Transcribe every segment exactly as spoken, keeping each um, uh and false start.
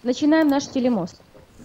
Начинаем наш телемост.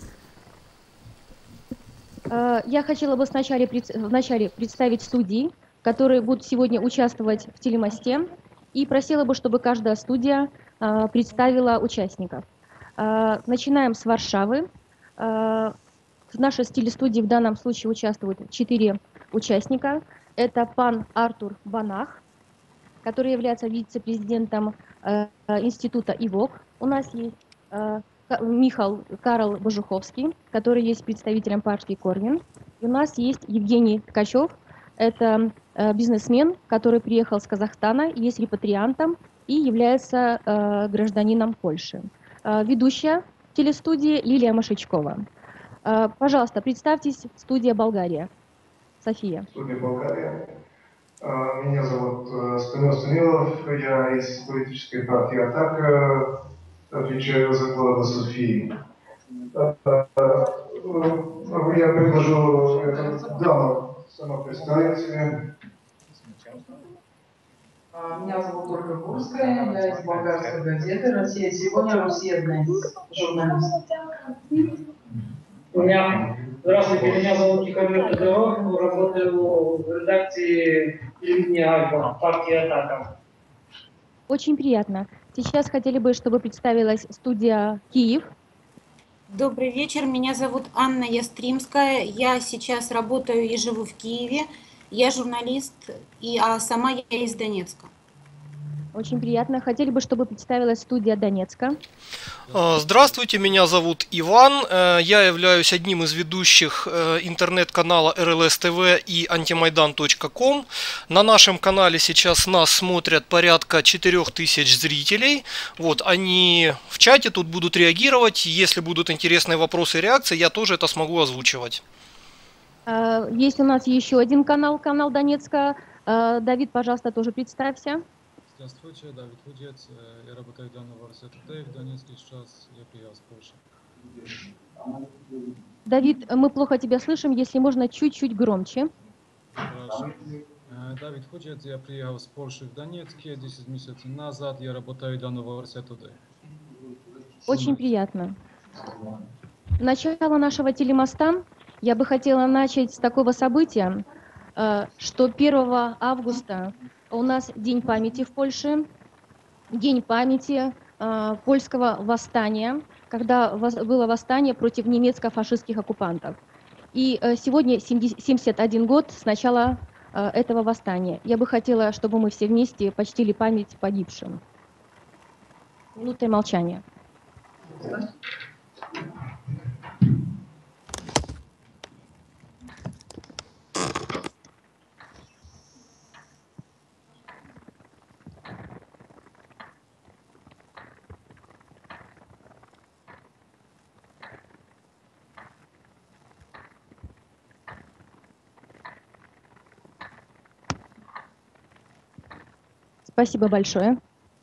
Я хотела бы сначала вначале представить студии, которые будут сегодня участвовать в телемосте, и просила бы, чтобы каждая студия представила участников. Начинаем с Варшавы. В нашей телестудии в данном случае участвуют четыре участника. Это пан Артур Банах, который является вице-президентом института ИВОК. У нас есть Михаил Карл Божуховский, который есть представителем партии Корвин. И у нас есть Евгений Ткачев, это бизнесмен, который приехал с Казахстана, есть репатриантом и является гражданином Польши. Ведущая телестудии Лилия Машичкова. Пожалуйста, представьтесь, студия Болгария. София. Студия Болгария. Меня зовут Станислав Станилов, я из политической партии «Атака», отвечаю за главу Софии. Я предложу эту даму сама представить себе. Меня зовут Ольга Гурская, я из болгарской газеты «Россия сегодня», Россия журналист. Меня, здравствуйте, меня зовут Николай Тодоров, работаю в редакции телевидения «Альфа», партии «Атака». Очень приятно. Сейчас хотели бы, чтобы представилась студия «Киев». Добрый вечер, меня зовут Анна Ястримская, я сейчас работаю и живу в Киеве, я журналист, и, а сама я из Донецка. Очень приятно. Хотели бы, чтобы представилась студия Донецка. Здравствуйте, меня зовут Иван, я являюсь одним из ведущих интернет-канала эр эл эс тэ вэ и антимайдан точка ком. На нашем канале сейчас нас смотрят порядка четырех тысяч зрителей. Вот, они в чате тут будут реагировать, если будут интересные вопросы и реакции, я тоже это смогу озвучивать. Есть у нас еще один канал, канал Донецка. Давид, пожалуйста, тоже представься. Здравствуйте, Давид Худец, я работаю в данном университете в Донецке, сейчас я приехал с Польши. Давид, мы плохо тебя слышим, если можно чуть-чуть громче. Хорошо. Давид Худец, я приехал с Польши в Донецке десять месяцев назад, я работаю в данном университете. Очень приятно. Начало нашего телемоста я бы хотела начать с такого события, что первого августа у нас День памяти в Польше, День памяти э, польского восстания, когда было восстание против немецко-фашистских оккупантов. И э, сегодня семьдесят один год с начала э, этого восстания. Я бы хотела, чтобы мы все вместе почтили память погибшим. Минутой молчания. Спасибо большое.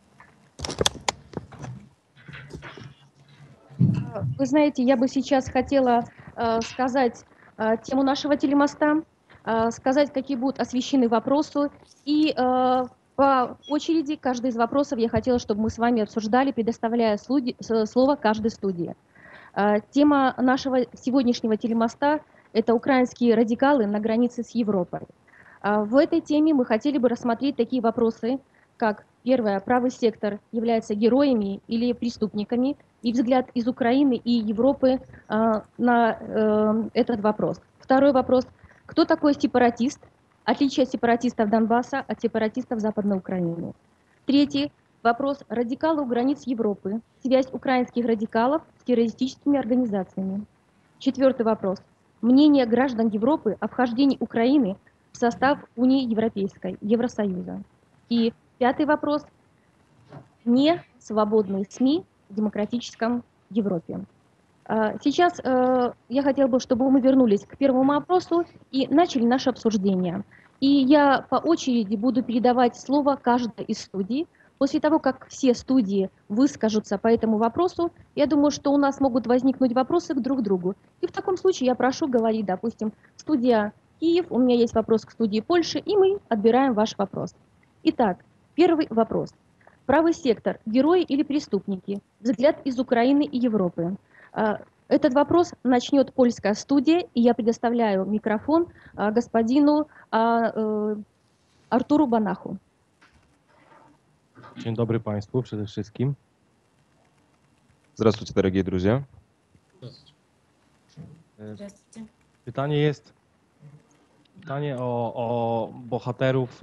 Вы знаете, я бы сейчас хотела э, сказать э, тему нашего телемоста, э, сказать, какие будут освещены вопросы. И э, по очереди каждый из вопросов я хотела, чтобы мы с вами обсуждали, предоставляя слуди, слово каждой студии. Э, тема нашего сегодняшнего телемоста – это украинские радикалы на границе с Европой. Э, в этой теме мы хотели бы рассмотреть такие вопросы, как первое, правый сектор является героями или преступниками, и взгляд из Украины и Европы э, на э, этот вопрос. Второй вопрос, кто такой сепаратист, отличие сепаратистов Донбасса от сепаратистов Западной Украины. Третий вопрос, радикалы у границ Европы, связь украинских радикалов с террористическими организациями. Четвертый вопрос, мнение граждан Европы о вхождении Украины в состав Унии Европейской, Евросоюза. И пятый вопрос. Не свободные СМИ в демократическом Европе. Сейчас я хотела бы, чтобы мы вернулись к первому вопросу и начали наше обсуждение. И я по очереди буду передавать слово каждой из студий. После того, как все студии выскажутся по этому вопросу, я думаю, что у нас могут возникнуть вопросы к друг другу. И в таком случае я прошу говорить, допустим, студия Киев, у меня есть вопрос к студии Польши, и мы отбираем ваш вопрос. Итак, первый вопрос. Правый сектор – герои или преступники? Взгляд из Украины и Европы. Этот вопрос начнет польская студия, и я предоставляю микрофон господину Артуру Банаху. Dzień dobry Państwu przede wszystkim. Здравствуйте, дорогие друзья. Здравствуйте. Здравствуйте. Pytanie jest pytanie o, o bohaterów.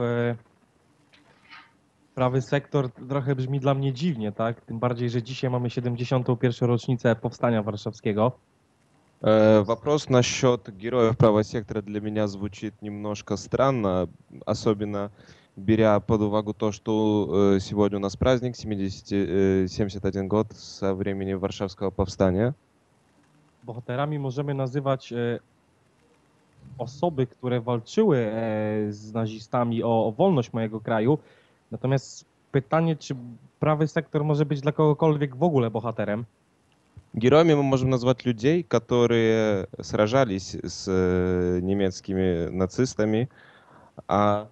Prawy sektor trochę brzmi dla mnie dziwnie, tak? Tym bardziej, że dzisiaj mamy siedemdziesiątą pierwszą rocznicę Powstania Warszawskiego. Вопрос насчет героев правого сектора для меня звучит немножко странно, особенно беря под увагу то, что сегодня у нас праздник, семьдесят один год со времени Warszawskiego Powstania. Bohaterami możemy nazywać osoby, które walczyły z nazistami o, o wolność mojego kraju. Natomiast pytanie, czy prawy sektor może być dla kogokolwiek w ogóle bohaterem? Героями мы можем назвать людей, которые сражались с немецкими нацистами, а,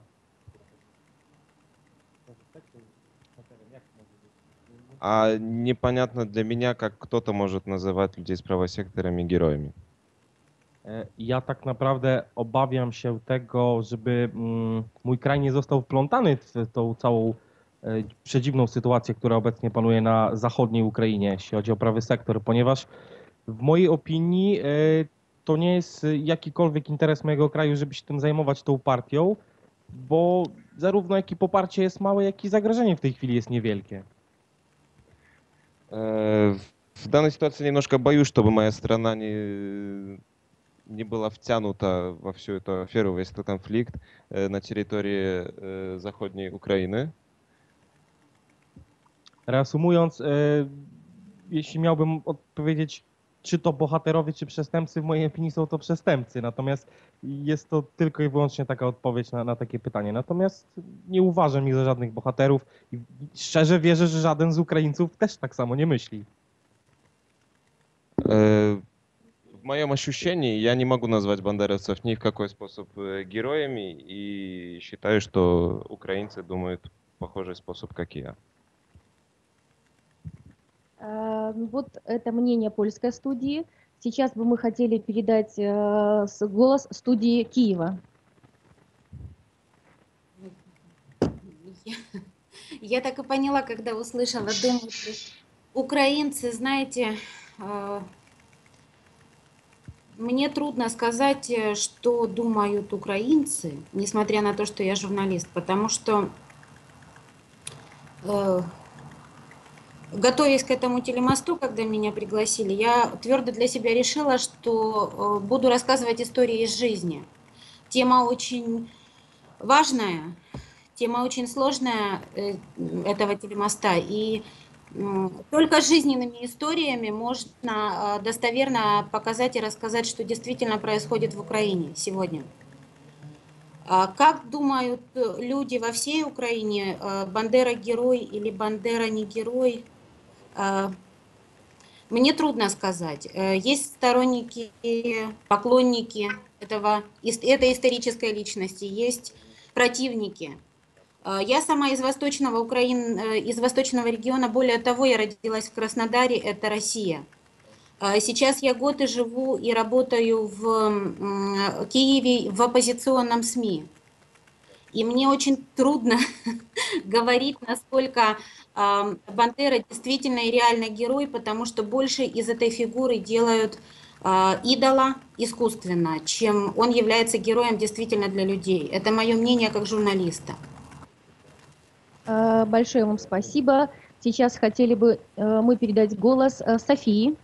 а непонятно для меня, как кто-то может называть людей с правосекторами героями. Ja tak naprawdę obawiam się tego, żeby mm, mój kraj nie został wplątany w tą całą e, przedziwną sytuację, która obecnie panuje na zachodniej Ukrainie, jeśli chodzi o prawy sektor, ponieważ w mojej opinii e, to nie jest jakikolwiek interes mojego kraju, żeby się tym zajmować tą partią, bo zarówno jak i poparcie jest małe, jak i zagrożenie w tej chwili jest niewielkie. В данной ситуации немножко боюсь, чтобы моя страна не... не была втянута во всю эту аферу, весь этот конфликт на территории Zachodniej Ukrainy. Reasumując, jeśli miałbym odpowiedzieć, czy to bohaterowie, czy przestępcy, w mojej opinii są to przestępcy. Natomiast jest to tylko i wyłącznie taka odpowiedź na, na takie pytanie. Natomiast nie uważam ich za żadnych bohaterów i szczerze wierzę, że żaden z Ukraińców też tak samo nie myśli. В моем ощущении я не могу назвать бандеровцев ни в какой способ героями и считаю, что украинцы думают похожий способ, как и я. Вот это мнение польской студии. Сейчас бы мы хотели передать голос студии Киева. Я, я так и поняла, когда услышала, думаю, украинцы, знаете, мне трудно сказать, что думают украинцы, несмотря на то, что я журналист, потому что, э, готовясь к этому телемосту, когда меня пригласили, я твердо для себя решила, что э, буду рассказывать истории из жизни. Тема очень важная, тема очень сложная э, этого телемоста, и только жизненными историями можно достоверно показать и рассказать, что действительно происходит в Украине сегодня. Как думают люди во всей Украине, Бандера герой или Бандера не герой, мне трудно сказать. Есть сторонники, поклонники этого, этой исторической личности, есть противники. Я сама из восточного Украины, из восточного региона, более того, я родилась в Краснодаре, это Россия. Сейчас я год и живу и работаю в Киеве в оппозиционном СМИ. И мне очень трудно говорить, насколько Бандера действительно и реально герой, потому что больше из этой фигуры делают идола искусственно, чем он является героем действительно для людей. Это мое мнение как журналиста. Большое вам спасибо. Сейчас хотели бы мы передать голос Софии.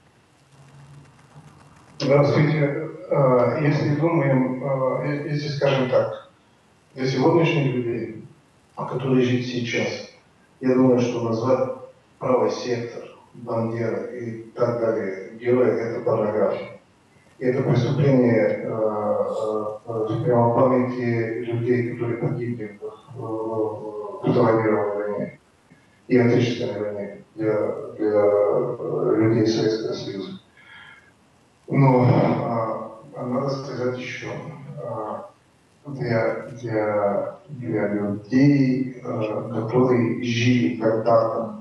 Здравствуйте. Если думаем, если скажем так, для сегодняшних людей, которые живут сейчас, я думаю, что назвать правый сектор, Бандера и так далее, героя, это порнография. И это преступление прямо памяти людей, которые погибли в Второй мировой войне и Отечественной войне для, для людей Советского Союза. Но а, надо сказать еще, а, для, для, для людей, которые жили когда-то.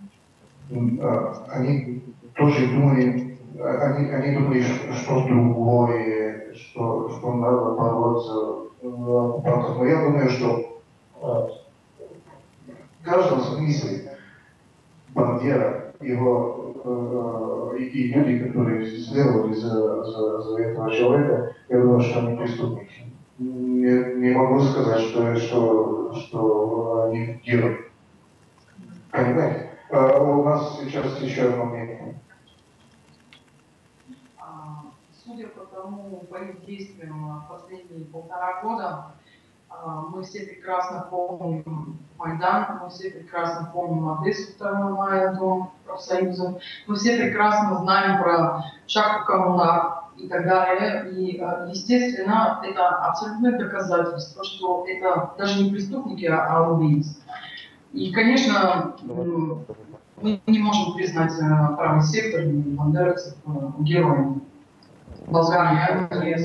Они тоже думали, они, они думали, что другое, что, что надо бороться. Но я думаю, что в каждом смысле Бандера, его э, и люди, которые следовали за, за, за этого человека, я думаю, что они преступники. Не, не могу сказать, что, что, что они герои. Понимаете? А у нас сейчас еще одно мнение. Судя по тому, по их действиям последние полтора года, мы все прекрасно помним Майдан, мы все прекрасно помним Одессу второго мая, Дом профсоюзов, мы все прекрасно знаем про Шахту Коммунар и так далее. И, естественно, это абсолютное доказательство, что это даже не преступники, а убийцы. И, конечно, мы не можем признать правый сектор и бандеровцев героями. Болгарии, я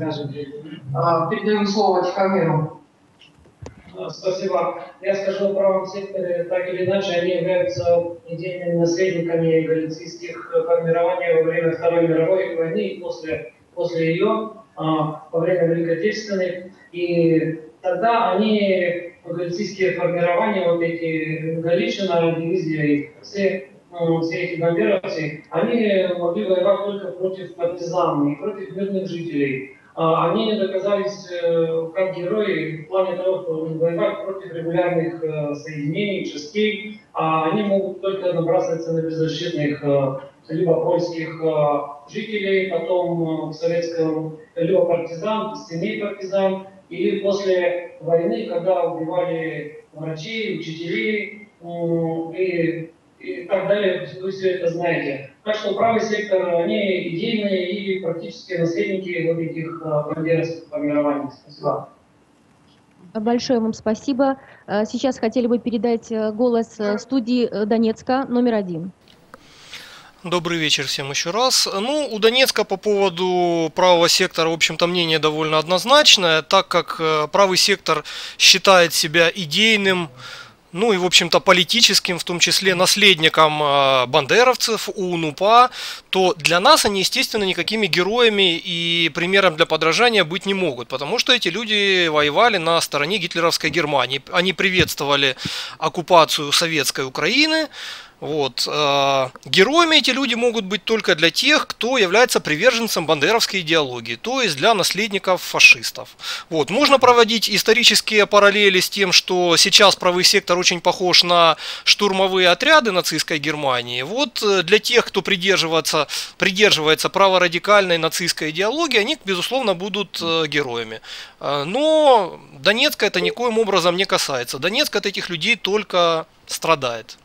передаю слово Тихомиру. Спасибо. Я скажу о правом секторе, так или иначе, они являются идейными наследниками галицийских формирований во время Второй мировой войны и после, после ее, во время Великой Отечественной. И тогда они, галицийские формирования, вот эти Галичина, дивизия, все, все эти бандеровцы, они могли воевать только против партизан и против мирных жителей. Они не доказались как герои в плане того, что воевать против регулярных соединений, частей, а они могут только набрасываться на беззащитных либо польских жителей, потом советского, либо партизан, семей партизан, или после войны, когда убивали врачей, учителей и, и так далее, вы все это знаете. Так что правый сектор, они идейные и практически наследники вот этих бандеровских формирований. Спасибо. Большое вам спасибо. Сейчас хотели бы передать голос студии Донецка номер один. Добрый вечер всем еще раз. Ну, у Донецка по поводу правого сектора, в общем-то, мнение довольно однозначное, так как правый сектор считает себя идейным, ну и, в общем-то, политическим, в том числе наследником бандеровцев, УНУПА, то для нас они, естественно, никакими героями и примером для подражания быть не могут, потому что эти люди воевали на стороне гитлеровской Германии. Они приветствовали оккупацию советской Украины. Вот. Героями эти люди могут быть только для тех, кто является приверженцем бандеровской идеологии, то есть для наследников фашистов. Вот. Можно проводить исторические параллели с тем, что сейчас правый сектор очень похож на штурмовые отряды нацистской Германии. Вот для тех, кто придерживается, придерживается праворадикальной нацистской идеологии, они, безусловно, будут героями. Но Донецка это никоим образом не касается. Донецк от этих людей только страдает.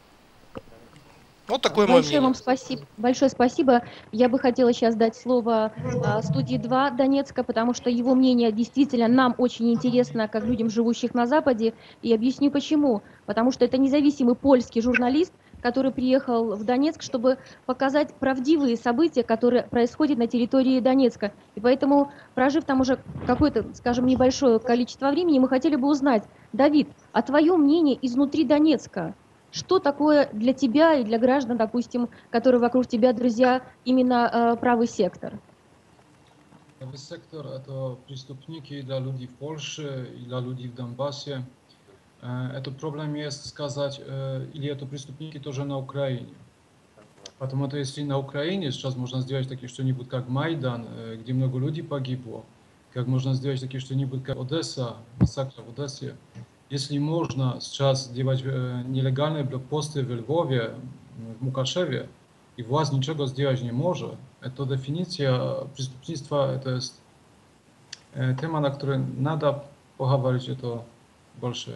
Вот такое мое Большое вам спасибо. Большое спасибо. Я бы хотела сейчас дать слово а, студии два Донецка, потому что его мнение действительно нам очень интересно, как людям, живущих на Западе. И объясню почему. Потому что это независимый польский журналист, который приехал в Донецк, чтобы показать правдивые события, которые происходят на территории Донецка. И поэтому, прожив там уже какое-то, скажем, небольшое количество времени, мы хотели бы узнать, Давид, а твое мнение изнутри Донецка? Что такое для тебя и для граждан, допустим, которые вокруг тебя, друзья, именно э, правый сектор? Правый сектор – это преступники для людей в Польше и для людей в Донбассе. Это проблем есть сказать, или это преступники тоже на Украине. Потому что если на Украине сейчас можно сделать такие что-нибудь как Майдан, где много людей погибло, как можно сделать такие что-нибудь как Одесса, массакр в Одессе. Если можно сейчас делать нелегальные блокпосты в Львове, в Мукачеве, и власть ничего сделать не может, это дефиниция преступництва, это есть тема, на которой надо поговорить это больше.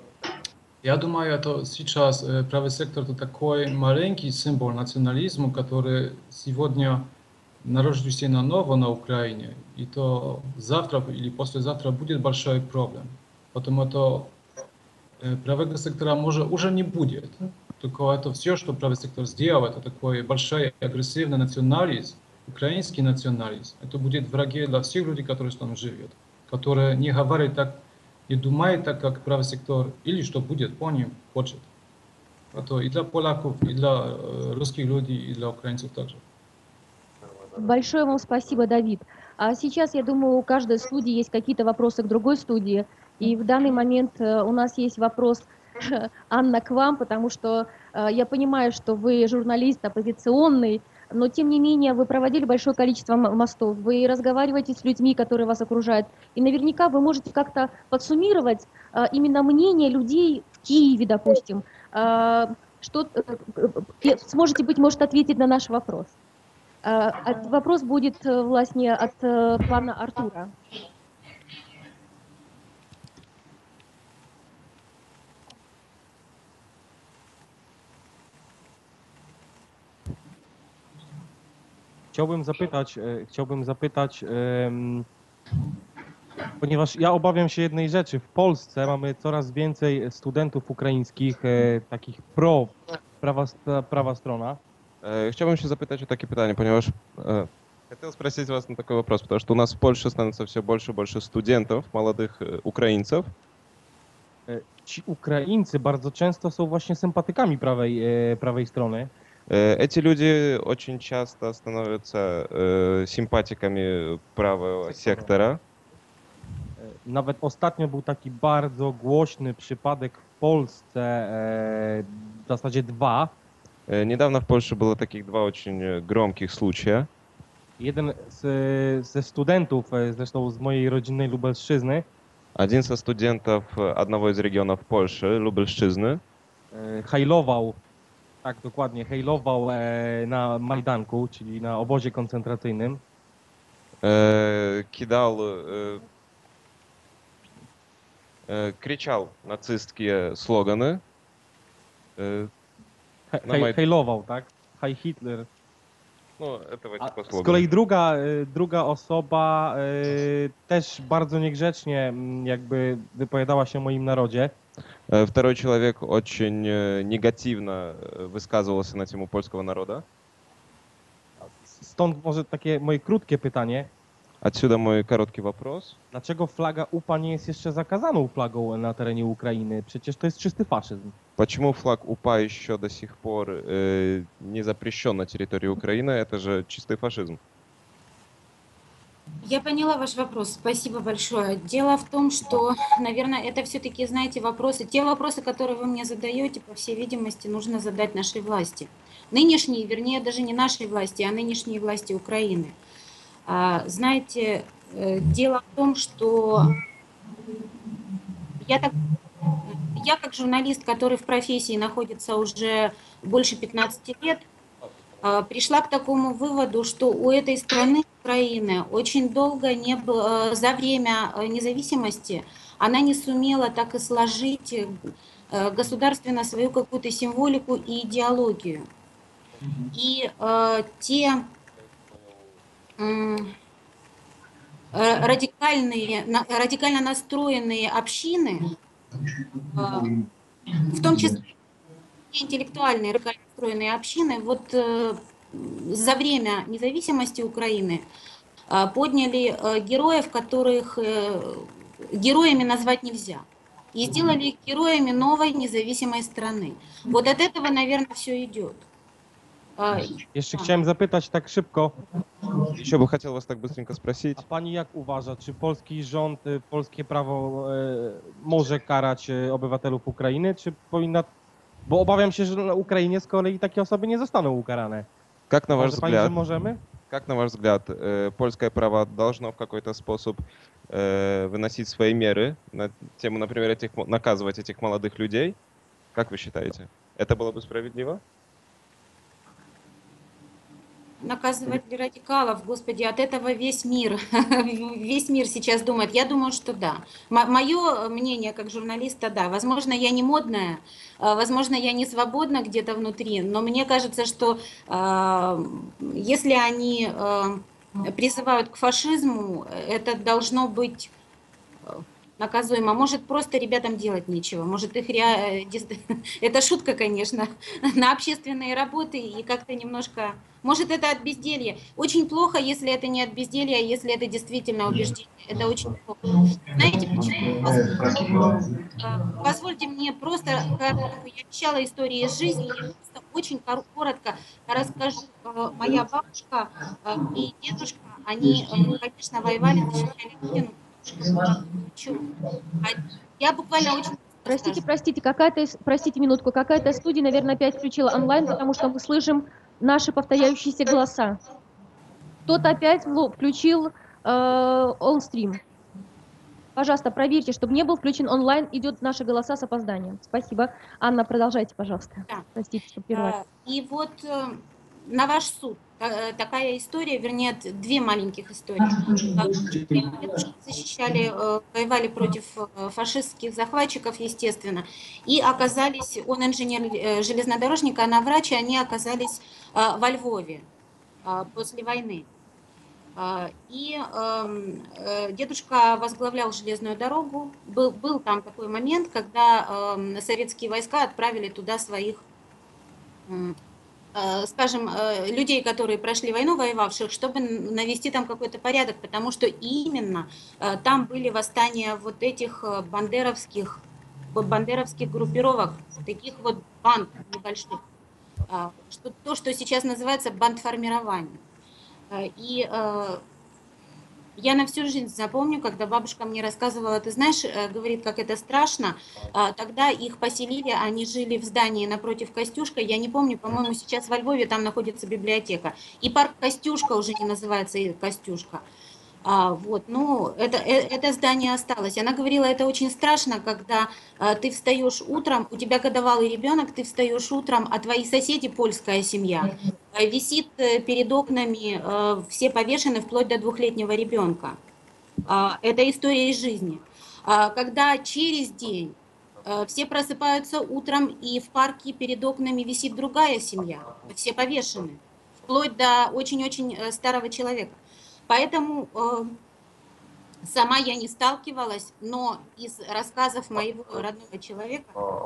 Я думаю, это сейчас правый сектор это такой маленький символ национализма, который сегодня народился на ново на Украине, и то завтра или послезавтра будет большой проблем, потому что правого сектора может уже не будет. Только это все, что правый сектор сделал, это такой большой агрессивный национализм, украинский национализм. Это будет враги для всех людей, которые там живут. который не говорит так, не думает так, как правый сектор, или что будет по ним, хочет. Это и для поляков, и для русских людей, и для украинцев также. Большое вам спасибо, Давид. А сейчас, я думаю, у каждой студии есть какие-то вопросы к другой студии. И в данный момент у нас есть вопрос, Анна, к вам, потому что я понимаю, что вы журналист оппозиционный, но тем не менее вы проводили большое количество мостов, вы разговариваете с людьми, которые вас окружают, и наверняка вы можете как-то подсуммировать именно мнение людей в Киеве, допустим. Что, сможете, быть может, ответить на наш вопрос? Вопрос будет, власне, от пана Артура. Chciałbym zapytać, chciałbym zapytać, ponieważ ja obawiam się jednej rzeczy. W Polsce mamy coraz więcej studentów ukraińskich, takich pro prawa, prawa strona. Chciałbym się zapytać o takie pytanie, ponieważ э, хотел спросить вас на такой вопрос, потому что у нас в Польше становится все больше и больше студентов, молодых э, украинцев. Ci Ukraińcy bardzo często są właśnie sympatykami prawej, prawej strony. Эти люди очень часто становятся э, симпатиками правого сектора. Nawet ostatnio był taki bardzo głośny przypadek w Polsce, e, w zasadzie dwa. Недавно в Польше было таких два очень громких случая. Jeden z, ze studentów, zresztą z mojej rodzinnej Lubelszczyzny. Один со студентов одного из регионов Польши, Lubelszczyzny. Hejlował, tak dokładnie, hejlował e, na Majdanku, czyli na obozie koncentracyjnym. E, kidał, e, e, кричал нацистские слоганы. E, He, hej, hejlował, tak? Heil Hitler. No, этого A типа z слоганы. kolei druga, druga osoba e, też bardzo niegrzecznie jakby wypowiadała się o moim narodzie. Второй человек очень негативно высказывался на тему польского народа. Stąd może takie moje krótkie pytanie. Отсюда мой короткий вопрос. Dlaczego flaga U P A nie jest jeszcze zakazaną flagą na terenie Ukrainy? Przecież to jest czysty faszyzm. Почему флаг УПА еще до сих пор э, не запрещен на территории Украины? Это же чистый фашизм. Я поняла ваш вопрос, спасибо большое. Дело в том, что, наверное, это все-таки, знаете, вопросы, те вопросы, которые вы мне задаете, по всей видимости, нужно задать нашей власти. Нынешней, вернее, даже не нашей власти, а нынешней власти Украины. А, знаете, дело в том, что я, так, я как журналист, который в профессии находится уже больше пятнадцати лет, пришла к такому выводу, что у этой страны, Украины, очень долго не было, за время независимости она не сумела так и сложить государственно свою какую-то символику и идеологию. И э, те э, радикальные, радикально настроенные общины, э, в том числе интеллектуальные радикально настроенные общины, вот э, за время независимости Украины э, подняли э, героев, которых э, героями назвать нельзя. И сделали их героями новой независимой страны. Вот от этого, naверное, все идет. Jeszcze chciałem zapytać tak szybko. Еще бы хотел вас так быстренько спросить. A pani jak uważa, czy polski rząd, polskie prawo e, może karać obywatelów Ukrainy, czy powinna... Bo obawiam się, że na Ukrainie z kolei takie osoby nie zostaną ukarane. Как на ваш Może pani, взгляд, że możemy? как на ваш взгляд, э, польское право должно в какой-то способ э, выносить свои меры на тему, например, этих, наказывать этих молодых людей? Как вы считаете? Это было бы справедливо? Наказывать ли радикалов, господи, от этого весь мир, весь мир сейчас думает. Я думаю, что да. Мое мнение как журналиста, да. Возможно, я не модная, возможно, я не свободна где-то внутри, но мне кажется, что э, если они э, призывают к фашизму, это должно быть наказуемо. Может, просто ребятам делать нечего. Может, их ре... это шутка, конечно, на общественные работы и как-то немножко... Может, это от безделья. Очень плохо, если это не от безделья, а если это действительно убеждение. Это очень плохо. Знаете почему? Позвольте мне просто, как я обещала истории из жизни, я просто очень коротко расскажу. Моя бабушка и дедушка, они, конечно, воевали, защищали Родину. Я буквально очень... Простите, простите, какая-то, простите минутку, какая-то студия, наверное, опять включила онлайн, потому что мы слышим наши повторяющиеся голоса. Кто-то опять включил э, онстрим. Пожалуйста, проверьте, чтобы не был включен онлайн, идет наши голоса с опозданием. Спасибо. Анна, продолжайте, пожалуйста. Да. Простите, что прервали. И вот на ваш суд такая история, вернее, две маленьких истории. Дедушки защищали, воевали против фашистских захватчиков, естественно, и оказались, он инженер железнодорожник, она врач, и они оказались во Львове после войны. И дедушка возглавлял железную дорогу. Был, был там такой момент, когда советские войска отправили туда своих, скажем, людей, которые прошли войну, воевавших, чтобы навести там какой-то порядок, потому что именно там были восстания вот этих бандеровских, бандеровских группировок, таких вот банд небольших, что, то, что сейчас называется бандформирование. И я на всю жизнь запомню, когда бабушка мне рассказывала, ты знаешь, говорит, как это страшно, тогда их поселили, они жили в здании напротив Костюшка, я не помню, по-моему, сейчас во Львове там находится библиотека, и парк Костюшка уже не называется Костюшка. А, вот, ну, это, это здание осталось. Она говорила, это очень страшно, когда а, ты встаешь утром, у тебя годовалый ребенок, ты встаешь утром, а твои соседи, польская семья, а, висит перед окнами, а, все повешены вплоть до двухлетнего ребенка. А, это история из жизни. А, когда через день а, все просыпаются утром, и в парке перед окнами висит другая семья, все повешены, вплоть до очень-очень старого человека. Поэтому э, сама я не сталкивалась, но из рассказов моего родного человека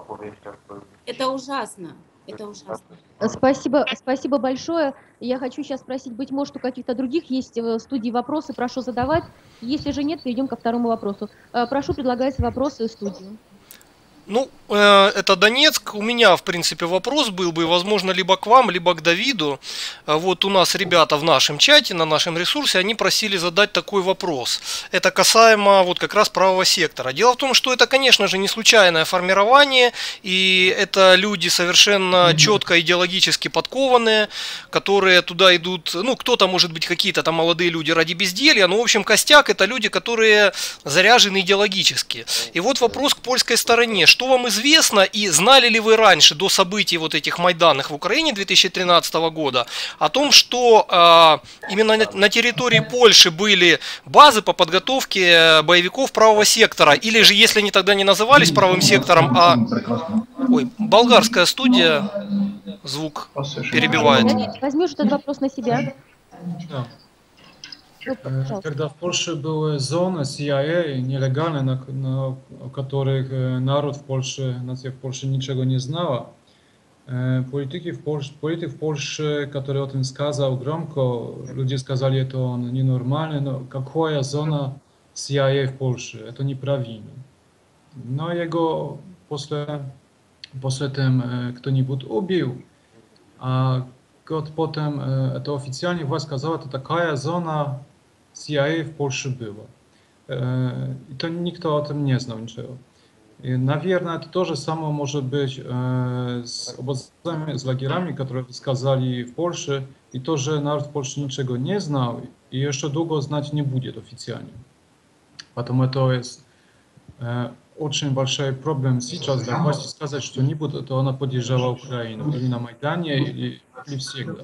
это ужасно, это ужасно. Спасибо, спасибо большое. Я хочу сейчас спросить, быть может, у каких-то других есть в студии вопросы, прошу задавать. Если же нет, перейдем ко второму вопросу. Прошу предлагать вопросы в студию. Ну, э, это Донецк. У меня, в принципе, вопрос был бы, возможно, либо к вам, либо к Давиду. Вот у нас ребята в нашем чате, на нашем ресурсе, они просили задать такой вопрос. Это касаемо вот как раз правого сектора. Дело в том, что это, конечно же, не случайное формирование, и это люди совершенно четко идеологически подкованные, которые туда идут, ну, кто-то, может быть, какие-то там молодые люди ради безделья, но, в общем, костяк — это люди, которые заряжены идеологически. И вот вопрос к польской стороне. Что вам известно и знали ли вы раньше, до событий вот этих майданных в Украине две тысячи тринадцатого года, о том, что э, именно на, на территории Польши были базы по подготовке боевиков правого сектора, или же, если они тогда не назывались правым сектором, а... Ой, болгарская студия, звук перебивает. Возьмешь этот вопрос на себя? Да. Когда в Польше была зона си ай эй нелегальная, на, на которых народ в Польше, нация в Польше ничего не знала, политики в Польше, политик в Польше, который о этом сказал громко, люди сказали, это он ненормальный, но какая зона си ай эй в Польше, это неправильно. Но его после, после этого кто-нибудь убил, а год потом это официальная власть сказала, это такая зона си ай эй в Польше было. И то никто о этом не знал ничего. И, наверное, это то же самое может быть э, с обозами, с лагерями, которые сказали в Польше, и тоже народ в Польше ничего не знал, и еще долго знать не будет официально. Поэтому это есть э, очень большой проблем сейчас для власти сказать что-нибудь, это она поддержала Украину, или на Майдане, или, или всегда.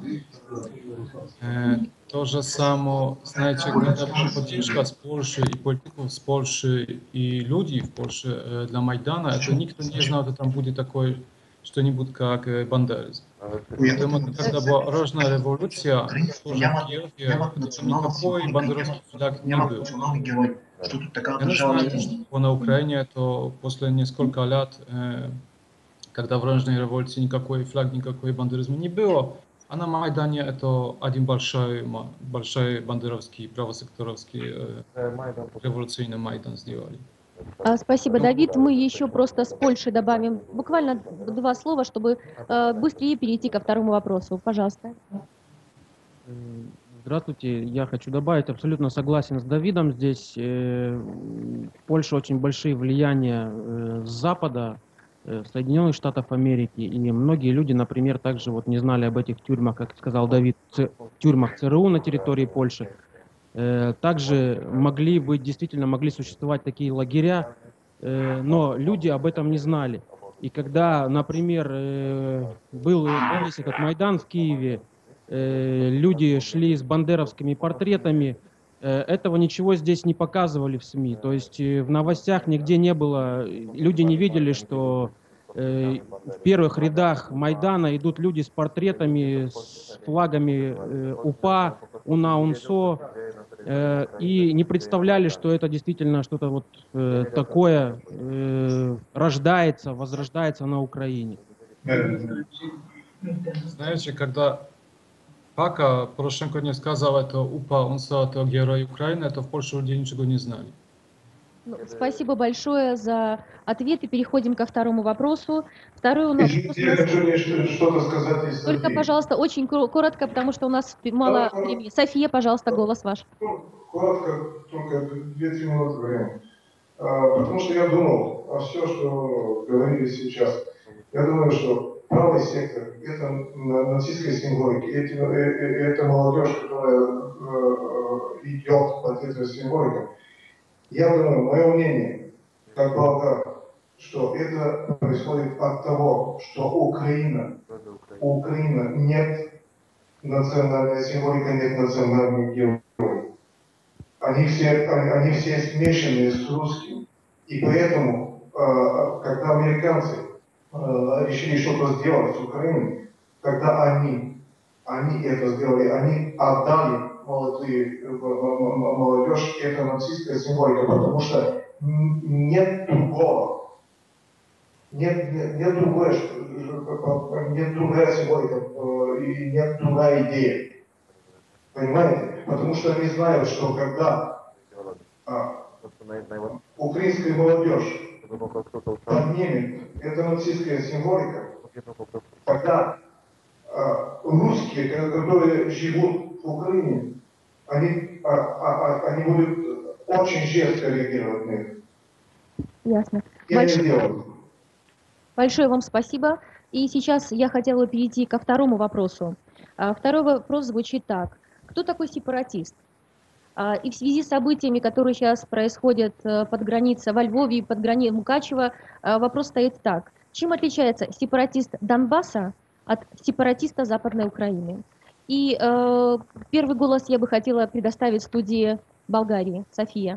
Э, то же самое, знаете, когда была поддержка с Польши, и политиков с Польши, и люди в Польше э, для Майдана, это никто не знал, что там будет такое что-нибудь как э, бандеризм. Поэтому, когда была рожная революция, тоже в Киеве, там никакой бандеровский флаг не был. Что тут такая Я не держава знаю, есть? что на Украине, то после нескольких лет, э, когда в оранжевой революции никакой флаг, никакой бандеризма не было, а на Майдане это один большой, большой бандеровский, правосекторовский э, революционный Майдан сделали. А, Спасибо, Давид. Мы еще просто с Польши добавим буквально два слова, чтобы э, быстрее перейти ко второму вопросу. Пожалуйста. Здравствуйте. Я хочу добавить, абсолютно согласен с Давидом. Здесь э, в Польше очень большие влияния э, с Запада, э, Соединенных Штатов Америки. И многие люди, например, также вот не знали об этих тюрьмах, как сказал Давид, ц, тюрьмах ЦРУ на территории Польши. Э, также могли быть, действительно могли существовать такие лагеря, э, но люди об этом не знали. И когда, например, э, был весь этот Майдан в Киеве, люди шли с бандеровскими портретами, этого ничего здесь не показывали в СМИ. То есть в новостях нигде не было, люди не видели, что в первых рядах Майдана идут люди с портретами, с флагами УПА, УНА, УНСО, и не представляли, что это действительно что-то вот такое рождается, возрождается на Украине. Знаете, когда пока Порошенко не сказал это УПА, он сказал это герой Украины, это в Польше люди ничего не знали. Ну, спасибо большое за ответ и переходим ко второму вопросу. Второй у нас... Я хочу что-то сказать из Только, Софии. пожалуйста, очень коротко, потому что у нас мало Да, времени. София, пожалуйста, голос ваш. Коротко, только две-три минуты времени. А, потому что я думал, а все, что говорили сейчас, я думаю, что правый сектор – это нацистская символика, это, это молодежь, которая идет под этой символикой. Я думаю, мое мнение, как болгар, что это происходит от того, что Украина, у Украины нет национальной символики, нет национальных героев. Они все, они, они все смешаны с русским. И поэтому, когда американцы решили что-то сделать с Украиной, когда они, они это сделали, они отдали молодые, молодежь, это нацистская символика, потому что нет другого, нет, нет, нет, другой, нет другая символика и нет другая идея. Понимаете? Потому что они знают, что когда а, украинская молодежь поднимет, это нацистская символика, тогда а, русские, которые живут в Украине, они, а, а, они будут очень жестко реагировать на это. Ясно. И они делают. Большое вам спасибо. И сейчас я хотела перейти ко второму вопросу. Второй вопрос звучит так. Кто такой сепаратист? И в связи с событиями, которые сейчас происходят под границей во Львове и под границей Мукачева, вопрос стоит так. Чем отличается сепаратист Донбасса от сепаратиста Западной Украины? И э, первый голос я бы хотела предоставить студии Болгарии. София.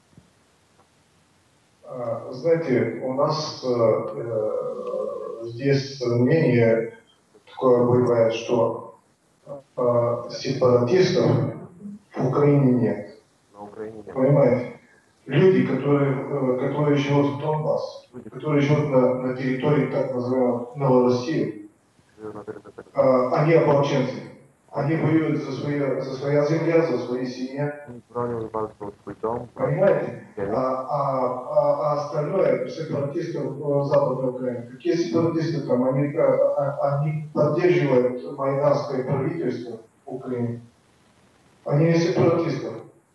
Знаете, у нас э, здесь мнение такое бывает, что э, сепаратистов в Украине нет. Понимаете? Люди, которые, которые живут в Донбассе, которые живут на, на территории так называемой Новороссии, э, они ополченцы. Они воюют за, свои, за своя земля, за свои семьи. Понимаете? А, а, а, а остальное, сепаратисты в Западной Украине, какие сепаратисты там, они, а, они поддерживают майданское правительство в Украине. Они не сепаратисты.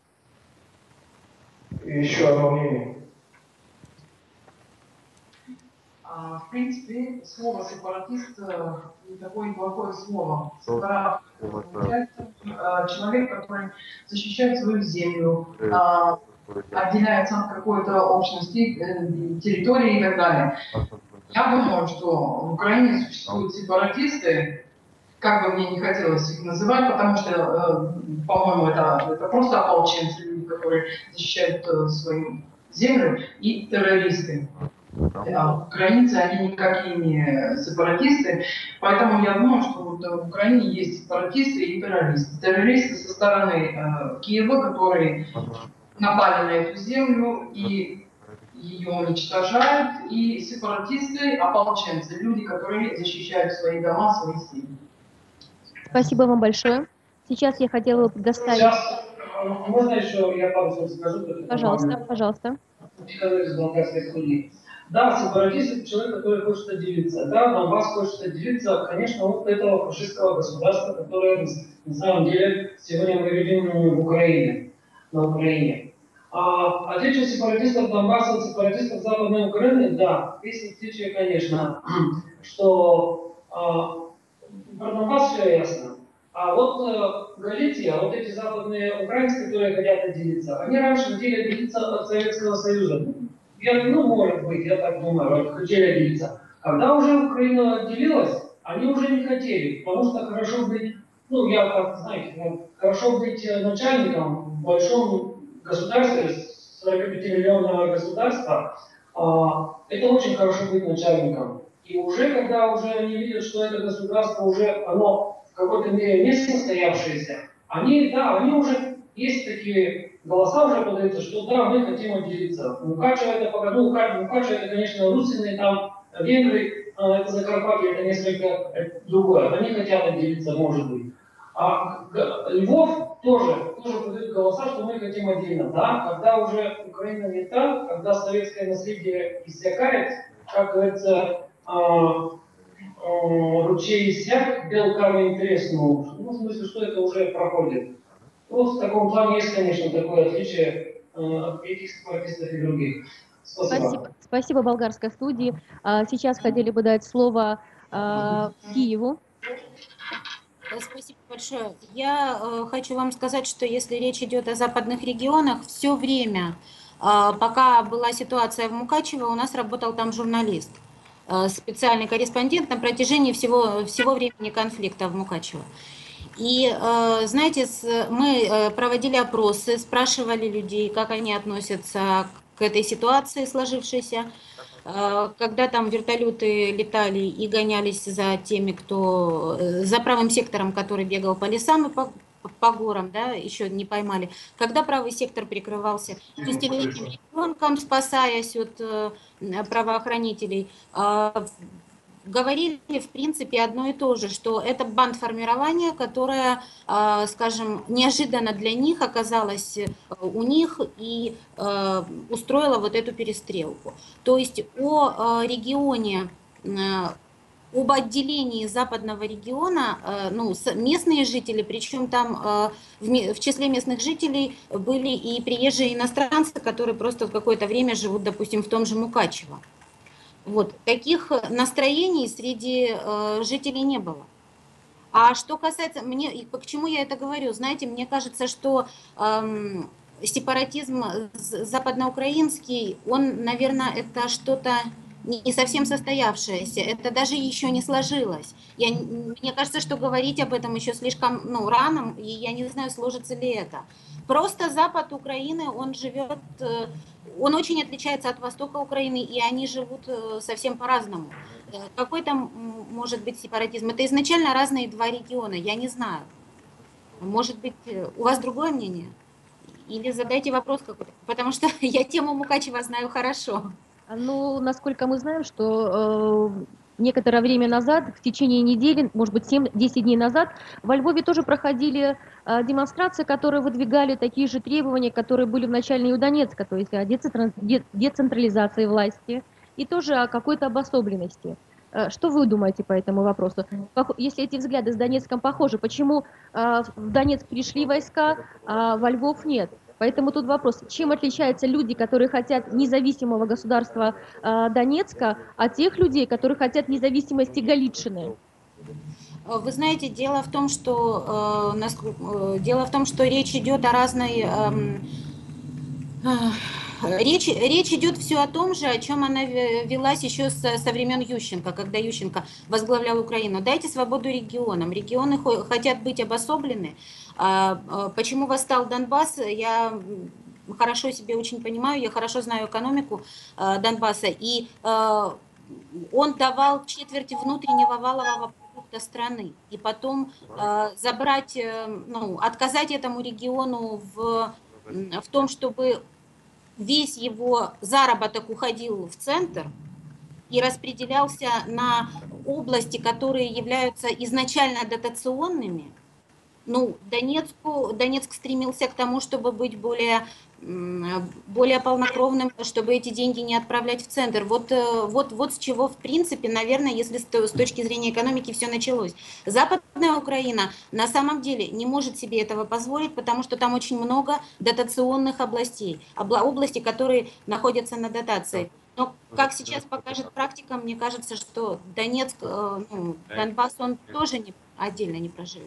И еще одно мнение. В принципе, слово сепаратист не такое плохое слово. Сепарат – человек, который защищает свою землю, отделяется от какой-то общности, территории и так далее. Я думаю, что в Украине существуют сепаратисты, как бы мне не хотелось их называть, потому что, по-моему, это, это просто ополченцы, люди, которые защищают свою землю, и террористы. Украинцы, они никакие не сепаратисты, поэтому я думаю, что вот в Украине есть сепаратисты и террористы. Террористы со стороны э, Киева, которые напали на эту землю и ее уничтожают, и сепаратисты, ополченцы, люди, которые защищают свои дома, свои семьи. Спасибо вам большое. Сейчас я хотела бы предоставить... Сейчас, можно еще я пару слов скажу? Пожалуйста, пожалуйста. Из болгарской студии. Да, сепаратист – это человек, который хочет отделиться. Да, Донбасс хочет отделиться, конечно, от этого фашистского государства, которое на самом деле сегодня мы видим в Украине, на Украине. А отличие сепаратистов Донбасса от сепаратистов Западной Украины, да, есть отличие, конечно, что а, про Донбасс все ясно. А вот э, Галиция, вот эти западные украинцы, которые хотят отделиться, они раньше хотели отделиться от Советского Союза. Я, ну, может быть, я так думаю, хотели отделиться. Когда уже Украина отделилась, они уже не хотели, потому что хорошо быть, ну, я, как знаете, хорошо быть начальником в большом государстве, сорокапятимиллионного государства, а, это очень хорошо быть начальником. И уже, когда уже они видят, что это государство уже, оно в какой-то мере не состоявшееся, они, да, они уже, есть такие голоса уже подаются, что да, мы хотим отделиться. Мукачево это пока, ну, Мукачево это, конечно, русины, там, венгры, это Закарпатье, это несколько другое. Они хотят отделиться, может быть. А Львов тоже, тоже подают голоса, что мы хотим отдельно. Да, когда уже Украина не та, когда советское наследие иссякает, как говорится, ручей иссяк, бел камень треснул. Ну, в смысле, что это уже проходит. Вот в таком плане есть, конечно, такое отличие от этих сепаратистов и других. Спасибо. Спасибо, спасибо болгарской студии. Сейчас хотели бы дать слово Киеву. Спасибо большое. Я э, хочу вам сказать, что если речь идет о западных регионах, все время, э, пока была ситуация в Мукачево, у нас работал там журналист, э, специальный корреспондент на протяжении всего, всего времени конфликта в Мукачево. И, э, знаете, с, мы э, проводили опросы, спрашивали людей, как они относятся к этой ситуации сложившейся. Когда там вертолеты летали и гонялись за теми, кто, за правым сектором, который бегал по лесам и по, по горам, да, еще не поймали. Когда правый сектор прикрывался шестилетним ребенком, спасаясь от правоохранителей, говорили, в принципе, одно и то же, что это бандформирование, которое, скажем, неожиданно для них оказалось у них и устроило вот эту перестрелку. То есть о регионе, об отделении западного региона, ну, местные жители, причем там в числе местных жителей были и приезжие иностранцы, которые просто какое-то время живут, допустим, в том же Мукачево. Вот, таких настроений среди э, жителей не было. А что касается, мне, к чему я это говорю, знаете, мне кажется, что э, сепаратизм западноукраинский, он, наверное, это что-то не совсем состоявшееся, это даже еще не сложилось. Я, мне кажется, что говорить об этом еще слишком ну, рано, и я не знаю, сложится ли это. Просто запад Украины, он живет, он очень отличается от востока Украины, и они живут совсем по-разному. Какой там может быть сепаратизм? Это изначально разные два региона, я не знаю. Может быть, у вас другое мнение? Или задайте вопрос какой-то, потому что я тему Мукачева знаю хорошо. Ну, насколько мы знаем, что э, некоторое время назад, в течение недели, может быть, семь-десять дней назад, во Львове тоже проходили э, демонстрации, которые выдвигали такие же требования, которые были в начале и у Донецка, то есть о децентрализации власти и тоже о какой-то обособленности. Э, что вы думаете по этому вопросу? Если эти взгляды с Донецком похожи, почему э, в Донецк пришли войска, а во Львов нет? Поэтому тут вопрос, чем отличаются люди, которые хотят независимого государства э, Донецка, от тех людей, которые хотят независимости Галичины? Вы знаете, дело в том, что, э, э, дело в том, что речь идет о разной... Э, э, речь, речь идет все о том же, о чем она велась еще со, со времен Ющенко, когда Ющенко возглавлял Украину. Дайте свободу регионам. Регионы хотят быть обособлены. Почему восстал Донбасс, я хорошо себе очень понимаю, я хорошо знаю экономику Донбасса, и он давал четверть внутреннего валового продукта страны, и потом забрать, ну, отказать этому региону в в том, чтобы весь его заработок уходил в центр и распределялся на области, которые являются изначально дотационными. Ну, Донецку, Донецк стремился к тому, чтобы быть более, более полнокровным, чтобы эти деньги не отправлять в центр. Вот, вот, вот с чего, в принципе, наверное, если с точки зрения экономики все началось. Западная Украина на самом деле не может себе этого позволить, потому что там очень много дотационных областей, области, которые находятся на дотации. Но, как сейчас покажет практика, мне кажется, что Донецк, ну, Донбасс, он тоже не, отдельно не проживет.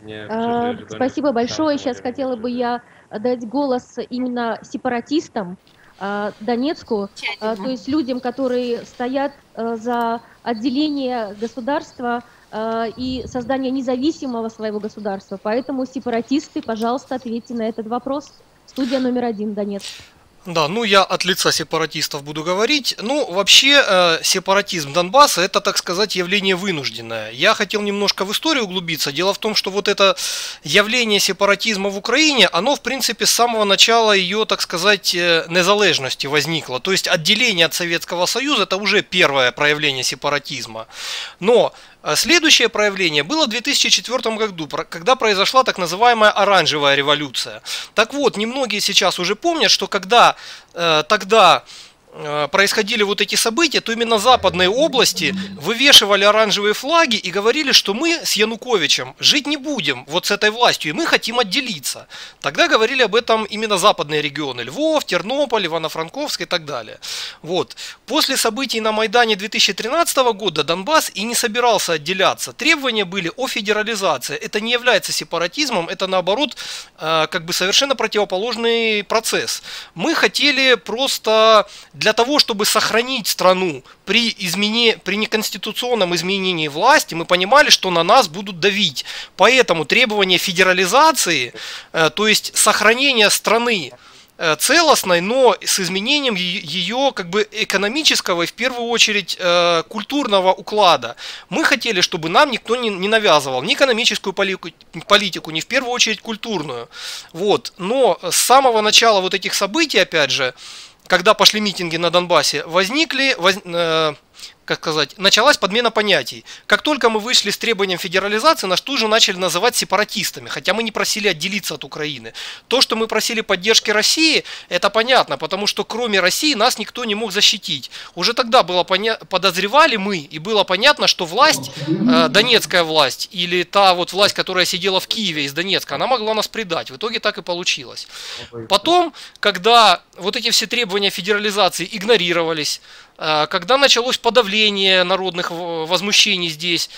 А, спасибо большое. Сейчас хотела бы я дать голос именно сепаратистам а, Донецку, а, то есть людям, которые стоят а, за отделение государства а, и создание независимого своего государства. Поэтому сепаратисты, пожалуйста, ответьте на этот вопрос. Студия номер один, Донецк. Да, ну я от лица сепаратистов буду говорить. Ну, вообще, э, сепаратизм Донбасса – это, так сказать, явление вынужденное. Я хотел немножко в историю углубиться. Дело в том, что вот это явление сепаратизма в Украине, оно, в принципе, с самого начала ее, так сказать, незалежности возникло. То есть отделение от Советского Союза – это уже первое проявление сепаратизма. Но следующее проявление было в две тысячи четвёртом году, когда произошла так называемая оранжевая революция. Так вот, немногие сейчас уже помнят, что когда э, тогда э, происходили вот эти события, то именно западные области вывешивали оранжевые флаги и говорили, что мы с Януковичем жить не будем вот с этой властью, и мы хотим отделиться. Тогда говорили об этом именно западные регионы: Львов, Тернополь, Ивано-Франковск и так далее. Вот. После событий на Майдане две тысячи тринадцатого года Донбасс и не собирался отделяться. Требования были о федерализации. Это не является сепаратизмом, это наоборот как бы совершенно противоположный процесс. Мы хотели просто для того, чтобы сохранить страну при, измене... при неконституционном изменении власти, мы понимали, что на нас будут давить. Поэтому требование федерализации, то есть сохранения страны целостной, но с изменением ее как бы экономического и в первую очередь культурного уклада. Мы хотели, чтобы нам никто не, не навязывал ни экономическую политику, ни в первую очередь культурную. Вот. Но с самого начала вот этих событий, опять же, когда пошли митинги на Донбассе, возникли, воз, э, как сказать, началась подмена понятий. Как только мы вышли с требованием федерализации, нас тут же начали называть сепаратистами, хотя мы не просили отделиться от Украины. То, что мы просили поддержки России, это понятно, потому что кроме России нас никто не мог защитить. Уже тогда было поня... подозревали мы, и было понятно, что власть, э, донецкая власть, или та вот власть, которая сидела в Киеве из Донецка, она могла нас предать. В итоге так и получилось. Потом, когда вот эти все требования федерализации игнорировались, когда началось подавление народных возмущений здесь,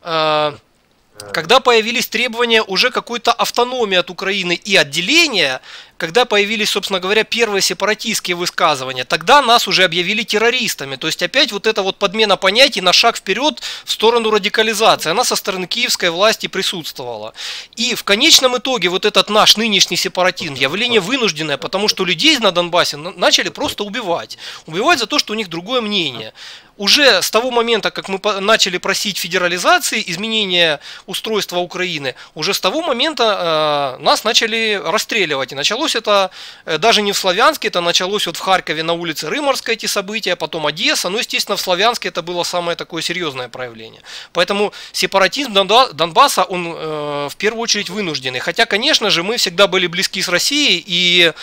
когда появились требования уже какой-то автономии от Украины и отделения, когда появились, собственно говоря, первые сепаратистские высказывания, тогда нас уже объявили террористами. То есть опять вот эта вот подмена понятий на шаг вперед в сторону радикализации, она со стороны киевской власти присутствовала. И в конечном итоге вот этот наш нынешний сепаратизм, явление вынужденное, потому что людей на Донбассе начали просто убивать. Убивать за то, что у них другое мнение. Уже с того момента, как мы начали просить федерализации, изменения устройства Украины, уже с того момента э, нас начали расстреливать. И началось это э, даже не в Славянске, это началось вот в Харькове на улице Рыморской эти события, потом Одесса, ну, естественно, в Славянске это было самое такое серьезное проявление. Поэтому сепаратизм Донбасса, он э, в первую очередь вынужденный. Хотя, конечно же, мы всегда были близки с Россией, и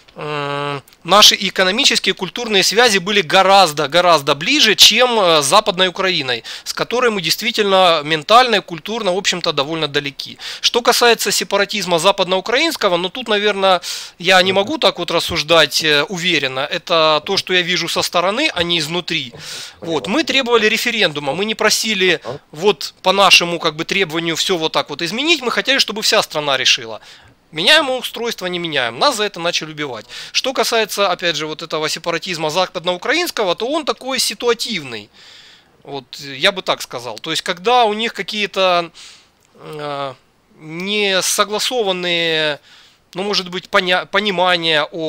наши экономические и культурные связи были гораздо, гораздо ближе, чем с Западной Украиной, с которой мы действительно ментально и культурно, в общем-то, довольно далеки. Что касается сепаратизма западноукраинского, ну тут, наверное, я не могу так вот рассуждать уверенно. Это то, что я вижу со стороны, а не изнутри. Вот. Мы требовали референдума, мы не просили вот по нашему как бы требованию все вот так вот изменить, мы хотели, чтобы вся страна решила. Меняем устройство, не меняем. Нас за это начали убивать. Что касается, опять же, вот этого сепаратизма западноукраинского, то он такой ситуативный. Вот, я бы так сказал. То есть, когда у них какие-то э, не согласованные, ну, может быть, поня- понимания о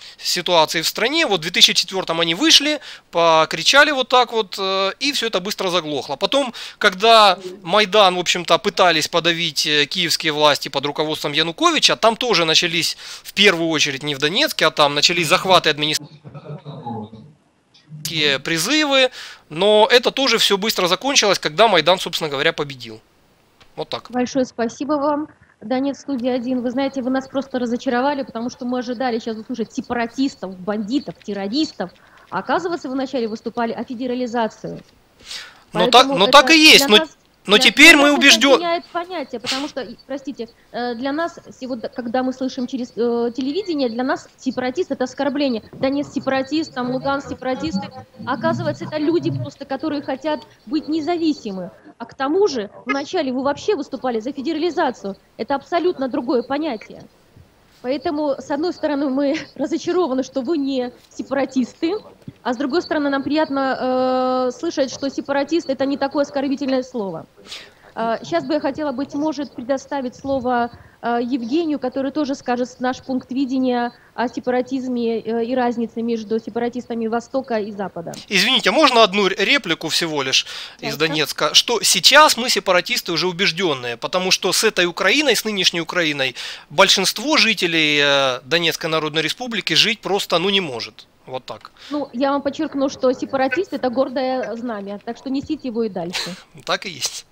ситуации в стране. Вот в две тысячи четвёртом они вышли, покричали вот так вот, и все это быстро заглохло. Потом, когда Майдан, в общем-то, пытались подавить киевские власти под руководством Януковича, там тоже начались, в первую очередь, не в Донецке, а там начались захваты административные призывы, но это тоже все быстро закончилось, когда Майдан, собственно говоря, победил. Вот так. Большое спасибо вам. Донец, студия один. Вы знаете, вы нас просто разочаровали, потому что мы ожидали сейчас услышать сепаратистов, бандитов, террористов. А оказывается, вы вначале выступали о федерализации. Но так, но так и есть. Но, нас, но для, теперь для мы убеждены. меняет понятие, потому что, простите, для нас, когда мы слышим через э, телевидение, для нас сепаратист — это оскорбление. Донец сепаратист, там Луганск сепаратисты. Оказывается, это люди просто, которые хотят быть независимы. А к тому же, вначале вы вообще выступали за федерализацию. Это абсолютно другое понятие. Поэтому, с одной стороны, мы разочарованы, что вы не сепаратисты, а с другой стороны, нам приятно э, слышать, что сепаратист — это не такое оскорбительное слово. Э, сейчас бы я хотела, быть может, предоставить слово э, Евгению, который тоже скажет наш пункт видения о сепаратизме э, и разнице между сепаратистами Востока и Запада. Извините, можно одну реплику всего лишь из Донецка? Что сейчас мы сепаратисты уже убежденные, потому что с этой Украиной, с нынешней Украиной, большинство жителей э, Донецкой Народной Республики жить просто ну не может. Вот так. Ну, я вам подчеркну, что сепаратист — это гордое знамя, так что несите его и дальше. Так и есть.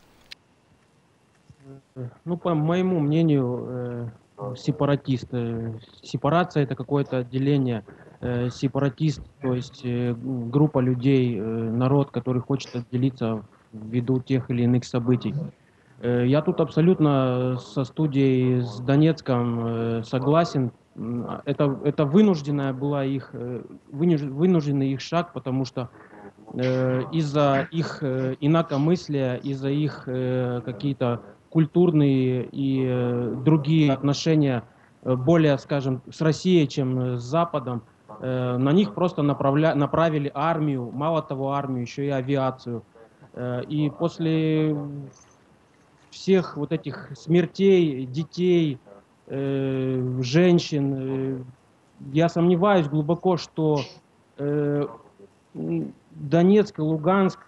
Ну, по моему мнению, э, сепаратист. Э, сепарация — это какое-то отделение. Э, сепаратист, то есть э, группа людей, э, народ, который хочет отделиться ввиду тех или иных событий. Э, я тут абсолютно со студией с Донецком э, согласен. Это, это вынужденная была их, э, вынужденный их шаг, потому что э, из-за их э, инакомыслия, из-за их э, какие-то культурные и э, другие отношения э, более, скажем, с Россией, чем с Западом, э, на них просто направля... направили армию, мало того армию, еще и авиацию. Э, и после всех вот этих смертей детей, э, женщин, э, я сомневаюсь глубоко, что э, Донецк, Луганск,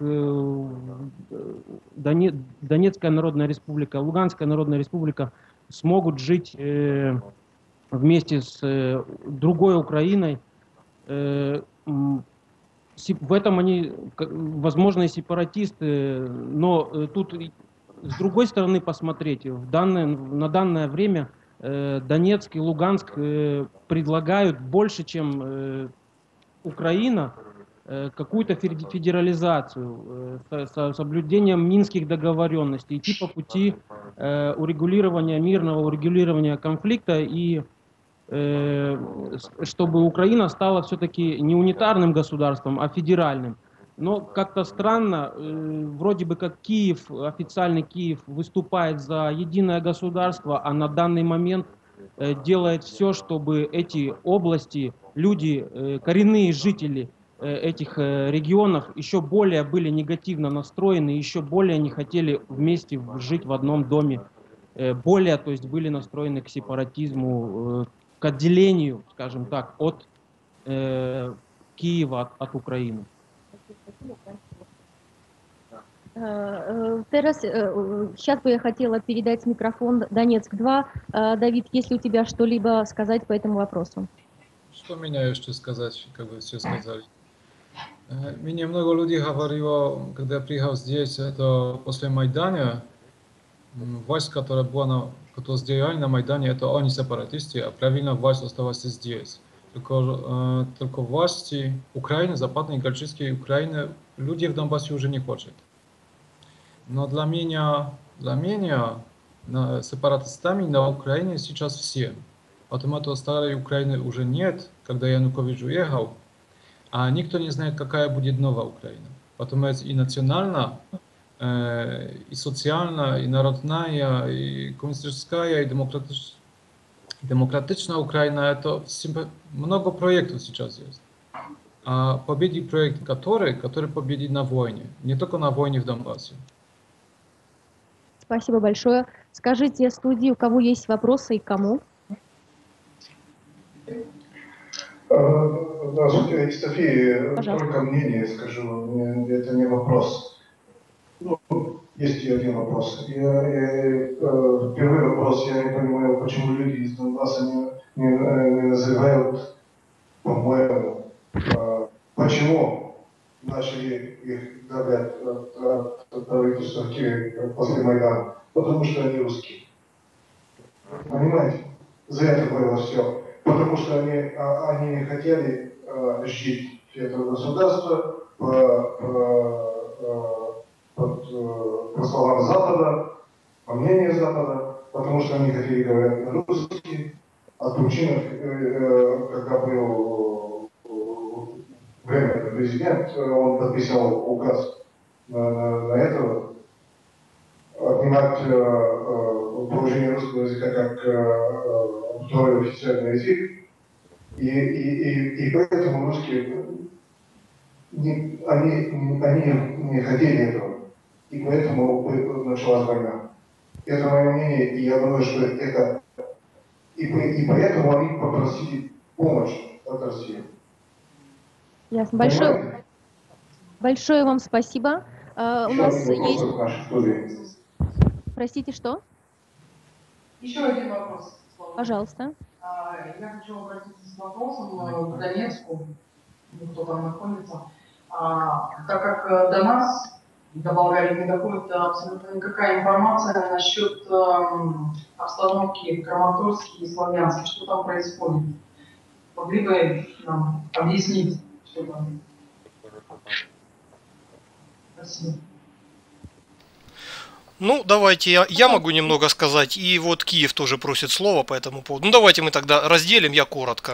Донецкая Народная Республика, Луганская Народная Республика смогут жить э, вместе с э, другой Украиной. Э, в этом они, возможно, и сепаратисты, но э, тут с другой стороны посмотреть, в данное, на данное время э, Донецк и Луганск э, предлагают больше, чем э, Украина, какую-то федерализацию с соблюдением минских договоренностей, идти по пути урегулирования мирного, урегулирования конфликта, и чтобы Украина стала все-таки не унитарным государством, а федеральным. Но как-то странно, вроде бы как Киев, официальный Киев выступает за единое государство, а на данный момент делает все, чтобы эти области, люди, коренные жители этих регионов еще более были негативно настроены, еще более не хотели вместе жить в одном доме, более, то есть, были настроены к сепаратизму, к отделению, скажем так, от э, Киева, от, от Украины. Терес, сейчас бы я хотела передать микрофон Донецк два. Давид, есть ли у тебя что-либо сказать по этому вопросу? Что меня еще сказать, как вы все сказали? Мне много людей говорило, когда я приехал здесь, это после Майдана, власть, которая была на, которая сделали на Майдане, это они сепаратисты, а правильно власть оставалась здесь. Только, э, только власти Украины, западной галичской Украины, люди в Донбассе уже не хотят. Но для меня, для меня на, сепаратистами на Украине сейчас все. Потому что старой Украины уже нет, когда Янукович уехал. А никто не знает, какая будет новая Украина. Потому что и национально, э, и социально, и народная, и коммунистическая, и демократич... демократичная Украина, это много проектов сейчас есть. А победит проект, который, который победит на войне. Не только на войне в Донбассе. Спасибо большое. Скажите студии, у кого есть вопросы и кому? Здравствуйте, София, Пожалуйста. только мнение скажу, это не вопрос. Ну, есть и один вопрос. Я, я, первый вопрос, я не понимаю, почему люди из Донбасса не, не, не называют, по-моему, почему начали их давлять от правительства в Киеве после Майдана? Потому что они русские. Понимаете? За это было все. Потому что они, они не хотели э, жить этого государства по, по, по, по словам Запада, по мнению Запада, потому что они хотели говорить на русский. А Турчинов, э, когда был временный президент, он подписал указ на, на, на этого, отнимать э, э, положение русского языка как э, второй официальный язык, и, и, и, и поэтому русские не, они, они не хотели этого, и поэтому началась война. Это мое мнение, и я думаю, что это и, и поэтому они попросили помощь от России. Ясно. Большое, большое вам спасибо. Uh, у нас есть... Простите, что? Еще один вопрос. Пожалуйста. Я хочу обратиться с вопросом к Донецку, кто там находится. Так как до нас, до Болгарии, не доходит абсолютно никакая информация насчет обстановки в Краматорске и Славянске, что там происходит. Могли бы нам объяснить, что там? Спасибо. Ну, давайте я, я могу немного сказать, и вот Киев тоже просит слова по этому поводу. Ну, давайте мы тогда разделим, я коротко.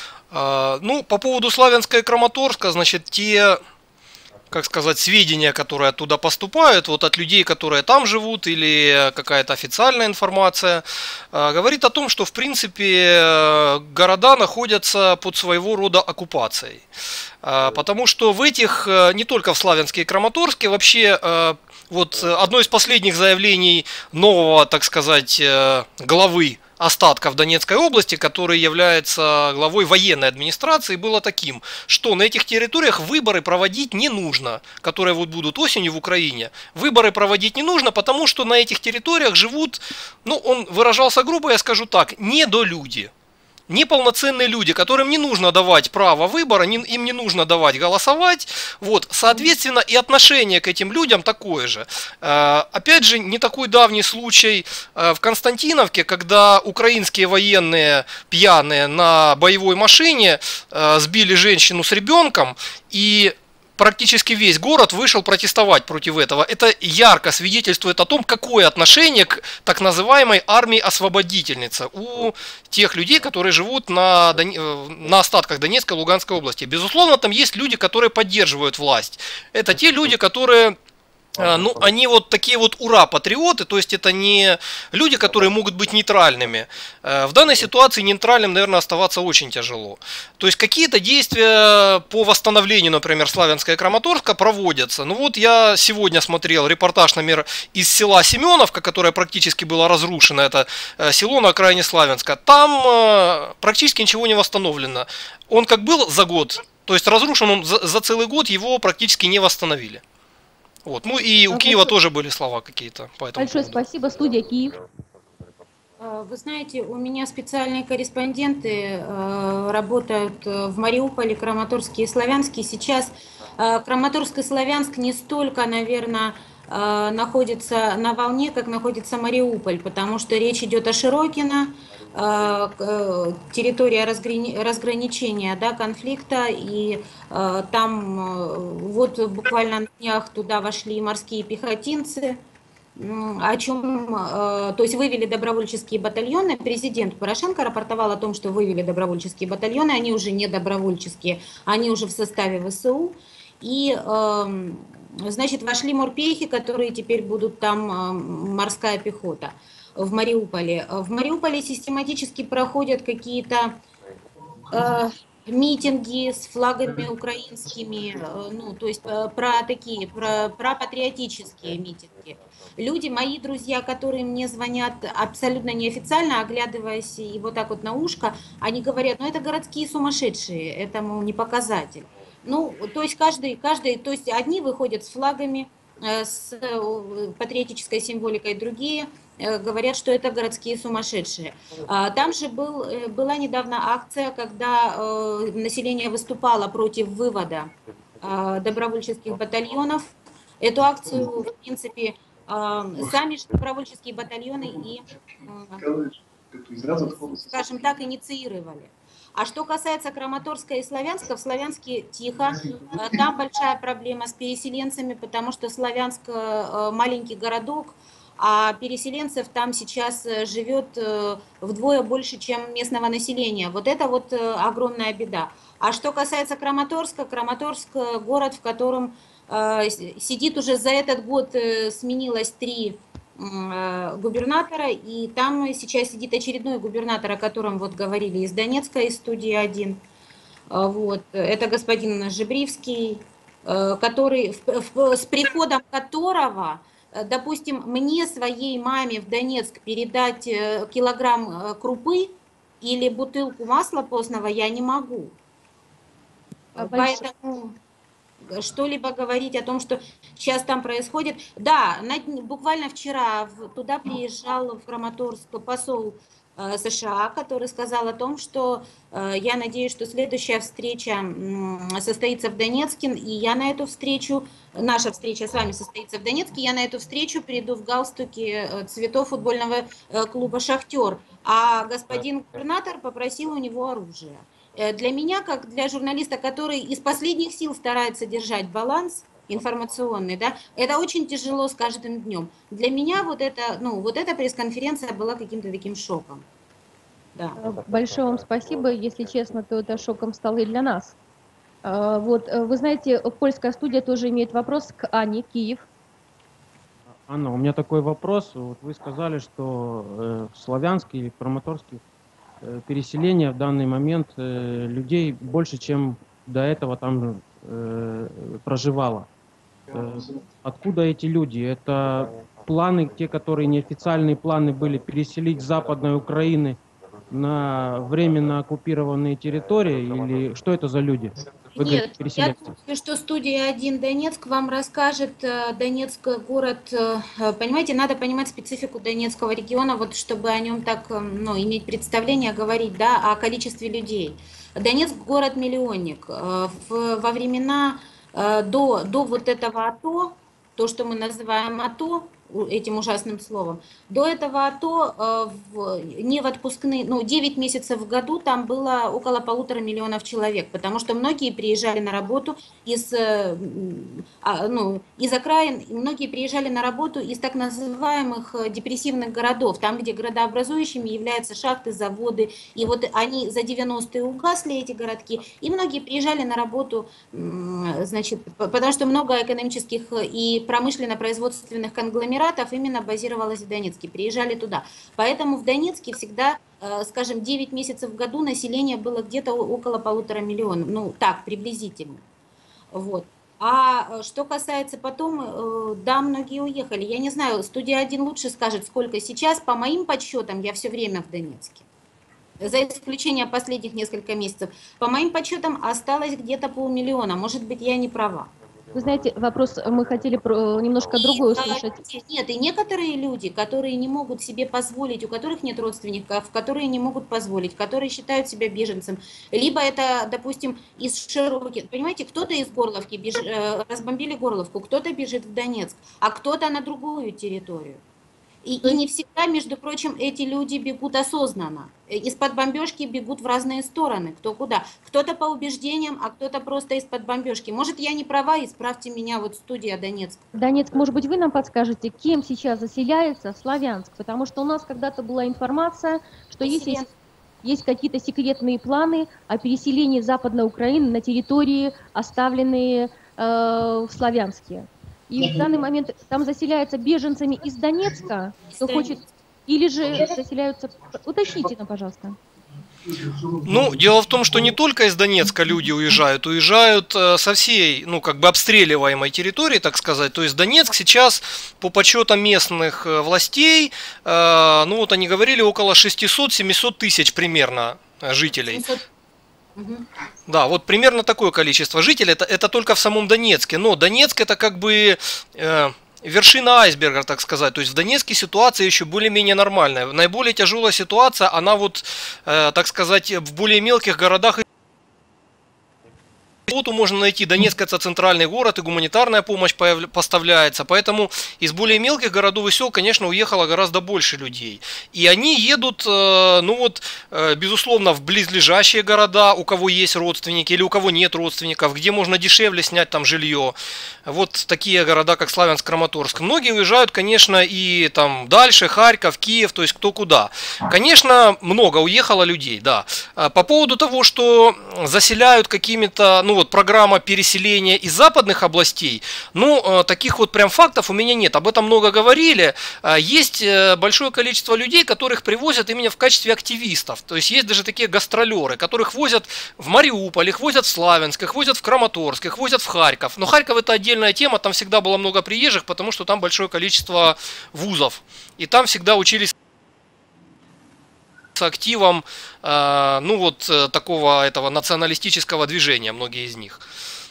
А, ну, по поводу Славянска и Краматорска, значит, те, как сказать, сведения, которые оттуда поступают, вот от людей, которые там живут, или какая-то официальная информация, а, говорит о том, что, в принципе, города находятся под своего рода оккупацией. А, потому что в этих, не только в Славянске и Краматорске, вообще... Вот одно из последних заявлений нового, так сказать, главы остатков Донецкой области, который является главой военной администрации, было таким, что на этих территориях выборы проводить не нужно, которые вот будут осенью в Украине. Выборы проводить не нужно, потому что на этих территориях живут, ну, он выражался грубо, я скажу так, недолюди. Неполноценные люди, которым не нужно давать право выбора, не, им не нужно давать голосовать, вот, соответственно, и отношение к этим людям такое же. Э, опять же, не такой давний случай э, в Константиновке, когда украинские военные пьяные на боевой машине э, сбили женщину с ребенком, и практически весь город вышел протестовать против этого. Это ярко свидетельствует о том, какое отношение к так называемой армии-освободительнице у тех людей, которые живут на, на остатках Донецкой и Луганской области. Безусловно, там есть люди, которые поддерживают власть. Это те люди, которые... Ну, они вот такие вот ура-патриоты, то есть это не люди, которые могут быть нейтральными. В данной ситуации нейтральным, наверное, оставаться очень тяжело. То есть какие-то действия по восстановлению, например, Славянска и Краматорска проводятся. Ну вот я сегодня смотрел репортаж, например, из села Семеновка, которое практически было разрушено, это село на окраине Славянска. Там практически ничего не восстановлено. Он как был за год, то есть разрушен он за, за целый год, его практически не восстановили. Вот. Ну и у Киева тоже были слова какие-то по этому Большое поводу. спасибо. Студия Киев. Вы знаете, у меня специальные корреспонденты э, работают в Мариуполе, Краматорске и Славянске. Сейчас э, Краматорск и Славянск не столько, наверное, э, находятся на волне, как находится Мариуполь, потому что речь идет о Широкино, э, э, территория разграни разграничения, да, конфликта, и э, там э, вот буквально на днях туда вошли морские пехотинцы. О чем, то есть вывели добровольческие батальоны. Президент Порошенко рапортовал о том, что вывели добровольческие батальоны, они уже не добровольческие, они уже в составе ВСУ. И, значит, вошли морпехи, которые теперь будут там морская пехота в Мариуполе. В Мариуполе систематически проходят какие-то митинги с флагами украинскими, ну, то есть про такие, про, про патриотические митинги. Люди, мои друзья, которые мне звонят абсолютно неофициально, оглядываясь и вот так вот на ушко, они говорят, ну, это городские сумасшедшие, это, мол, не показатель. Ну, то есть каждый, каждый, то есть одни выходят с флагами, с патриотической символикой, другие говорят, что это городские сумасшедшие. Там же был, была недавно акция, когда население выступало против вывода добровольческих батальонов. Эту акцию, в принципе, сами же добровольческие батальоны и, скажем так, инициировали. А что касается Краматорска и Славянска, в Славянске тихо. Там большая проблема с переселенцами, потому что Славянск маленький городок, а переселенцев там сейчас живет вдвое больше, чем местного населения. Вот это вот огромная беда. А что касается Краматорска, Краматорск город, в котором сидит уже за этот год, сменилось три губернатора, и там сейчас сидит очередной губернатор, о котором вот говорили из Донецка, из студии один. Вот. Это господин Жебривский, который, с приходом которого, допустим, мне, своей маме в Донецк передать килограмм крупы или бутылку масла постного я не могу. А Поэтому что-либо говорить о том, что сейчас там происходит. Да, на, буквально вчера в, туда приезжал в Краматорск посол э, США, который сказал о том, что э, я надеюсь, что следующая встреча э, состоится в Донецке, и я на эту встречу, наша встреча с вами состоится в Донецке, я на эту встречу приду в галстуке э, цветов футбольного э, клуба «Шахтер», а господин губернатор попросил у него оружие. Для меня, как для журналиста, который из последних сил старается держать баланс информационный, да, это очень тяжело с каждым днем. Для меня вот, это, ну, вот эта пресс-конференция была каким-то таким шоком. Да. Большое вам спасибо. Если честно, то это шоком стало и для нас. Вот, вы знаете, польская студия тоже имеет вопрос к Ане, Киев. Анна, у меня такой вопрос. Вот вы сказали, что в Славянске или в Краматорске переселение в данный момент э, людей больше, чем до этого там э, проживало. Э, откуда эти люди? Это планы, те, которые неофициальные планы были переселить с Западной Украины на временно оккупированные территории? Или что это за люди? Вы Нет, говорите, я думаю, что студия один Донецк вам расскажет. Донецк город, понимаете, надо понимать специфику Донецкого региона, вот чтобы о нем так, ну, иметь представление, говорить, да, о количестве людей. Донецк город-миллионник. Во времена до, до вот этого АТО, то, что мы называем АТО, этим ужасным словом. До этого АТО в, не в отпускные, ну, девять месяцев в году там было около полутора миллионов человек, потому что многие приезжали на работу из, ну, из окраин, многие приезжали на работу из так называемых депрессивных городов, там, где городообразующими являются шахты, заводы, и вот они за девяностые угасли, эти городки, и многие приезжали на работу, значит, потому что много экономических и промышленно-производственных конгломератов именно базировалась в Донецке, приезжали туда. Поэтому в Донецке всегда, скажем, девять месяцев в году население было где-то около полутора миллионов, ну так, приблизительно. Вот. А что касается потом, да, многие уехали. Я не знаю, студия один лучше скажет, сколько сейчас. По моим подсчетам, я все время в Донецке. За исключением последних нескольких месяцев. По моим подсчетам осталось где-то полмиллиона. Может быть, я не права. Вы знаете, вопрос мы хотели немножко другой услышать. Нет, и некоторые люди, которые не могут себе позволить, у которых нет родственников, которые не могут позволить, которые считают себя беженцем, либо это, допустим, из Широких, понимаете, кто-то из Горловки, беж... разбомбили Горловку, кто-то бежит в Донецк, а кто-то на другую территорию. И, и не всегда, между прочим, эти люди бегут осознанно. Из-под бомбежки бегут в разные стороны, кто куда. Кто-то по убеждениям, а кто-то просто из-под бомбежки. Может, я не права, исправьте меня, вот студия Донецк. Донецк, может быть, вы нам подскажете, кем сейчас заселяется Славянск? Потому что у нас когда-то была информация, что есть, есть какие-то секретные планы о переселении Западной Украины на территории, оставленные э, в Славянске. И в данный момент там заселяются беженцами из Донецка, кто хочет, или же заселяются... Уточните нам, пожалуйста. Ну, дело в том, что не только из Донецка люди уезжают, уезжают э, со всей, ну, как бы обстреливаемой территории, так сказать. То есть Донецк сейчас, по подсчетам местных э, властей, э, ну, вот они говорили, около шестьсот-семьсот тысяч примерно жителей. Мгм. Да, вот примерно такое количество жителей, это, это только в самом Донецке. Но Донецк это как бы э, вершина айсберга, так сказать. То есть в Донецке ситуация еще более-менее нормальная. Наиболее тяжелая ситуация, она вот, э, так сказать, в более мелких городах. Работу можно найти. Донецк это центральный город, и гуманитарная помощь появля- поставляется. Поэтому из более мелких городов и сел, конечно, уехало гораздо больше людей. И они едут, э, ну вот, э, безусловно, в близлежащие города, у кого есть родственники или у кого нет родственников, где можно дешевле снять там жилье. Вот такие города, как Славянск, Краматорск. Многие уезжают, конечно, и там дальше, Харьков, Киев, то есть кто куда. Конечно, много уехало людей, да. А по поводу того, что заселяют какими-то, ну вот программа переселения из западных областей, ну э, таких вот прям фактов у меня нет. Об этом много говорили. Э, Есть э, большое количество людей, которых привозят именно в качестве активистов. То есть есть даже такие гастролеры, которых возят в Мариуполь, их возят в Славянск, их возят в Краматорск, их возят в Харьков. Но Харьков это отдельная тема, там всегда было много приезжих, потому что там большое количество вузов. И там всегда учились с активом, э, ну вот э, такого этого националистического движения, многие из них.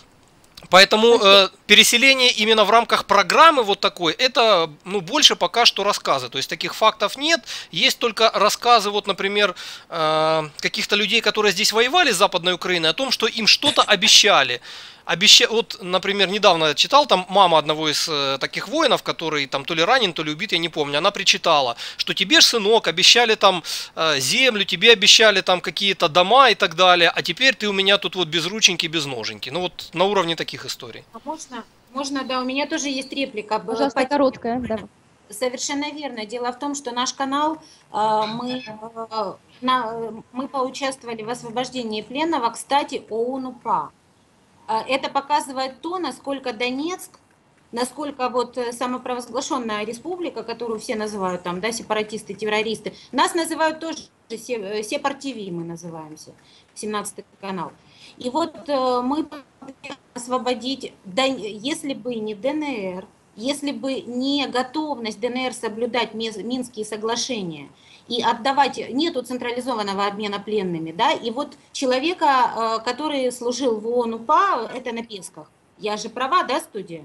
Поэтому э, переселение именно в рамках программы вот такой, это ну, больше пока что рассказы. То есть таких фактов нет. Есть только рассказы, вот, например, э, каких-то людей, которые здесь воевали с Западной Украиной, о том, что им что-то обещали. Обеща... Вот, например, недавно читал, там мама одного из э, таких воинов, который там то ли ранен, то ли убит, я не помню, она причитала, что тебе ж, сынок, обещали там э, землю, тебе обещали там какие-то дома и так далее, а теперь ты у меня тут вот без рученьки, без ноженьки. Ну вот на уровне таких историй. А можно, можно, да, у меня тоже есть реплика. Б- Пожалуйста, по теме. короткая. Да. Совершенно верно. Дело в том, что наш канал, э, мы, э, на- э, мы поучаствовали в освобождении пленного, кстати, ОУН-УПА. Э, Это показывает то, насколько Донецк, насколько вот э, самопровозглашенная республика, которую все называют там, да, сепаратисты, террористы, нас называют тоже се- э, Сепар-ТВ, мы называемся, семнадцатый канал. И вот э, мы хотим освободить, Дон- если бы не ДНР, если бы не готовность ДНР соблюдать мез- Минские соглашения и отдавать, нету централизованного обмена пленными, да, и вот человека, э, который служил в ООН-УПА, это на Песках. Я же права, да, студия?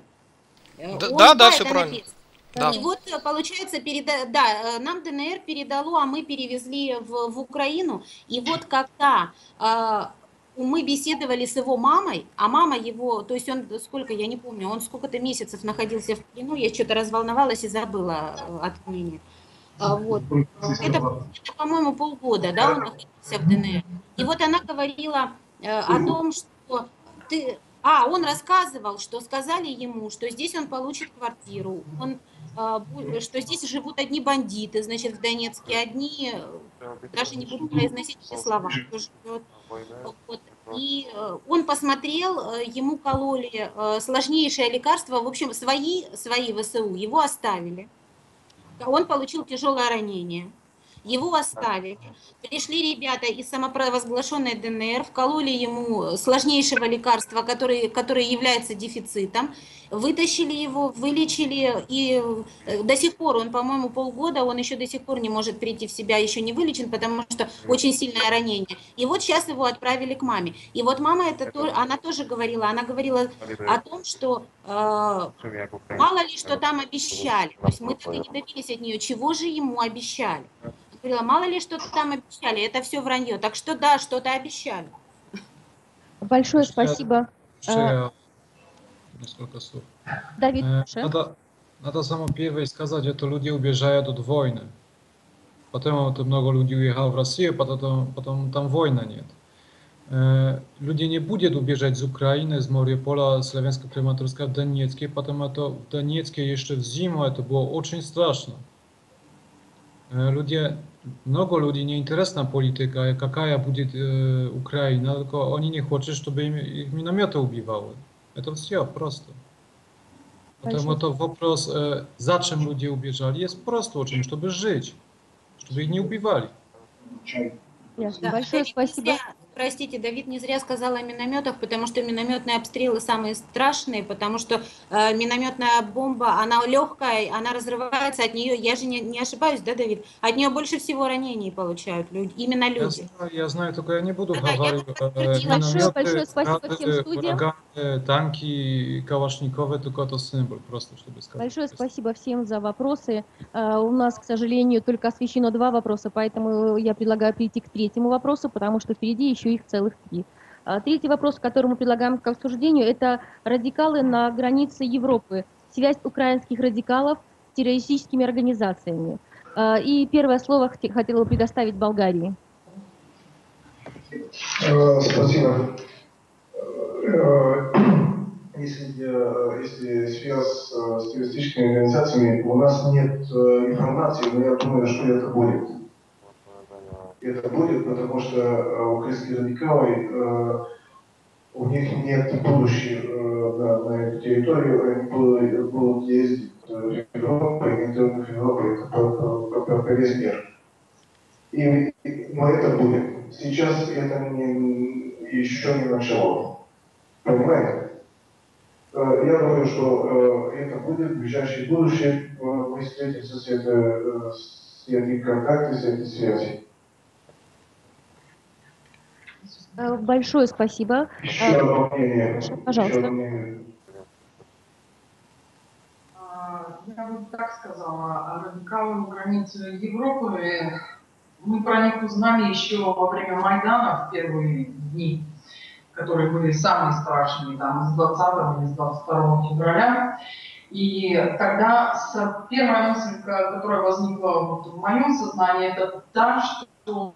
Э, Да, ООН-УПА да, да, все это на правильно. Песках. Да. И вот, э, получается, переда... да, э, нам ДНР передало, а мы перевезли в, в Украину. И вот когда э, мы беседовали с его мамой, а мама его, то есть он, сколько, я не помню, он сколько-то месяцев находился в плену, я что-то разволновалась и забыла э, от мнения. А, Вот. Это, это, по-моему, полгода, да, он находился в ДНР. И вот она говорила э, о том, что ты... А, он рассказывал, что сказали ему, что здесь он получит квартиру, он, э, бу- что здесь живут одни бандиты, значит, в Донецке одни, э, даже не буду произносить эти слова, кто живет. Вот. И э, он посмотрел, э, ему кололи э, сложнейшее лекарство, в общем, свои, свои ВСУ его оставили. Он получил тяжелое ранение. Его оставили. Пришли ребята из самопровозглашенной ДНР, вкололи ему сложнейшего лекарства, который, которое является дефицитом, вытащили его, вылечили, и э, до сих пор, он, по-моему, полгода, он еще до сих пор не может прийти в себя, еще не вылечен, потому что очень сильное ранение. И вот сейчас его отправили к маме. И вот мама, это то, она тоже говорила, она говорила о том, что э, мало ли что там обещали. То есть мы так и не добились от нее, чего же ему обещали. Говорила, мало ли что-то там обещали, это все вранье. Так что да, что-то обещали. Большое спасибо. Jeszcze ja несколько слов. Давид, Э, прошу. Надо, надо самое первое сказать, это люди убежают от войны. Потом вот много людей уехало в Россию, потом, потом там войны нет. Э, Люди не будут убежать из Украины, из Мариуполя, Славянска, Краматорска в Донецке, потому что в Донецке еще в зиму это было очень страшно. Э, Люди, много людей не интересна политика, какая будет э, Украина, только они не хотят, чтобы им, их минометы убивали. Это все просто. Потому Большое. что вопрос, э, зачем люди убежали, есть просто очень, чтобы жить, чтобы их не убивали. Ясно. Да, Большое Давид не спасибо. зря, простите, Давид не зря сказал о минометах, потому что минометные обстрелы самые страшные, потому что э, минометная бомба, она легкая, она разрывается от нее, я же не, не ошибаюсь, да, Давид? От нее больше всего ранений получают люди, именно Я люди. знаю, я знаю, только я не буду Да, я говорить. вот Э, подтвердила, Большое, Минометы, большое спасибо всем грады, студиям. ураганы, танки, калашниковы, только это символ, просто чтобы сказать. Большое спасибо всем за вопросы. А, У нас, к сожалению, только освещено два вопроса, поэтому я предлагаю перейти к третьему вопросу, потому что впереди еще их целых три. А, Третий вопрос, который мы предлагаем к обсуждению, это радикалы на границе Европы. Связь украинских радикалов с террористическими организациями. А, И первое слово хот- хотела бы предоставить Болгарии. Э, Спасибо. Э, Если, э, если связь э, с террористическими организациями, у нас нет э, информации, но я думаю, что это будет. Это будет, потому что э, украинские радикалы, э, у них нет будущего э, на, на эту территорию, они будут, будут ездить в Европу, и в Европу, это по, по, по, по весь мир. И, и- но это будет. Сейчас это не, еще не начало. Понимаете? Э, Я думаю, что э, это будет в ближайшее будущее. Э, Мы встретимся с, это, э, с этим контактом, с этой связью. Э, Большое спасибо. Еще Э, одно мнение. Еще Пожалуйста. одно мнение. А, Я бы так сказала, радикалы на границе Европы, э, мы про них узнали еще во время Майдана в первые дни, которые были самые страшные, там, с двадцатого или с двадцать второго февраля. И тогда с- первая мысль, ко- которая возникла вот в моем сознании, это та, что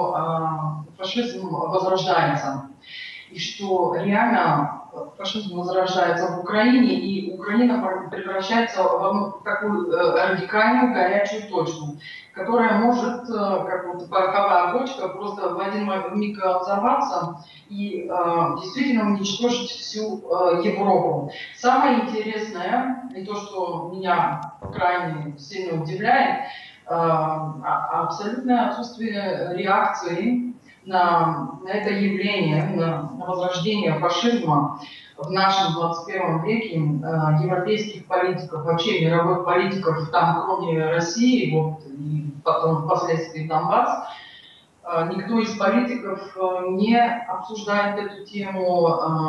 э, фашизм возрождается. И что реально фашизм возрождается в Украине, и Украина превращается в одну такую э, радикальную горячую точку, которая может, э, как вот пороховая бочка, просто в один миг взорваться и э, действительно уничтожить всю э, Европу. Самое интересное, и то, что меня крайне сильно удивляет, э, а- абсолютное отсутствие реакции на, на это явление, на, на возрождение фашизма в нашем двадцать первом веке, э, европейских политиков, вообще мировых политиков, там, кроме России, вот, и потом впоследствии Донбасс, э, никто из политиков э, не обсуждает эту тему.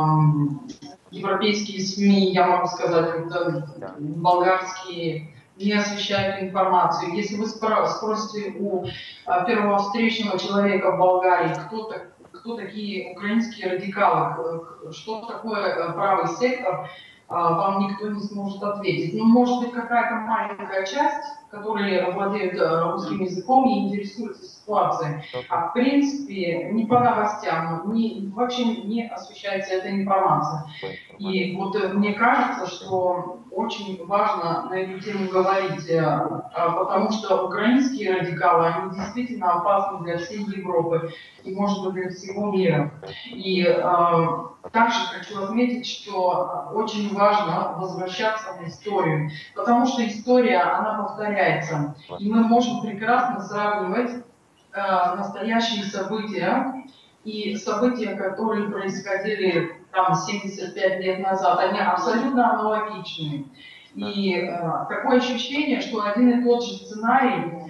Э, европейские СМИ, я могу сказать, вот, э, болгарские, не освещают информацию. Если вы спро- спросите у а, первого встречного человека в Болгарии, кто, так, кто такие украинские радикалы, к- что такое э, правый сектор, а, вам никто не сможет ответить. Ну, может быть, какая-то маленькая часть, которые владеют э, русским языком и интересуются ситуацией. А в принципе, ни по новостям, ни, вообще не освещается эта информация. И вот э, мне кажется, что очень важно на эту тему говорить, э, а, потому что украинские радикалы, они действительно опасны для всей Европы и, может быть, для всего мира. И э, также хочу отметить, что очень важно возвращаться в историю, потому что история, она повторяется. И мы можем прекрасно сравнивать э, настоящие события и события, которые происходили там семьдесят пять лет назад, они абсолютно аналогичны. И э, такое ощущение, что один и тот же сценарий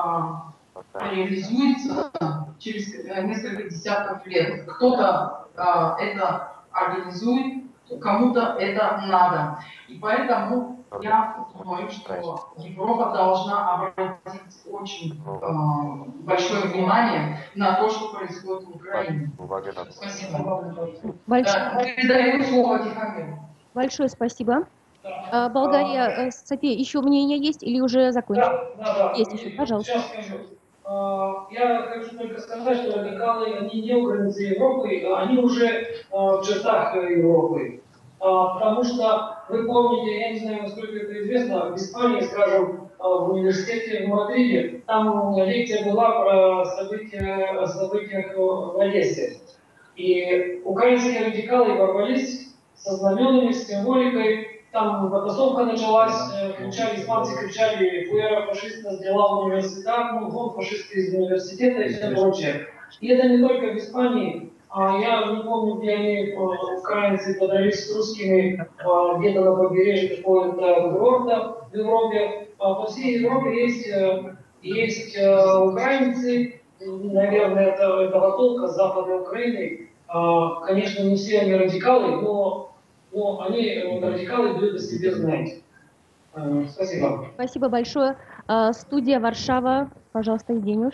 э, реализуется через э, несколько десятков лет. Кто-то э, это организует, кому-то это надо. И поэтому я думаю, что Европа должна обратить очень э, большое внимание на то, что происходит в Украине. Спасибо. Большое, Да, передаю слово Тихомиру. большое спасибо. А, Болгария, э, София, еще мнение есть или уже закончили? Да, да, да. Есть еще, пожалуйста. Сейчас скажу. А, Я хочу только сказать, что радикалы, они не у границы Европы, а они уже а, в чертах Европы. А, Потому что, вы помните, я не знаю, насколько это известно, в Испании, скажем, а, в университете в Мадриде, там лекция была про события, о событиях в Одессе. И украинские радикалы ворвались со знаменами, с символикой. Там потасовка началась, кричали, испанцы кричали, фуэра фашист нас дела в университет, ну, вон фашисты из университета и все прочее. И это не только в Испании. А я не помню, где они, украинцы, подрались с русскими где-то на побережье какого-то курорта в Европе. По всей Европе есть, есть украинцы, наверное, это, этого толка с Западной Украины. Конечно, не все они радикалы, но, но они радикалы дают о себе знать. Спасибо. Спасибо большое. Студия Варшава, пожалуйста, Евгений.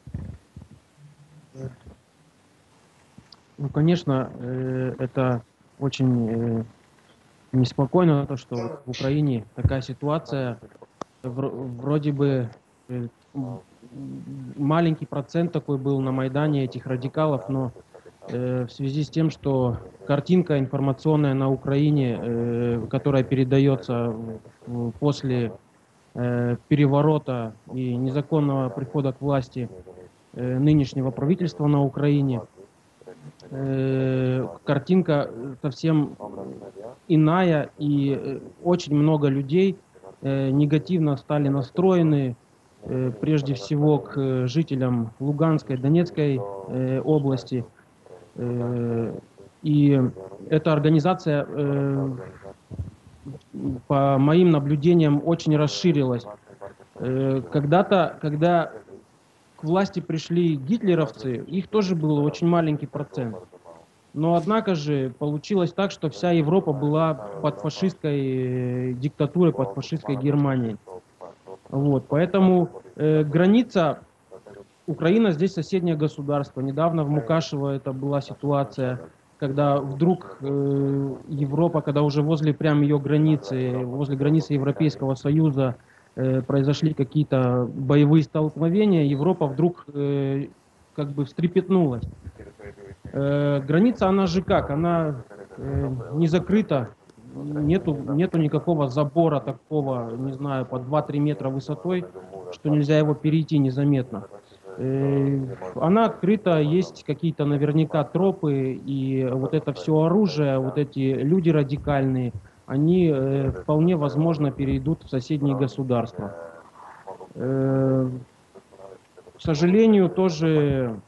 Ну, конечно, это очень неспокойно, то, что в Украине такая ситуация. Вроде бы маленький процент такой был на Майдане этих радикалов, но в связи с тем, что картинка информационная на Украине, которая передается после переворота и незаконного прихода к власти нынешнего правительства на Украине, картинка совсем иная, и очень много людей негативно стали настроены прежде всего к жителям Луганской, Донецкой области. И эта организация, по моим наблюдениям, очень расширилась. Когда-то, когда к власти пришли гитлеровцы, их тоже был очень маленький процент. Но однако же получилось так, что вся Европа была под фашистской диктатурой, под фашистской Германией. Вот, поэтому э, граница, Украина здесь соседнее государство. Недавно в Мукашево это была ситуация, когда вдруг э, Европа, когда уже возле прям ее границы, возле границы Европейского Союза э, произошли какие-то боевые столкновения, Европа вдруг э, как бы встрепетнулась. Э, граница, она же как? Она э, не закрыта, нету, нету никакого забора такого, не знаю, по два-три метра высотой, что нельзя его перейти незаметно. Э, она открыта, есть какие-то наверняка тропы, и вот это все оружие, вот эти люди радикальные, они э, вполне возможно перейдут в соседние государства. Э, к сожалению, тоже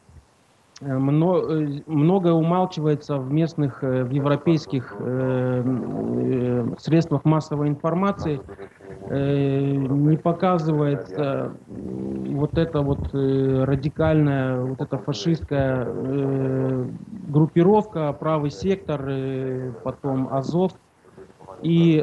многое умалчивается в местных, в европейских средствах массовой информации, не показывается вот эта вот радикальная, вот эта фашистская группировка, правый сектор, потом Азов, и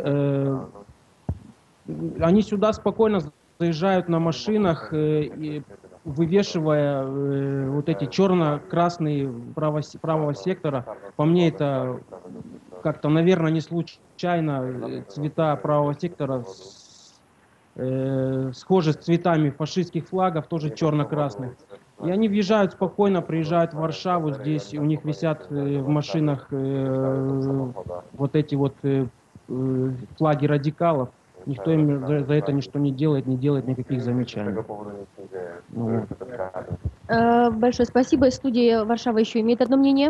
они сюда спокойно заезжают на машинах, и вывешивая э, вот эти черно-красные право, правого сектора. По мне это как-то, наверное, не случайно цвета правого сектора с, э, схожи с цветами фашистских флагов, тоже черно-красных. И они въезжают спокойно, приезжают в Варшаву, здесь у них висят э, в машинах э, вот эти вот э, э, флаги радикалов. Никто им за, за это ничто не делает, не делает никаких замечаний. Ну. Большое спасибо. Студия Варшава еще имеет одно мнение.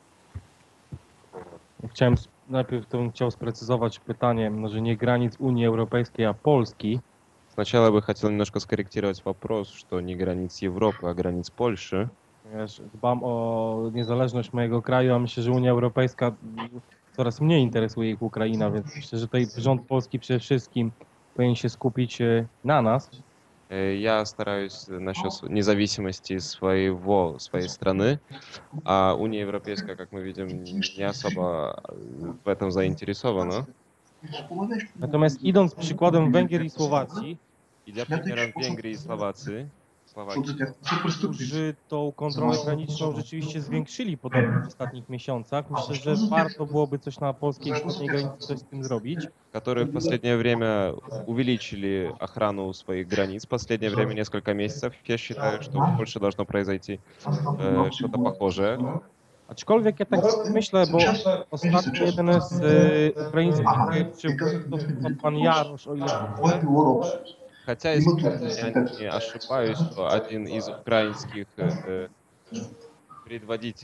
Chciałem najpierw to bym chciał sprecyzować pytanie, może nie granic Unii Europejskiej, a Polski. Сначала я бы хотел немножко скорректировать вопрос, что не границ Европы, а границ Польши. Ja dbam o niezależność mojego kraju, a myślę, że Unia Europejska coraz mniej interesuje ich Ukraina, więc myślę, że tutaj rząd polski przede wszystkim powinien się skupić na nas. Я стараюсь насчет независимости своего, своей страны, а Уния Европейская, как мы видим, не особо в этом заинтересована. Natomiast idąc przykładem Węgier i Słowacji, idя примером Венгрии и Словакии, którzy tą kontrolę graniczną rzeczywiście zwiększyli podobnie w ostatnich miesiącach. Myślę, że warto byłoby coś na polskiej wschodniej granicy coś z tym zrobić. Которые в последнее время увеличили охрану своих границ. В последнее время, несколько месяцев, я считаю, что в Польше должно произойти э, что-то похожее. Aczkolwiek ja tak myślę, bo ostatnio jeden z e, ukraińskich przywódców, pan Jarosz, o ile Хотя, если я не ошибаюсь, то один из украинских э, предводителей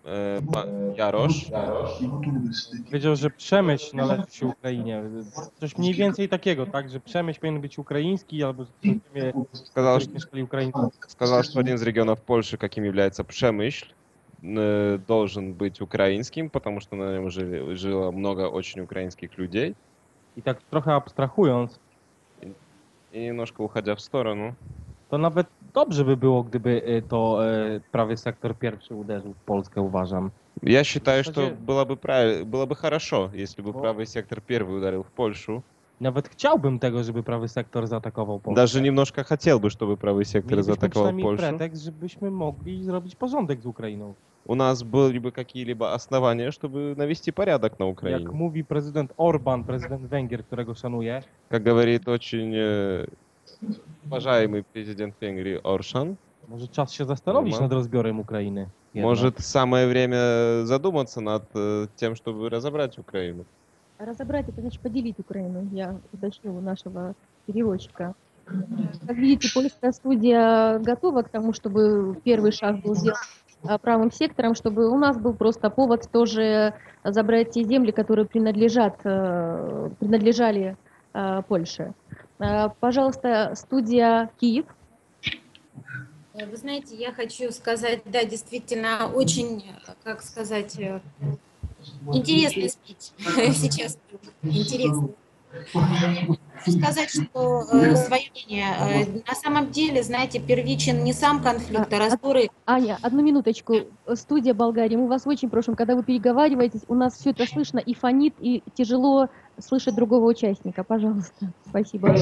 E, pan Jarosz? Powiedział, że Przemyśl należy się Ukrainie. Coś mniej więcej takiego, tak? Że Przemyśl powinien być ukraiński, albo że Сказал, mieszkali Ukraińcy. сказал, что один из регионов Польши, каким является Пшемышль, должен быть украинским, потому что на нем жили, жило много очень украинских людей. I tak trochę abstrahując, И немножко уходя в сторону, to nawet dobrze by było, gdyby to e, prawy sektor pierwszy uderzył w Polskę, uważam. я считаю, что Кстати, было бы правильно, было бы хорошо, если бы О. правый сектор первый ударил в Польшу. Nawet chciałbym tego, żeby prawy sektor zaatakował Polskę. Даже немножко хотел бы, чтобы правый сектор Mielibyśmy заатаковал przynajmniej Польшу. pretekst, żebyśmy mogli zrobić porządek z Ukrainą. У нас были бы какие-либо основания, чтобы навести порядок на Jak Украине. mówi prezydent Orban, prezydent Węgier, którego szanuję, Как говорит очень э, уважаемый президент Венгрии Оршан, może czas się zastanowić Orban. nad rozbiorem Ukrainy. jednak. может самое время задуматься над э, тем, чтобы разобрать Украину. Разобрать — это значит поделить Украину, я уточнила у нашего переводчика. Как видите, польская студия готова к тому, чтобы первый шаг был сделан а, правым сектором, чтобы у нас был просто повод тоже забрать те земли, которые принадлежат, э, принадлежали э, Польше. Э, Пожалуйста, студия Киев. Вы знаете, я хочу сказать, да, действительно, очень, как сказать, э, интересный спич сейчас. Интересно. Хочу сказать, что э, свое мнение. Э, на самом деле, знаете, первичен не сам конфликт, а раздоры. Аня, одну минуточку. Студия Болгарии. Мы вас очень просим, когда вы переговариваетесь, у нас все это слышно и фонит, и тяжело слышать другого участника. Пожалуйста. Спасибо.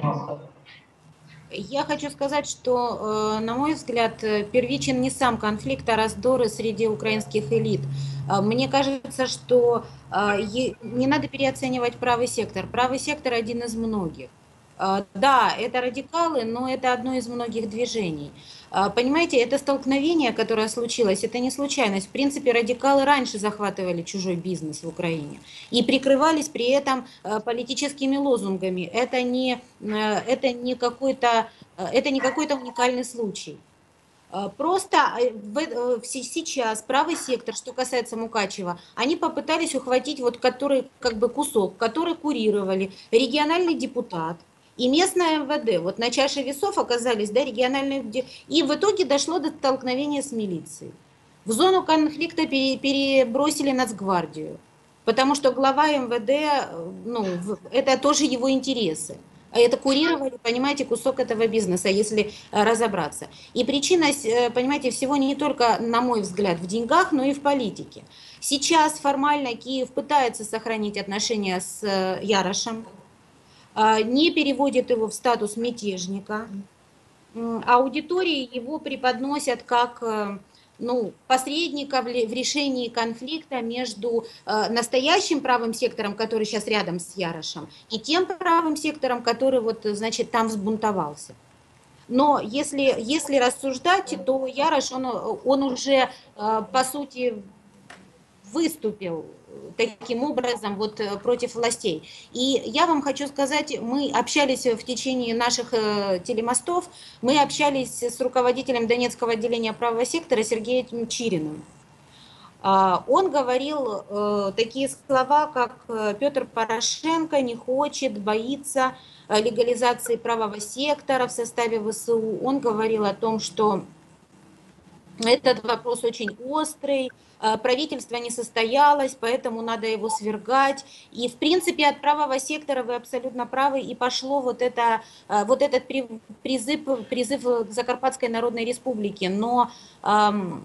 Я хочу сказать, что, э, на мой взгляд, э, первичен не сам конфликт, а раздоры среди украинских элит. Э, Мне кажется, что э, е- не надо переоценивать правый сектор. Правый сектор один из многих. Э, Да, это радикалы, но это одно из многих движений. Э, Понимаете, это столкновение, которое случилось, это не случайность. В принципе, радикалы раньше захватывали чужой бизнес в Украине и прикрывались при этом э, политическими лозунгами. Это не, э, это не какой-то, э, это не какой-то уникальный случай. Э, Просто э, в э- э, в се- сейчас правый сектор, что касается Мукачева, они попытались ухватить вот который как бы кусок, который курировали региональный депутат и местное эм вэ дэ. Вот на чаше весов оказались, да, региональные, де- и в итоге дошло до столкновения с милицией. В зону конфликта пере- перебросили Нацгвардию, потому что глава эм вэ дэ, э, ну, в- это тоже его интересы. А это курировали, понимаете, кусок этого бизнеса, если э, разобраться. И причина, с- э, понимаете, всего не только, на мой взгляд, в деньгах, но и в политике. Сейчас формально Киев пытается сохранить отношения с э, Ярошем, а, не переводит его в статус мятежника. М, Аудитории его преподносят как э, ну, посредника в ле- в решении конфликта между э, настоящим правым сектором, который сейчас рядом с Ярошем, и тем правым сектором, который вот, э, значит, там взбунтовался. Но если, если рассуждать, то Ярош, он, э, он уже, э, по сути, выступил таким образом вот э, против властей. И я вам хочу сказать, мы общались в течение наших э, телемостов, мы общались с руководителем Донецкого отделения правого сектора Сергеем Чириным. А, Он говорил э, такие слова, как э, Петр Порошенко не хочет, боится э, легализации правого сектора в составе вэ эс у. Он говорил о том, что этот вопрос очень острый, э, правительство не состоялось, поэтому надо его свергать. И, в принципе, от правого сектора вы абсолютно правы, и пошло вот, это, э, вот этот при- призыв, призыв к Закарпатской Народной Республике. Но, эм,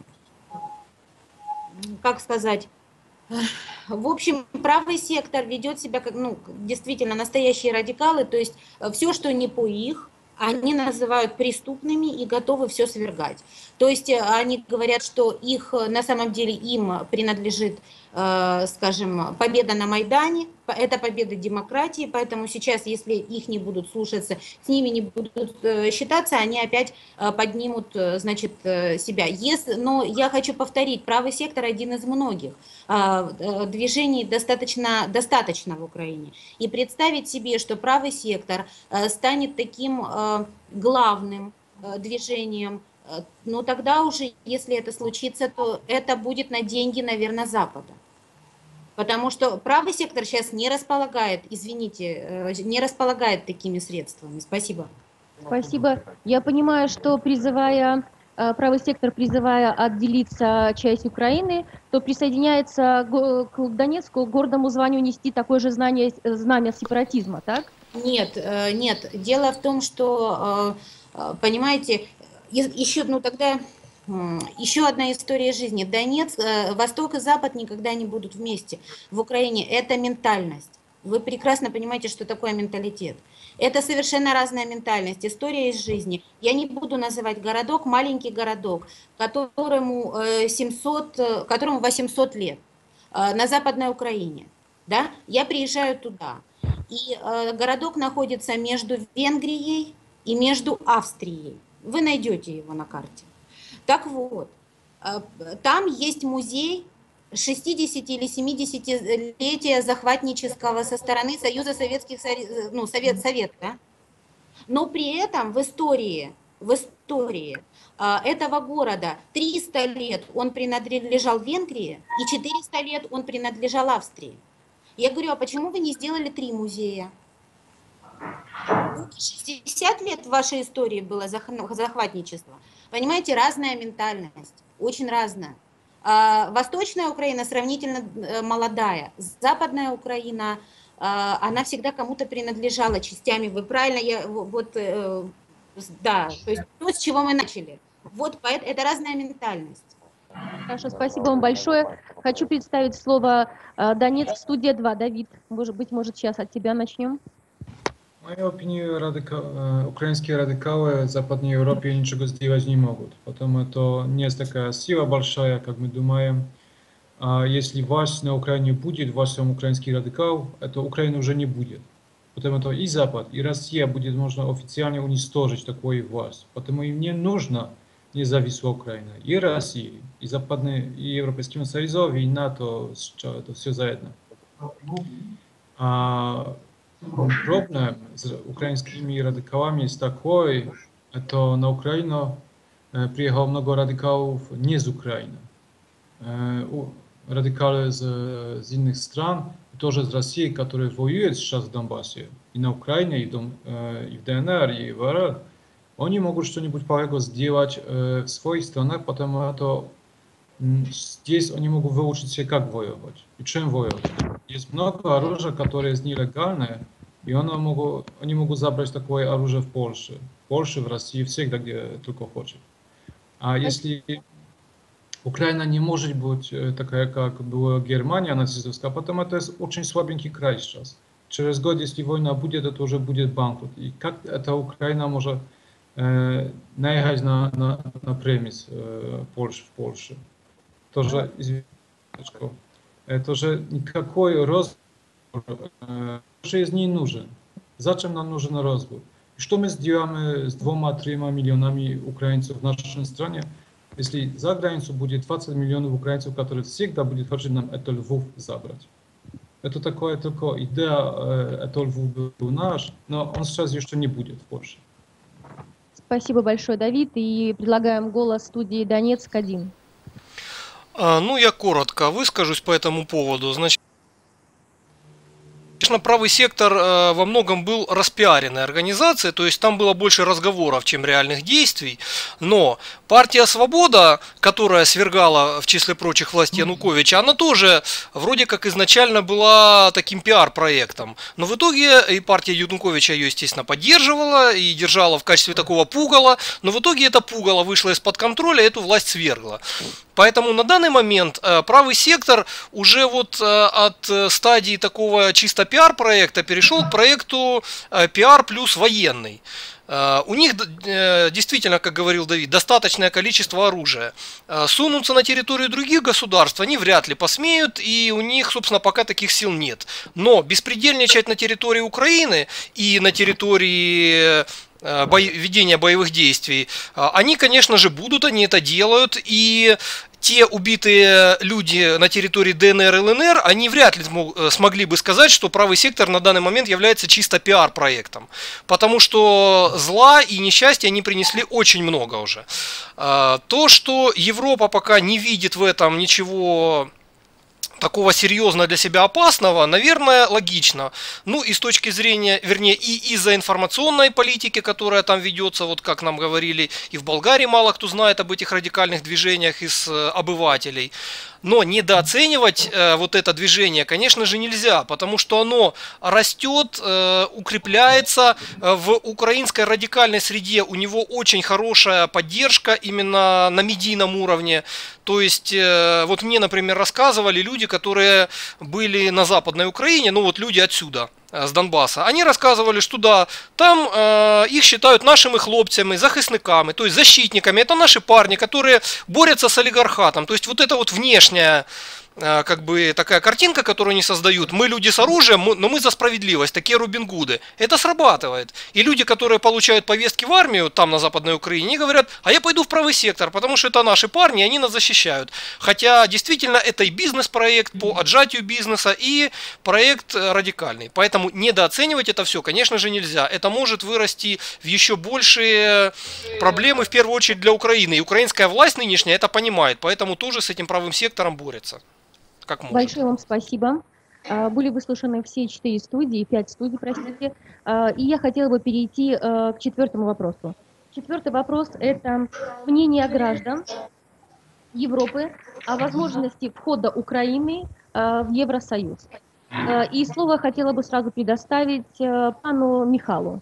как сказать, в общем, правый сектор ведет себя как, ну, действительно настоящие радикалы, то есть все, что не по их, они называют преступными и готовы все свергать. То есть э, они говорят, что их э, на самом деле им принадлежит, э, скажем, победа на Майдане, п- это победа демократии, поэтому сейчас, если их не будут слушаться, с ними не будут э, считаться, они опять э, поднимут, э, значит, э, себя. Если, но я хочу повторить, правый сектор один из многих. А, э, Движений достаточно, достаточно в Украине. И представить себе, что правый сектор э, станет таким э, главным э, движением Но тогда уже, если это случится, то это будет на деньги, наверное, Запада. Потому что правый сектор сейчас не располагает, извините, не располагает такими средствами. Спасибо. Спасибо. Я понимаю, что призывая правый сектор, призывая отделиться часть Украины, то присоединяется к Донецку, к гордому званию нести такое же знание, знамя сепаратизма, так? Нет, нет. Дело в том, что, понимаете, еще, ну тогда, еще одна история жизни. Донецк, Восток и Запад никогда не будут вместе. В Украине это ментальность. Вы прекрасно понимаете, что такое менталитет. Это совершенно разная ментальность, история из жизни. Я не буду называть городок, маленький городок, которому, семьсот, которому восемьсот лет, на Западной Украине. Да? Я приезжаю туда, и городок находится между Венгрией и между Австрией. Вы найдете его на карте. Так вот, там есть музей шестидесяти- или семидесятилетия захватнического со стороны Союза Советских, ну, Совет, Совет, да? Но при этом в истории, в истории этого города триста лет он принадлежал Венгрии и четыреста лет он принадлежал Австрии. Я говорю, а почему вы не сделали три музея? шестьдесят лет в вашей истории было захватничество. Понимаете, разная ментальность, очень разная. Восточная Украина сравнительно молодая, Западная Украина, она всегда кому-то принадлежала частями. Вы правильно, я, вот, да, то есть то, с чего мы начали. Вот это разная ментальность. Хорошо, спасибо вам большое. Хочу представить слово Донецк, студия два. Давид, может быть, может, сейчас от тебя начнем? В моей опинии, радика... украинские радикалы в Западной Европе ничего сделать не могут, потому это не такая сила большая, как мы думаем. А если власть на Украине будет, власть украинских радикалов, это Украины уже не будет. Потому что и Запад, и Россия будет можно официально уничтожить такую власть. Потому им не нужно независимая Украина. И Россия, и Западный, и Европейским Союзом, и НАТО, это все заедно. А проблем с украинскими радикалами есть такой, это на Украину приехало много радикалов не из Украины. Радикалы из, из иных стран, тоже из России, которые воюют сейчас в Донбассе, и на Украине, и, Дон, и в ДНР, и в РФ, они могут что-нибудь полезное сделать в своих странах, потому что здесь они могут выучиться, как воевать и чем воевать. Есть много оружия, которое нелегальное, и они могут, они могут забрать такое оружие в Польше. В Польше, в России, всегда, где только хочет. А если Украина не может быть такая, как была Германия нацистовская, потому это очень слабенький край сейчас. Через год, если война будет, это уже будет банкрот. И как эта Украина может э, наиграть на, на, на премис э, Польши в Польше? Тоже, извините, тоже никакой разбор э, не нужен. Зачем нам нужен разбор? И что мы сделаем с двумя-тремя миллионами украинцев в нашей стране, если за границу будет двадцать миллионов украинцев, которые всегда будут хотеть нам это Львов забрать? Это такое только идея, это Львов был наш, но он сейчас еще не будет в Польше. Спасибо большое, Давид, и предлагаем голос студии Донецк один. А, ну, я коротко выскажусь по этому поводу. Значит, конечно, правый сектор э, во многом был распиаренной организацией, то есть там было больше разговоров, чем реальных действий, но партия «Свобода», которая свергала, в числе прочих, власть Януковича, она тоже вроде как изначально была таким пиар-проектом, но в итоге и партия Януковича ее, естественно, поддерживала и держала в качестве такого пугала, но в итоге это пугало вышло из-под контроля и эту власть свергла. Поэтому на данный момент э, правый сектор уже вот э, от стадии такого чисто пиар-проекта перешел к проекту э, пиар плюс военный. Uh, у них uh, действительно, как говорил Давид, достаточное количество оружия. Uh, сунуться на территорию других государств они вряд ли посмеют, и у них, собственно, пока таких сил нет. Но беспредельничать на территории Украины и на территории бо... ведения боевых действий они, конечно же, будут, они это делают, и те убитые люди на территории ДНР и ЛНР, они вряд ли смогли бы сказать, что правый сектор на данный момент является чисто пиар-проектом. Потому что зла и несчастья они принесли очень много уже. То, что Европа пока не видит в этом ничего такого серьезно для себя опасного, наверное, логично. Ну и с точки зрения, вернее, и из-за информационной политики, которая там ведется, вот как нам говорили, и в Болгарии мало кто знает об этих радикальных движениях из э, обывателей. Но недооценивать э, вот это движение, конечно же, нельзя, потому что оно растет, э, укрепляется э, в украинской радикальной среде. У него очень хорошая поддержка именно на медийном уровне. То есть, э, вот мне, например, рассказывали люди, которые были на Западной Украине, ну вот люди отсюда, с Донбасса, они рассказывали, что да, там э, их считают нашими хлопцами, захисниками, то есть защитниками, это наши парни, которые борются с олигархатом, то есть вот это вот внешняя как бы такая картинка, которую они создают. Мы люди с оружием, мы, но мы за справедливость, такие Робин Гуды. Это срабатывает. И люди, которые получают повестки в армию, там на Западной Украине, они говорят, а я пойду в правый сектор, потому что это наши парни, и они нас защищают. Хотя действительно это и бизнес-проект по отжатию бизнеса, и проект радикальный. Поэтому недооценивать это все, конечно же, нельзя. Это может вырасти в еще большие проблемы, в первую очередь для Украины. И украинская власть нынешняя это понимает, поэтому тоже с этим правым сектором борется. Как может. Большое вам спасибо. Были выслушаны все четыре студии, пять студий, простите. И я хотела бы перейти к четвертому вопросу. Четвертый вопрос – это мнение граждан Европы о возможности входа Украины в Евросоюз. И слово хотела бы сразу предоставить пану Михалу.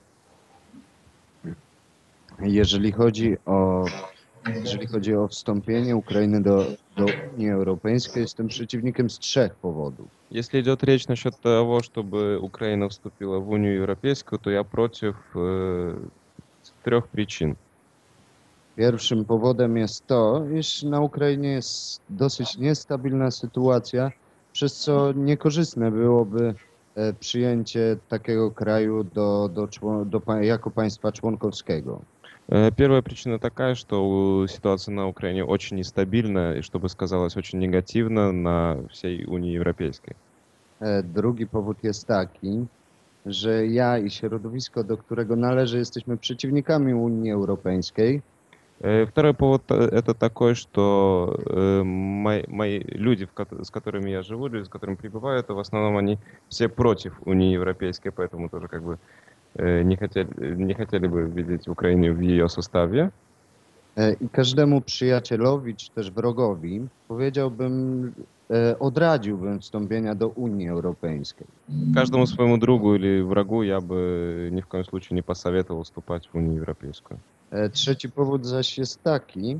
Jeżeli chodzi o Jeżeli chodzi o wstąpienie Ukrainy do, do Unii Europejskiej, jestem przeciwnikiem z trzech powodów. Если идет речь насчет того, чтобы Украина вступила в Унию Европейскую, то я против э, трех причин. Pierwszym powodem jest to, iż na Ukrainie jest dosyć niestabilna sytuacja, przez co niekorzystne byłoby e, przyjęcie takiego kraju do, do, do, do, jako państwa członkowskiego. Первая причина такая, что ситуация на Украине очень нестабильна, и, чтобы сказалось, очень негативно на всей Unii Europejskiej. Drugi powód jest taki, że ja i środowisko, do którego należę, jesteśmy przeciwnikami Unii Europejskiej. Второй повод это такой, что мои, мои люди, с которыми я живу, люди, с которыми пребываю, это в основном они все против Унии Европейской, поэтому тоже как бы Nie chcieli, nie chcieliby widzieć Ukrainy w jej sostawie. I każdemu przyjacielowi, czy też wrogowi, powiedziałbym, odradziłbym wstąpienia do Unii Europejskiej. Каждому своему другу или врагу я бы ни в коем случае не посоветовал вступать в Унию Европейскую. Trzeci powód zaś jest taki.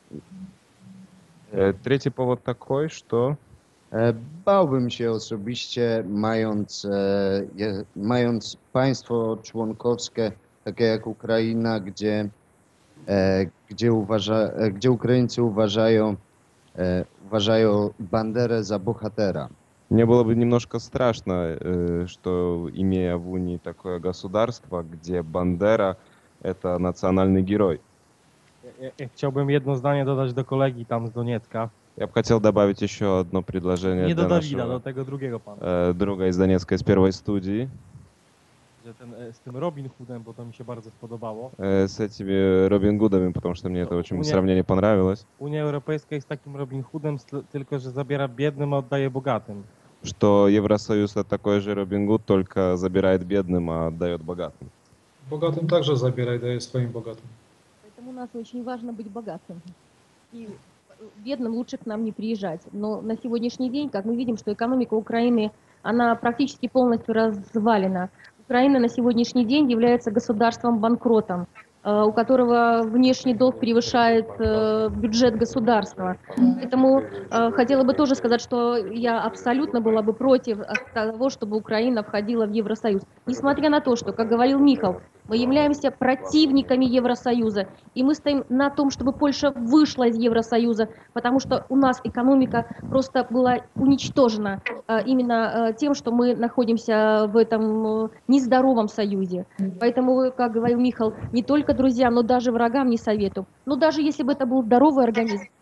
Третий повод такой, что bałbym się osobiście, mając, mając państwo członkowskie, takie jak Ukraina, gdzie, gdzie, uważa, gdzie Ukraińcy uważają, uważają Banderę za bohatera. Мне было бы немножко страшно, что, имея в Унии такое государство, где Бандера — это национальный герой. Ja, ja chciałbym jedno zdanie dodać do kolegi tam z Doniecka. Я бы хотел добавить еще одно предложение Nie для do Dawida, нашего do tego drugiego pana. э, друга из Донецка, из первой студии. Że ten, e, z tym Robin Hoodem, bo to mi się bardzo spodobało. Э, с этими Робин Гудами, потому что мне это очень Уня- сравнение понравилось. Unia Europejska jest takim Robin Hoodem, stl- tylko że zabiera biednym, a oddaje bogatym. Что Евросоюз — это такой же Робин Гуд, только забирает бедным, а отдает богатым. Богатым также забирай, дай своим богатым. Поэтому у нас очень важно быть богатым. И бедным лучше к нам не приезжать. Но на сегодняшний день, как мы видим, что экономика Украины, она практически полностью развалена. Украина на сегодняшний день является государством-банкротом, у которого внешний долг превышает бюджет государства. Поэтому хотела бы тоже сказать, что я абсолютно была бы против того, чтобы Украина входила в Евросоюз. Несмотря на то, что, как говорил Михал, мы являемся противниками Евросоюза, и мы стоим на том, чтобы Польша вышла из Евросоюза, потому что у нас экономика просто была уничтожена именно тем, что мы находимся в этом нездоровом союзе. Поэтому, как говорил Михал, не только друзьям, но даже врагам не советую. Но даже если бы это был здоровый организм,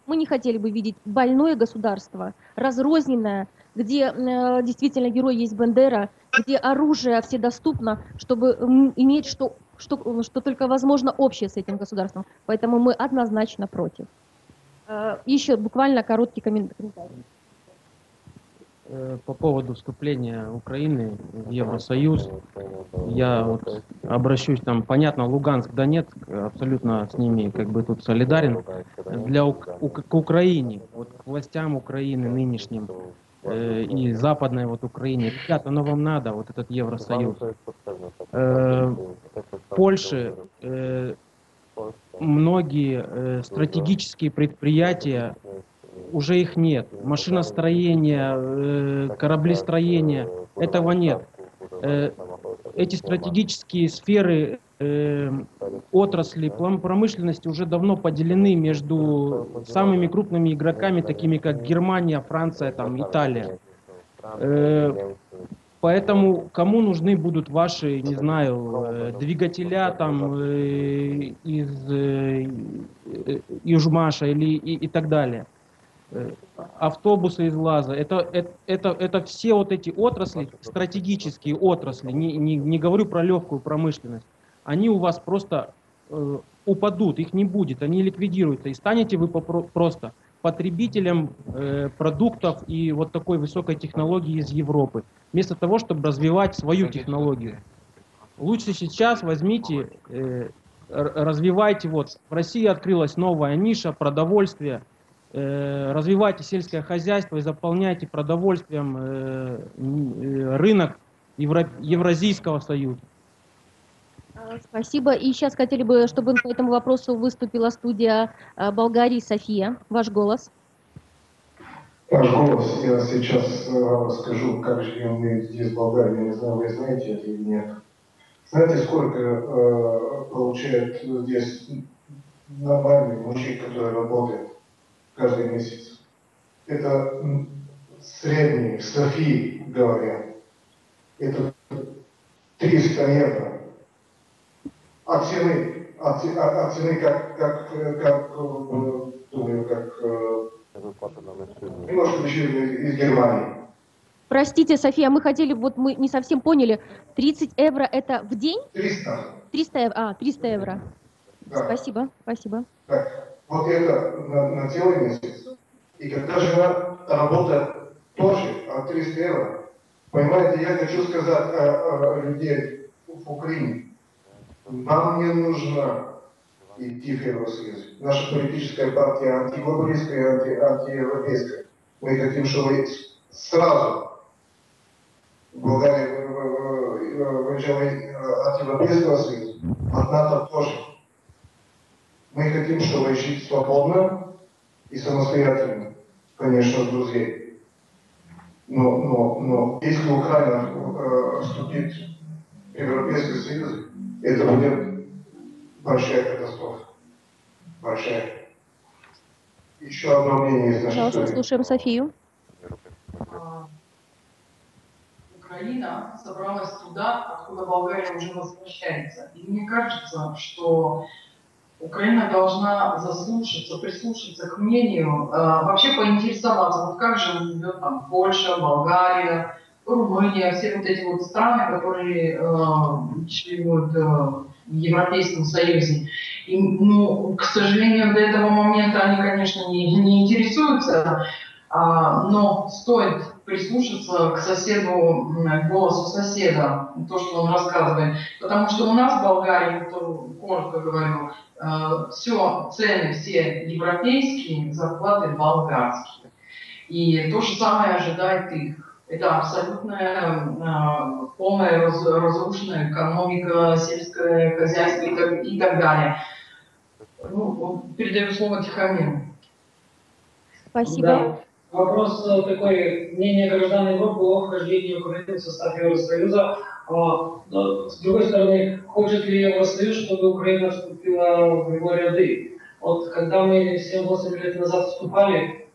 Мы не хотели бы видеть больное государство, разрозненное, где э, действительно герой есть Бандера, где оружие вседоступно, чтобы м, иметь что, что, что только возможно общее с этим государством. Поэтому мы однозначно против. Э, еще буквально короткий комментарий. Э, По поводу вступления Украины в Евросоюз, я вот обращусь там, понятно, Луганск, Донецк, абсолютно с ними как бы тут солидарен. Для Ук- у- к Украине, вот к властям Украины нынешним э, и западной вот Украине, ребята, оно вам надо, вот этот Евросоюз. Э, Польше э, многие э, стратегические предприятия, уже их нет. Машиностроение, э, кораблестроение, этого нет. Э, эти стратегические сферы, э, отрасли плом- промышленности уже давно поделены между самыми крупными игроками, такими как Германия, Франция, там, Италия. Э, Поэтому кому нужны будут ваши, не знаю, э, двигателя там э, из э, э, Южмаша или и, и так далее? Э, Автобусы из ЛАЗа, это, это, это, это все вот эти отрасли, стратегические отрасли, не, не, не говорю про легкую промышленность, они у вас просто э, упадут, их не будет, они ликвидируются, и станете вы попро- просто потребителем э, продуктов и вот такой высокой технологии из Европы, вместо того, чтобы развивать свою технологию. Лучше сейчас возьмите, э, р- развивайте, вот в России открылась новая ниша продовольствия, э, развивайте сельское хозяйство и заполняйте продовольствием э, м, э, рынок Евро- Евразийского союза. Э, Спасибо. И сейчас хотели бы, чтобы по этому вопросу выступила студия э, Болгарии София. Ваш голос. Ваш голос, я сейчас вам расскажу, как живем мы здесь, в Болгарии. Я не знаю, вы знаете это или нет. Знаете, сколько э, получает здесь нормальный мужик, который работает каждый месяц? Это м, средний, в Софии говоря, это триста евро. От цены, от, ц- от, от цены как, как, э, как, э, думаю, как, э, немножко еще из Германии. Простите, София, мы хотели, вот мы не совсем поняли, тридцать евро это в день? триста. триста евро, а, триста евро. Да. Спасибо, спасибо. Так, вот это на, на целый месяц. И когда жена работает тоже от триста евро, понимаете, я хочу сказать о, о людей в Украине. Нам не нужно идти в Евросоюз. Наша политическая партия антиглобалистская, анти, антиевропейская. Мы хотим, чтобы сразу Болгария выезжала от Европейского Союза, от НАТО тоже. Мы хотим, чтобы жить свободно и самостоятельно, конечно, с друзей. Но, но, но если Украина э, вступит в Европейский Союз, это будет большая катастрофа. Большая. Еще одно мнение из нашей Пожалуйста, истории. слушаем Софию. А, Украина собралась туда, откуда Болгария уже возвращается. И мне кажется, что Украина должна заслушаться, прислушаться к мнению, э, вообще поинтересоваться, вот как же живет там Польша, Болгария, Румыния, все вот эти вот страны, которые э, членуют э, в Европейском Союзе. И, ну, к сожалению, до этого момента они, конечно, не, не интересуются, а, но стоит прислушаться к соседу, к голосу соседа, то, что он рассказывает. Потому что у нас в Болгарии, то, коротко говорю, э, все, цены все европейские, зарплаты болгарские. И то же самое ожидает их. Это абсолютная э, полная раз, разрушенная экономика, сельское хозяйство и так, и так далее. Ну, передаю слово Тихомиру. Спасибо. Да. Вопрос такой, мнение граждан Европы о вхождении Украины в состав Евросоюза. А, но, с другой стороны, хочет ли Евросоюз, чтобы Украина вступила в его ряды? Вот когда мы семь-восемь лет назад вступали,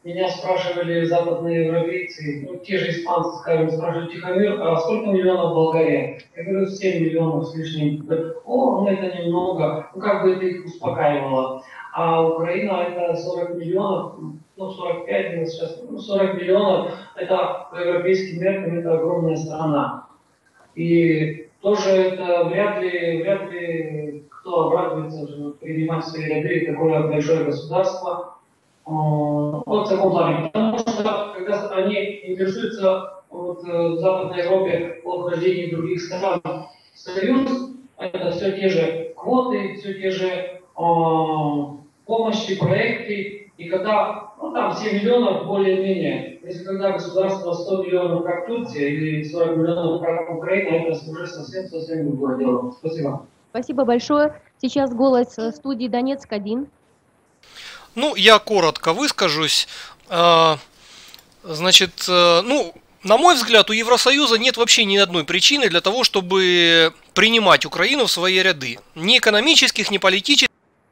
меня спрашивали западные европейцы, ну, те же испанцы, скажем, спрашивают: Тихомир, а сколько миллионов Болгария? Я говорю: семь миллионов с лишним. Говорят: о, ну это немного. Ну, как бы это их успокаивало. А Украина это сорок миллионов, ну сорок пять у нас сейчас, ну сорок миллионов, это по европейским меркам это огромная страна. И тоже это вряд ли, вряд ли кто обрадуется принимать в свои ряды такое большое государство. Вот в таком плане. Потому что когда они интересуются вот, в Западной Европе о вхождении других стран в Союз, это все те же квоты, все те же о, помощи, проекты. И когда, ну там семь миллионов более-менее, если когда государство сто миллионов, как Турция, или сорок миллионов, как Украина, это уже совсем-совсем другое дело. Спасибо. Спасибо большое. Сейчас голос студии Донецк один. Ну, я коротко выскажусь. Значит, ну, на мой взгляд, у Евросоюза нет вообще ни одной причины для того, чтобы принимать Украину в свои ряды. Ни экономических, ни политических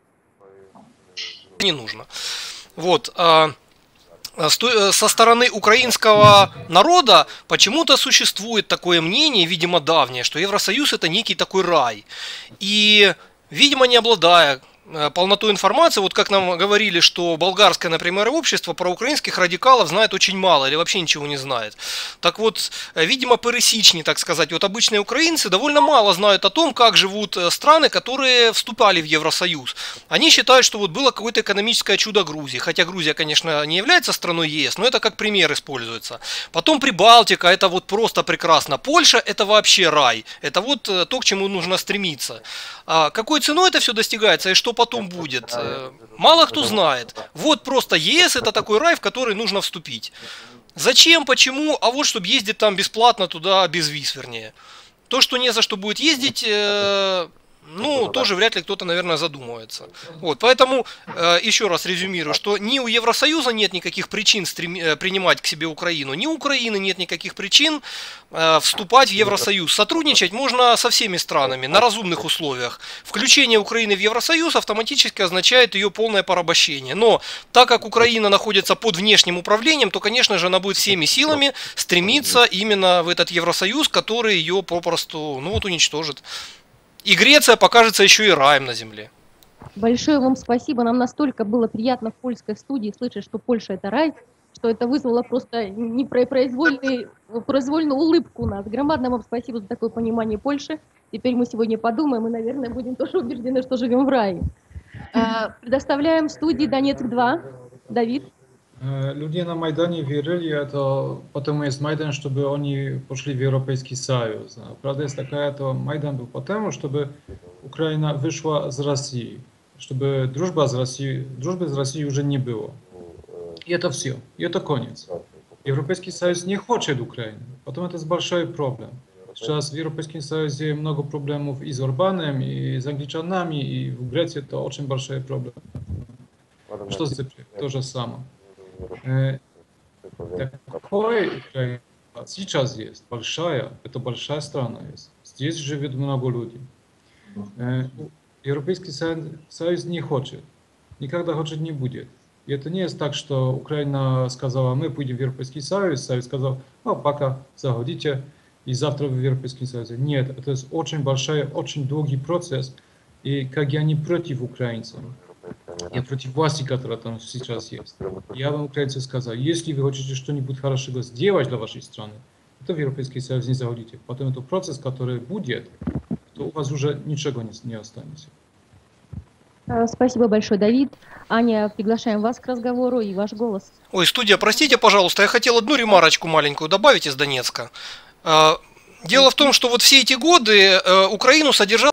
не нужно. Вот. Со стороны украинского народа почему-то существует такое мнение, видимо, давнее, что Евросоюз это некий такой рай. И, видимо, не обладая полноту информации, вот как нам говорили, что болгарское, например, общество про украинских радикалов знает очень мало или вообще ничего не знает. Так вот, видимо, пересечни, так сказать, вот обычные украинцы довольно мало знают о том, как живут страны, которые вступали в Евросоюз. Они считают, что вот было какое-то экономическое чудо Грузии, хотя Грузия, конечно, не является страной ЕС, но это как пример используется. Потом Прибалтика, это вот просто прекрасно. Польша, это вообще рай. Это вот то, к чему нужно стремиться. А какой ценой это все достигается и что потом будет? Мало кто знает. Вот просто ЕС это такой рай, в который нужно вступить. Зачем, почему? А вот чтобы ездить там бесплатно туда, без виз, вернее. То, что не за что будет ездить, э, ну, тоже вряд ли кто-то, наверное, задумывается. Вот, поэтому э, еще раз резюмирую, что ни у Евросоюза нет никаких причин стрем... принимать к себе Украину, ни у Украины нет никаких причин э, вступать в Евросоюз. Сотрудничать можно со всеми странами на разумных условиях. Включение Украины в Евросоюз автоматически означает ее полное порабощение. Но так как Украина находится под внешним управлением, то, конечно же, она будет всеми силами стремиться именно в этот Евросоюз, который ее попросту, ну вот, уничтожит. И Греция покажется еще и раем на земле. Большое вам спасибо. Нам настолько было приятно в польской студии слышать, что Польша это рай, что это вызвало просто непроизвольную произвольную улыбку у нас. Громадное вам спасибо за такое понимание Польши. Теперь мы сегодня подумаем и, наверное, будем тоже убеждены, что живем в рае. Предоставляем студии Донецк два. Давид. Ludzie na Majdanie wierzyli, to potem jest Majdan, żeby oni poszli w Europejski Союз. Prawda jest taka, to Majdan był po temu, żeby Ukraina wyszła z Rosji, żeby drużba z Rosji, drużby z Rosji już nie było. I to wszystko, i to koniec. Europejski Союз nie chce Ukrainy, potem to jest duży problem. Teraz w Europejskim Союзе много problemów i z Orbanem, i z Angliczanami, i w Grecji to очень большой problem. Что с Cyprem? To же самое. Такой Украина сейчас есть, большая, это большая страна есть. Здесь живет много людей. Европейский Союз не хочет, никогда хочет не будет. И это не есть так, что Украина сказала, мы пойдем в Европейский Союз, Союз сказал, ну пока заходите, и завтра в Европейский Союз. Нет, это очень большой, очень долгий процесс, и как я не против украинцев. Я против власти, которая там сейчас есть. Я вам, украинцы, сказал, если вы хотите что-нибудь хорошего сделать для вашей страны, то в Европейский Союз не заходите. Потом это процесс, который будет, то у вас уже ничего не, не останется. Спасибо большое, Давид. Аня, приглашаем вас к разговору и ваш голос. Ой, студия, простите, пожалуйста, я хотел одну ремарочку маленькую добавить из Донецка. Дело в том, что вот все эти годы Украину содержал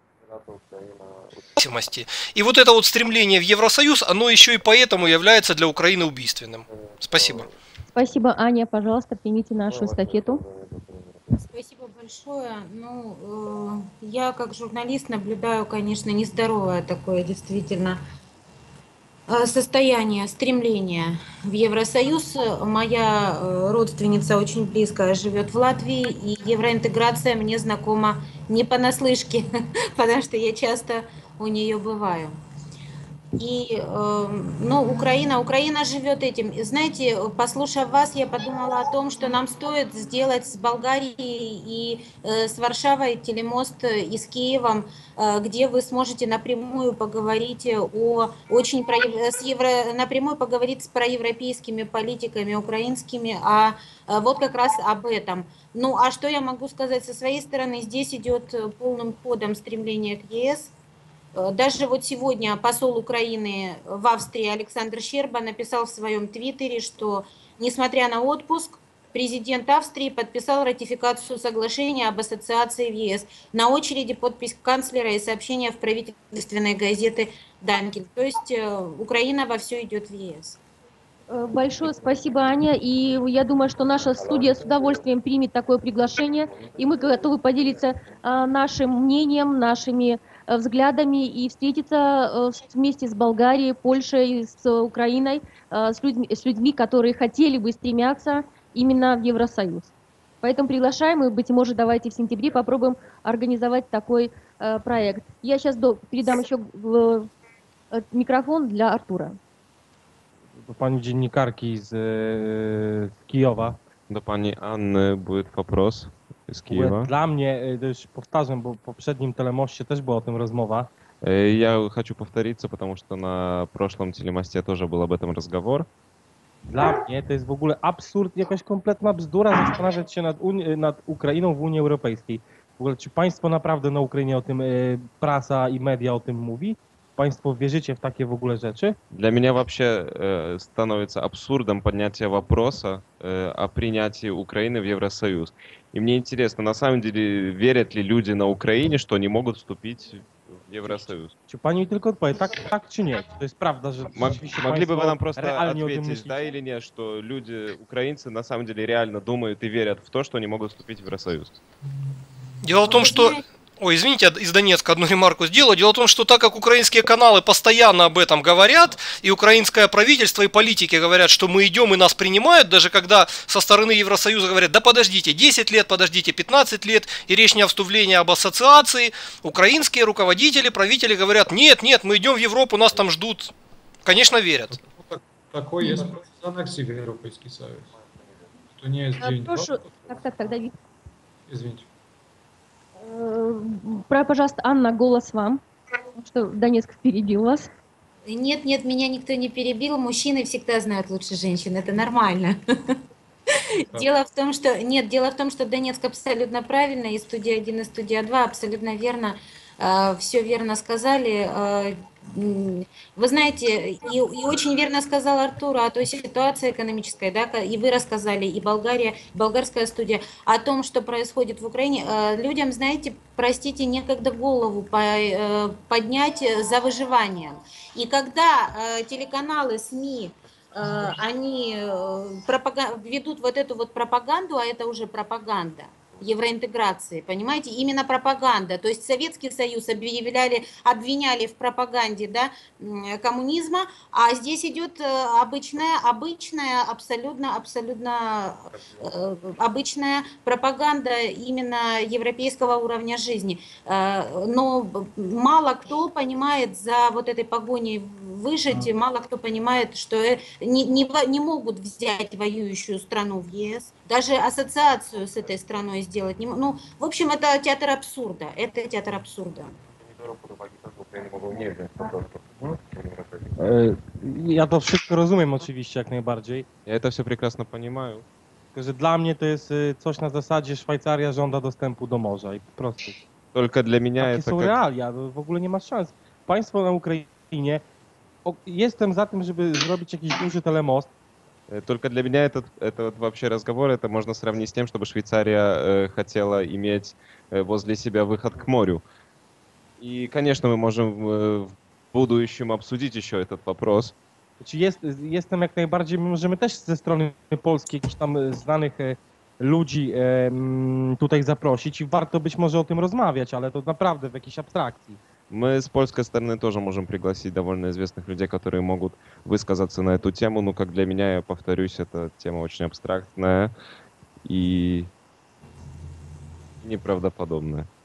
и вот это вот стремление в Евросоюз, оно еще и поэтому является для Украины убийственным. Спасибо. Спасибо, Аня. Пожалуйста, примите нашу эстафету. Спасибо большое. Ну, э, я как журналист наблюдаю, конечно, нездоровое такое действительно состояние, стремление в Евросоюз. Моя родственница очень близко живет в Латвии, и евроинтеграция мне знакома не понаслышке, потому что я часто у нее бываю. И, э, ну, Украина, Украина живет этим. Знаете, послушав вас, я подумала о том, что нам стоит сделать с Болгарией и э, с Варшавой телемост и с Киевом, э, где вы сможете напрямую поговорить о очень про, с евро, напрямую поговорить с проевропейскими политиками украинскими, а вот как раз об этом. Ну, а что я могу сказать со своей стороны? Здесь идет полным ходом стремление к ЕС. Даже вот сегодня посол Украины в Австрии Александр Щерба написал в своем твиттере, что, несмотря на отпуск, президент Австрии подписал ратификацию соглашения об ассоциации в ЕС. На очереди подпись канцлера и сообщение в правительственной газете «Данкель». То есть Украина вовсю идет в ЕС. Большое спасибо, Аня. И я думаю, что наша студия с удовольствием примет такое приглашение. И мы готовы поделиться нашим мнением, нашими взглядами и встретиться вместе с Болгарией, Польшей, с Украиной, с людьми, с людьми, которые хотели бы стремятся именно в Евросоюз. Поэтому приглашаем, и, быть может, давайте в сентябре попробуем организовать такой проект. Я сейчас передам еще микрофон для Артура. Do pani dziennikarki z, z Kijowa. Do pani Anny будет вопрос z Kijewa. Dla mnie, to już powtarzam, bo w poprzednim telemoście też była o tym rozmowa. Я хочу повториться, потому что на прошлом телемосте тоже был об этом разговор. Dla mnie to jest w ogóle absurd, jakaś kompletna bzdura zastanawiać się nad, Uni- nad Ukrainą w Unii Europejskiej. W ogóle, czy państwo naprawdę na Ukrainie o tym, prasa i media o tym mówi? Państwo wierzycie w takie w ogóle rzeczy? Для меня вообще э, становится абсурдом поднятие вопроса э, о принятии Украины в Евросоюз. И мне интересно, на самом деле, верят ли люди на Украине, что они могут вступить в Евросоюз? Czy pani tylko odpowie, tak, tak czy nie? To jest prawda, że Мог, могли бы вы нам просто realnie ответить, да или нет, что люди, украинцы, на самом деле реально думают и верят в то, что они могут вступить в Евросоюз? Дело в том, что... Ой, извините, из Донецка одну ремарку сделаю. Дело в том, что так как украинские каналы постоянно об этом говорят, и украинское правительство и политики говорят, что мы идем и нас принимают, даже когда со стороны Евросоюза говорят, да подождите, десять лет, подождите, пятнадцать лет, и речь не о вступлении, а об ассоциации, украинские руководители, правители говорят, нет, нет, мы идем в Европу, нас там ждут. Конечно, верят. Такой есть аннексии в Европейский Союз. То не есть день. Прошу... Так, так, так, Давид. Извините. Про, пожалуйста, Анна, голос вам, потому что Донецк перебил вас. Нет, нет, меня никто не перебил. Мужчины всегда знают лучше женщин, это нормально. Дело в том, что нет, дело в том, что Донецк абсолютно правильно, и студия один, и студия два абсолютно верно, все верно сказали. Вы знаете, и, и очень верно сказал Артур о той ситуации экономической, да, и вы рассказали, и Болгария, болгарская студия, о том, что происходит в Украине. Людям, знаете, простите, некогда голову поднять за выживанием. И когда телеканалы, СМИ, они ведут вот эту вот пропаганду, а это уже пропаганда евроинтеграции, понимаете, именно пропаганда. То есть Советский Союз объявляли, обвиняли в пропаганде, да, коммунизма, а здесь идет обычная, обычная, абсолютно, абсолютно обычная пропаганда именно европейского уровня жизни. Но мало кто понимает за вот этой погоней выжить, мало кто понимает, что не, не, не могут взять воюющую страну в ЕС, даже ассоциацию с этой страной сделать не могут. Ну, в общем, это театр абсурда. Это театр абсурда. Ja to wszystko rozumiem oczywiście jak najbardziej. Ja to все прекрасно понимаю. Tylko, że dla mnie to jest coś na zasadzie Szwajcaria żąda dostępu do morza i po prostu. Только для меня Takie это są как... realia, w ogóle nie ma szans. Państwo na Ukrainie, jestem za tym, żeby zrobić jakiś duży telemost. Только для меня этот, этот вообще разговор, это можно сравнить с тем, чтобы Швейцария э, хотела иметь э, возле себя выход к морю. И, конечно, мы можем э, в будущем обсудить еще этот вопрос. Jest, jestem jak najbardziej, możemy też ze strony polskiej jakichś tam znanych ludzi tutaj zaprosić i warto być może o tym rozmawiać, ale to naprawdę w jakiejś abstrakcji. Мы с польской стороны тоже можем пригласить довольно известных людей, которые могут высказаться на эту тему. Но, как для меня, я повторюсь, эта тема очень абстрактная и неправдоподобная.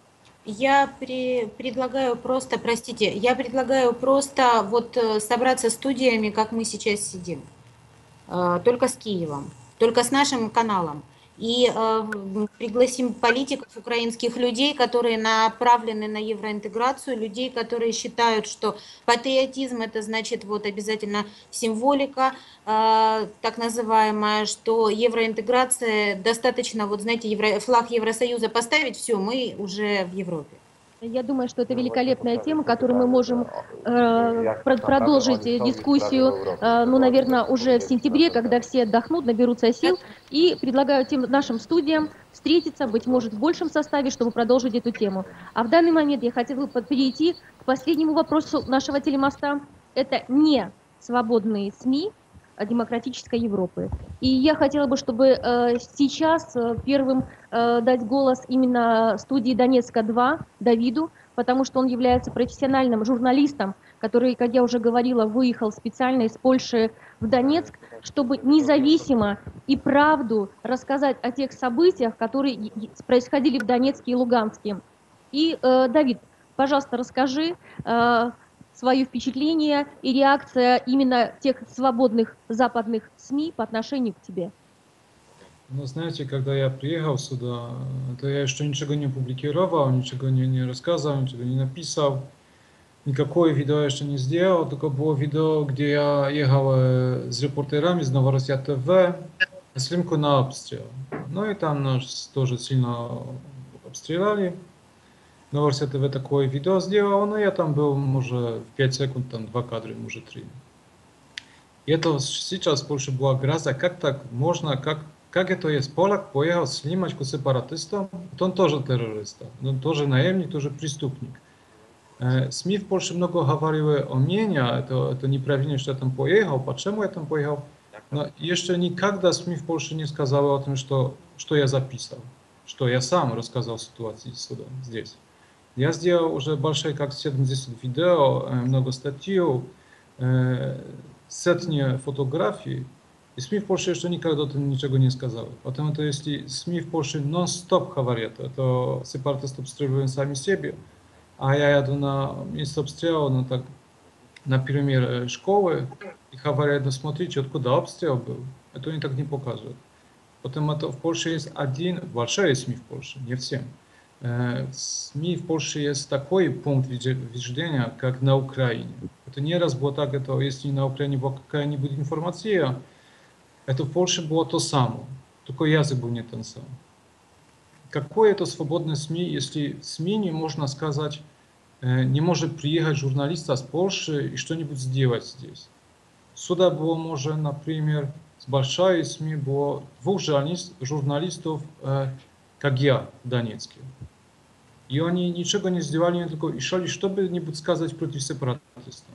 Я при, предлагаю просто, простите, я предлагаю просто вот э, собраться студиями, как мы сейчас сидим, э, только с Киевом, только с нашим каналом. И э, пригласим политиков, украинских людей, которые направлены на евроинтеграцию, людей, которые считают, что патриотизм это значит вот обязательно символика, э, так называемая, что евроинтеграция достаточно, вот знаете, евро, флаг Евросоюза поставить, все, мы уже в Европе. Я думаю, что это великолепная тема, которую мы можем э, продолжить дискуссию, э, ну, наверное, уже в сентябре, когда все отдохнут, наберутся сил. И предлагаю тем нашим студиям встретиться, быть может, в большем составе, чтобы продолжить эту тему. А в данный момент я хотела бы перейти к последнему вопросу нашего телемоста. Это не свободные СМИ демократической Европы. И я хотела бы, чтобы э, сейчас э, первым э, дать голос именно студии Донецка два Давиду, потому что он является профессиональным журналистом, который, как я уже говорила, выехал специально из Польши в Донецк, чтобы независимо и правду рассказать о тех событиях, которые происходили в Донецке и Луганске. И, э, Давид, пожалуйста, расскажи э, свое впечатление и реакция именно тех свободных западных СМИ по отношению к тебе. Ну, знаете, когда я приехал сюда, то я еще ничего не публиковал, ничего не, не рассказывал, ничего не написал, никакое видео еще не сделал, только было видео, где я ехал с репортерами из Новороссия ТВ на снимку на обстрел. Ну и там нас тоже сильно обстреляли. Новороссия ТВ такое видео сделал, но я там был, может, пять секунд, там два кадра, может, три. И это сейчас больше была гроза, как так можно, как, как это есть, Полак поехал снимать к сепаратистам, он тоже террорист, он тоже наемник, тоже преступник. Э, СМИ в Польше много говорили о мне, это, это неправильно, что я там поехал, почему я там поехал, но еще никогда СМИ в Польше не сказали о том, что, что я записал, что я сам рассказал ситуацию сюда, здесь. Я сделал уже больше как семьдесят видео, много статей, сотни фотографий. И СМИ в Польше еще никогда ничего не сказали. Потому что если СМИ в Польше нон-стоп говорят, это сепаратисты обстреливают сами себе, а я еду на место обстрела, ну, так, например, школы, и говорят, ну смотрите, откуда обстрел был. Это они так не показывают. Потому что в Польше есть один, большой СМИ в Польше, не всем. СМИ в Польше есть такой пункт виждения, как на Украине. Это не раз было так, это, если на Украине была какая-нибудь информация, это в Польше было то самое, только язык был не тот самый. Какое это свободное СМИ, если СМИ не можно сказать, не может приехать журналист из Польши и что-нибудь сделать здесь? Сюда было, может, например, с большой СМИ было двух журналистов, как я, в Донецке. И они ничего не сделали, они только решали что-нибудь сказать против сепаратистов.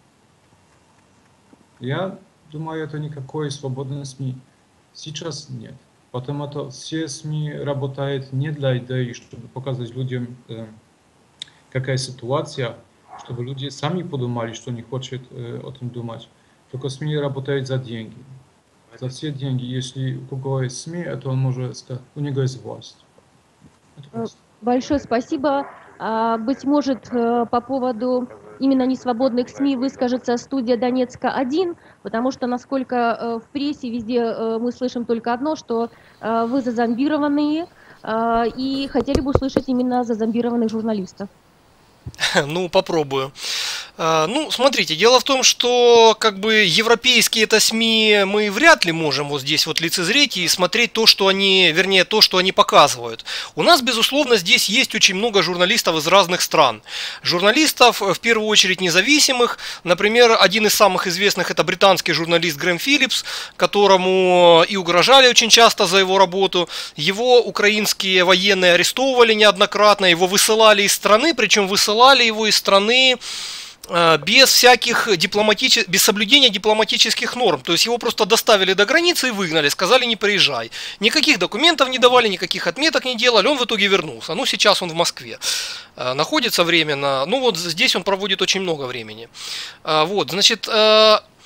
Я думаю, это никакой свободной СМИ. Сейчас нет. Потому что все СМИ работают не для идеи, чтобы показать людям, э, какая ситуация, чтобы люди сами подумали, что они хотят э, о том думать. Только СМИ работают за деньги. За все деньги. Если у кого есть СМИ, это он может сказать, у него есть власть. Большое спасибо. Быть может, по поводу именно несвободных СМИ выскажется студия Донецка один, потому что, насколько в прессе везде мы слышим только одно, что вы зазомбированные, и хотели бы услышать именно зазомбированных журналистов. Ну, попробую. Ну, смотрите, дело в том, что как бы европейские это СМИ мы вряд ли можем вот здесь вот лицезреть и смотреть то, что они, вернее, то, что они показывают. У нас, безусловно, здесь есть очень много журналистов из разных стран. Журналистов, в первую очередь, независимых. Например, один из самых известных это британский журналист Грэм Филлипс, которому и угрожали очень часто за его работу. Его украинские военные арестовывали неоднократно, его высылали из страны, причем высылали его из страны без всяких дипломатических, без соблюдения дипломатических норм. То есть его просто доставили до границы и выгнали, сказали не приезжай. Никаких документов не давали, никаких отметок не делали, он в итоге вернулся. Ну, сейчас он в Москве находится временно, ну вот здесь он проводит очень много времени. Вот, значит,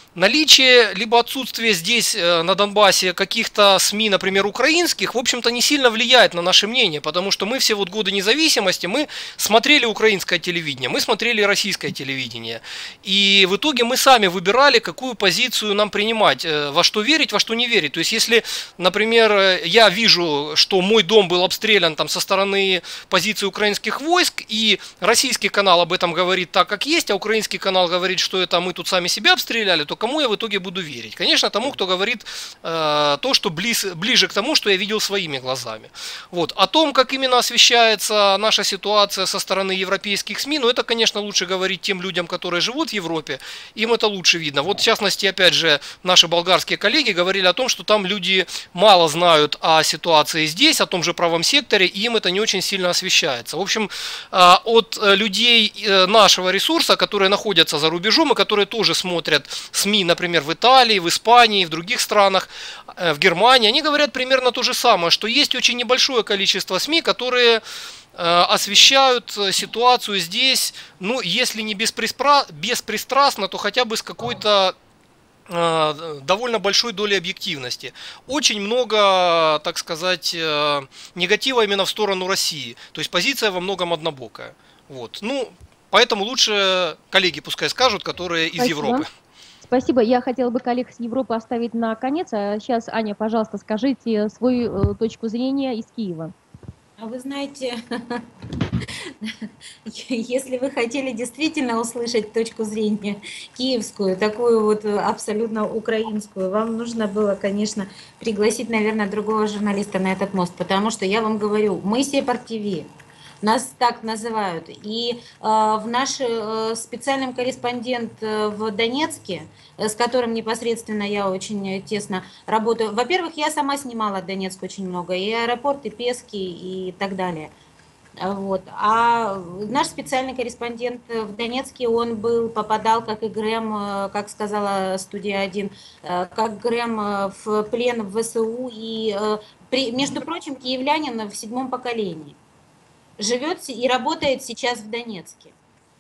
наличие либо отсутствие здесь, на Донбассе, каких-то СМИ, например, украинских, в общем-то, не сильно влияет на наше мнение, потому что мы все вот годы независимости, мы смотрели украинское телевидение, мы смотрели российское телевидение, и в итоге мы сами выбирали, какую позицию нам принимать, во что верить, во что не верить. То есть, если, например, я вижу, что мой дом был обстрелян там со стороны позиции украинских войск, и российский канал об этом говорит так, как есть, а украинский канал говорит, что это мы тут сами себя обстреляли, то кому я в итоге буду верить? Конечно, тому, кто говорит э, то, что близ, ближе к тому, что я видел своими глазами. Вот. О том, как именно освещается наша ситуация со стороны европейских СМИ, ну это, конечно, лучше говорить тем людям, которые живут в Европе, им это лучше видно. Вот, в частности, опять же, наши болгарские коллеги говорили о том, что там люди мало знают о ситуации здесь, о том же правом секторе, и им это не очень сильно освещается. В общем, э, от людей э, нашего ресурса, которые находятся за рубежом и которые тоже смотрят СМИ, например, в Италии, в Испании, в других странах, в Германии, они говорят примерно то же самое, что есть очень небольшое количество СМИ, которые освещают ситуацию здесь, ну, если не беспристрастно, то хотя бы с какой-то довольно большой долей объективности. Очень много, так сказать, негатива именно в сторону России. То есть позиция во многом однобокая. Вот. Ну, поэтому лучше коллеги пускай скажут, которые из Спасибо. Европы. Спасибо. Я хотела бы коллег с Европы оставить на конец. А сейчас, Аня, пожалуйста, скажите свою точку зрения из Киева. А вы знаете, если вы хотели действительно услышать точку зрения киевскую, такую вот абсолютно украинскую, вам нужно было, конечно, пригласить, наверное, другого журналиста на этот мост, потому что я вам говорю, мы Сепар-ТВ, нас так называют. И э, в наш э, специальный корреспондент в Донецке, с которым непосредственно я очень тесно работаю. Во-первых, я сама снимала Донецк очень много, и аэропорт, и Пески, и так далее. Вот. А наш специальный корреспондент в Донецке, он был, попадал, как и Грэм, как сказала студия один, как Грэм в плен в ВСУ, и, между прочим, киевлянин в седьмом поколении. Живет и работает сейчас в Донецке.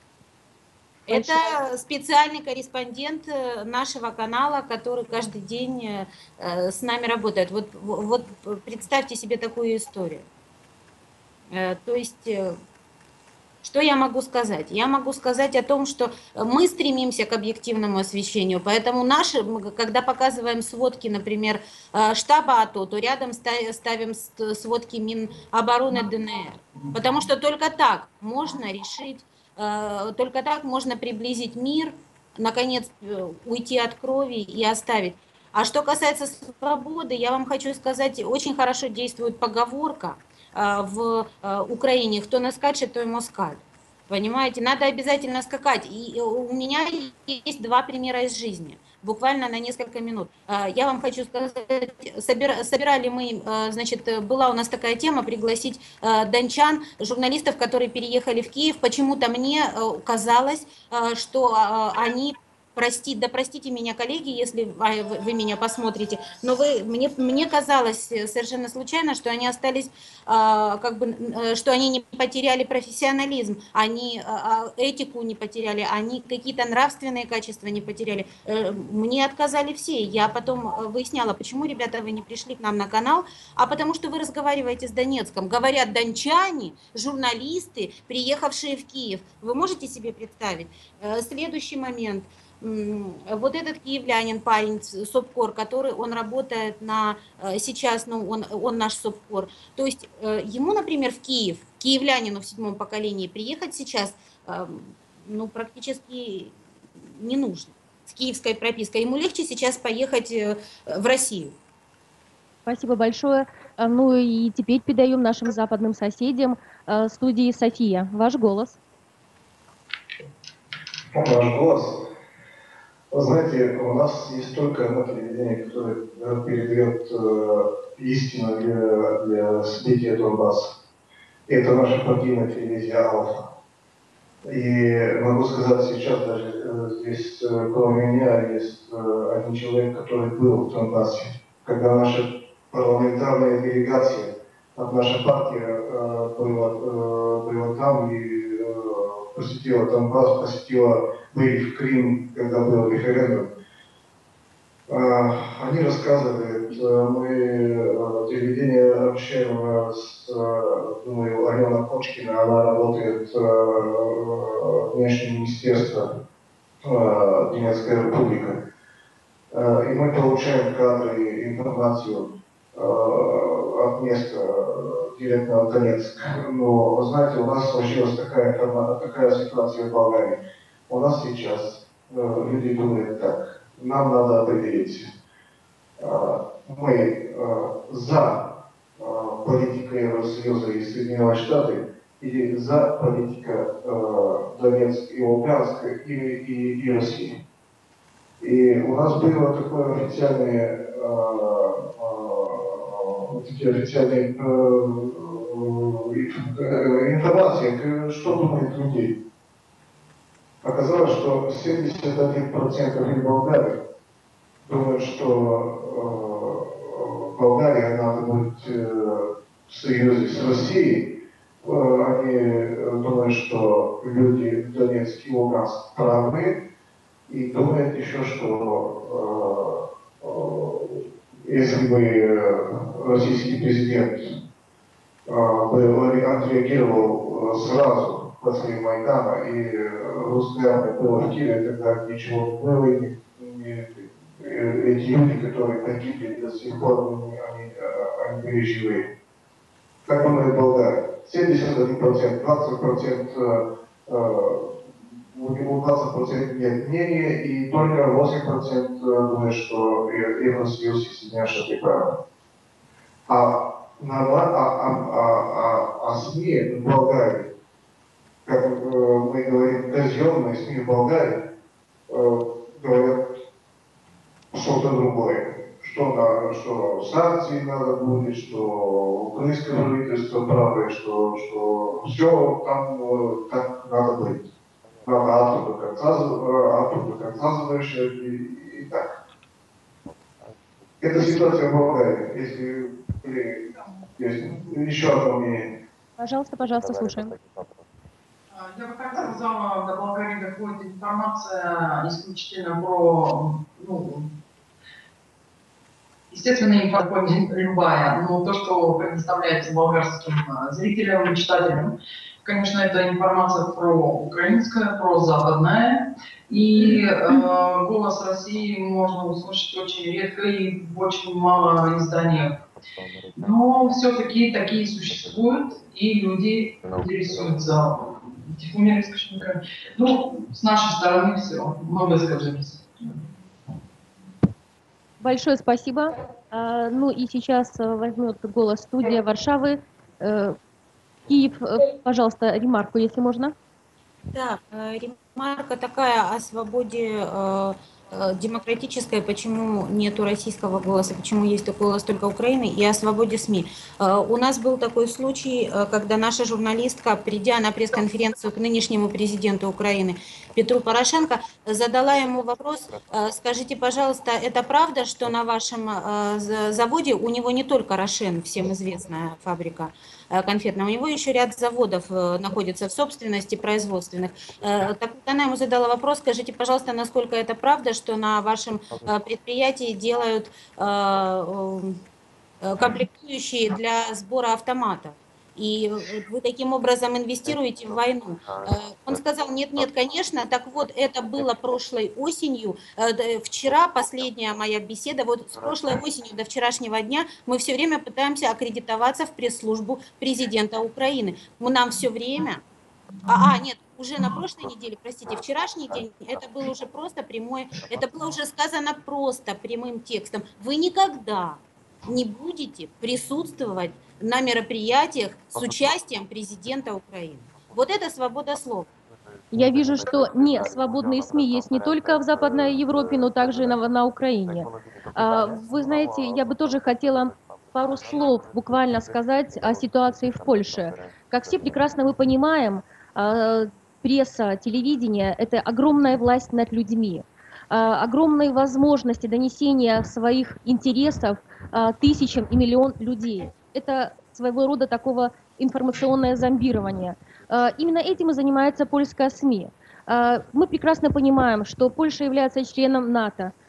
Это специальный корреспондент нашего канала, который каждый день с нами работает. Вот, вот представьте себе такую историю. То есть, что я могу сказать? Я могу сказать о том, что мы стремимся к объективному освещению, поэтому наши, когда показываем сводки, например, штаба АТО, то рядом ставим сводки Минобороны ДНР, потому что только так можно решить, только так можно приблизить мир, наконец уйти от крови и оставить. А что касается свободы, я вам хочу сказать, очень хорошо действует поговорка в Украине: кто наскачет, то ему скаль. Понимаете, надо обязательно скакать. И у меня есть два примера из жизни, буквально на несколько минут. Я вам хочу сказать, собирали мы, значит, была у нас такая тема, пригласить дончан, журналистов, которые переехали в Киев. Почему-то мне казалось, что они... Прости, да простите меня, коллеги, если вы меня посмотрите, но вы, мне, мне казалось совершенно случайно, что они остались, как бы, что они не потеряли профессионализм, они этику не потеряли, они какие-то нравственные качества не потеряли. Мне отказали все. Я потом выясняла, почему, ребята, вы не пришли к нам на канал, а потому что вы разговариваете с Донецком. Говорят дончане, журналисты, приехавшие в Киев. Вы можете себе представить? Следующий момент. Вот этот киевлянин, парень, СОПКОР, который он работает на сейчас, ну, он, он наш СОПКОР. То есть ему, например, в Киев, киевлянину в седьмом поколении, приехать сейчас, ну, практически не нужно с киевской пропиской. Ему легче сейчас поехать в Россию. Спасибо большое. Ну и теперь передаем нашим западным соседям, студии София. Ваш голос. Ваш голос. Вы знаете, у нас есть только одно телевидение, которое передает э, истину для, для события Донбасса. Это наша партийная телевизия «Алфа». И могу сказать, сейчас даже э, здесь, э, кроме меня, есть э, один человек, который был в Донбассе. Когда наша парламентарная делегация от нашей партии э, была, э, была там и э, посетила Донбасс, посетила, были в Крым, когда был референдум. Они рассказывают, мы телевидение общаем с, думаю, Алена Кочкина, она работает в внешнем министерстве Донецкой Республики. И мы получаем кадры, информацию от места директно в Донецк. Но, знаете, у нас случилась такая, такая ситуация в Болгарии. У нас сейчас люди думают так. Нам надо определиться. Мы за политику Евросоюза и Соединенных Штатов или за политику Донецка и Луганска и, и, и России. И у нас было такое официальное, официальная информация, что думают люди. Оказалось, что семьдесят один процент болгаров думают, что э, Болгария надо быть э, в союзе с Россией. Э, они думают, что люди в Донецке и Луганске правы. И думают еще, что э, э, если бы российский президент э, был, отреагировал сразу после Майдана, и русская армия была в Киеве, тогда ничего не было, и не, эти люди, которые погибли до сих пор, они, они, они были живы. Как думает Болгария? семьдесят один процент, двадцать процентов, у него двадцать процентов нет мнения, и только восемь процентов думают, что Евросоюз и Соединенные Штаты правы. А, а, а, а, а СМИ в Болгарии, как э, мы говорим, казенные СМИ в Болгарии, э, говорят что-то другое. Что, на, что санкции надо будет, что украинское правительство правое, что, что все там э, так надо быть. Надо атом до конца, атом до конца завершить и, и так. Это ситуация в Болгарии. Если, или, если еще одно мнение. Пожалуйста, пожалуйста, слушаем. Я бы так сказала, до Болгарии доходит информация исключительно про, ну, естественно, информация любая, но то, что предоставляется болгарским зрителям и читателям, конечно, это информация про украинское, про западное, и э, голос России можно услышать очень редко и в очень мало изданиях. Но все-таки такие существуют, и люди интересуются. Тихомир Искашенко. Ну, с нашей стороны все. Мы высказались. Большое спасибо. Ну и сейчас возьмет голос студия Варшавы. Киев, пожалуйста, ремарку, если можно. Да, ремарка такая о свободе демократическая, почему нету российского голоса, почему есть такой голос только Украины, и о свободе СМИ. У нас был такой случай, когда наша журналистка, придя на пресс-конференцию к нынешнему президенту Украины Петру Порошенко, задала ему вопрос: скажите, пожалуйста, это правда, что на вашем заводе, у него не только Рошен, всем известная фабрика конфетная, у него еще ряд заводов находится в собственности производственных. Так она ему задала вопрос: скажите, пожалуйста, насколько это правда, что на вашем предприятии делают комплектующие для сбора автоматов, и вы таким образом инвестируете в войну? Он сказал: нет, нет, конечно. Так вот, это было прошлой осенью. Вчера последняя моя беседа, вот с прошлой осенью до вчерашнего дня мы все время пытаемся аккредитоваться в пресс-службу президента Украины. Мы нам все время... А, а, нет, уже на прошлой неделе, простите, вчерашний день, это было уже просто прямое, это было уже сказано просто прямым текстом. Вы никогда не будете присутствовать на мероприятиях с участием президента Украины. Вот это свобода слова. Я вижу, что не свободные СМИ есть не только в Западной Европе, но также и на, на Украине. Вы знаете, я бы тоже хотела пару слов буквально сказать о ситуации в Польше. Как все прекрасно мы понимаем, пресса, телевидение – это огромная власть над людьми, огромные возможности донесения своих интересов тысячам и миллион людей. Это своего рода такого информационное зомбирование. Именно этим и занимается польская СМИ. Мы прекрасно понимаем, что Польша является членом НАТО.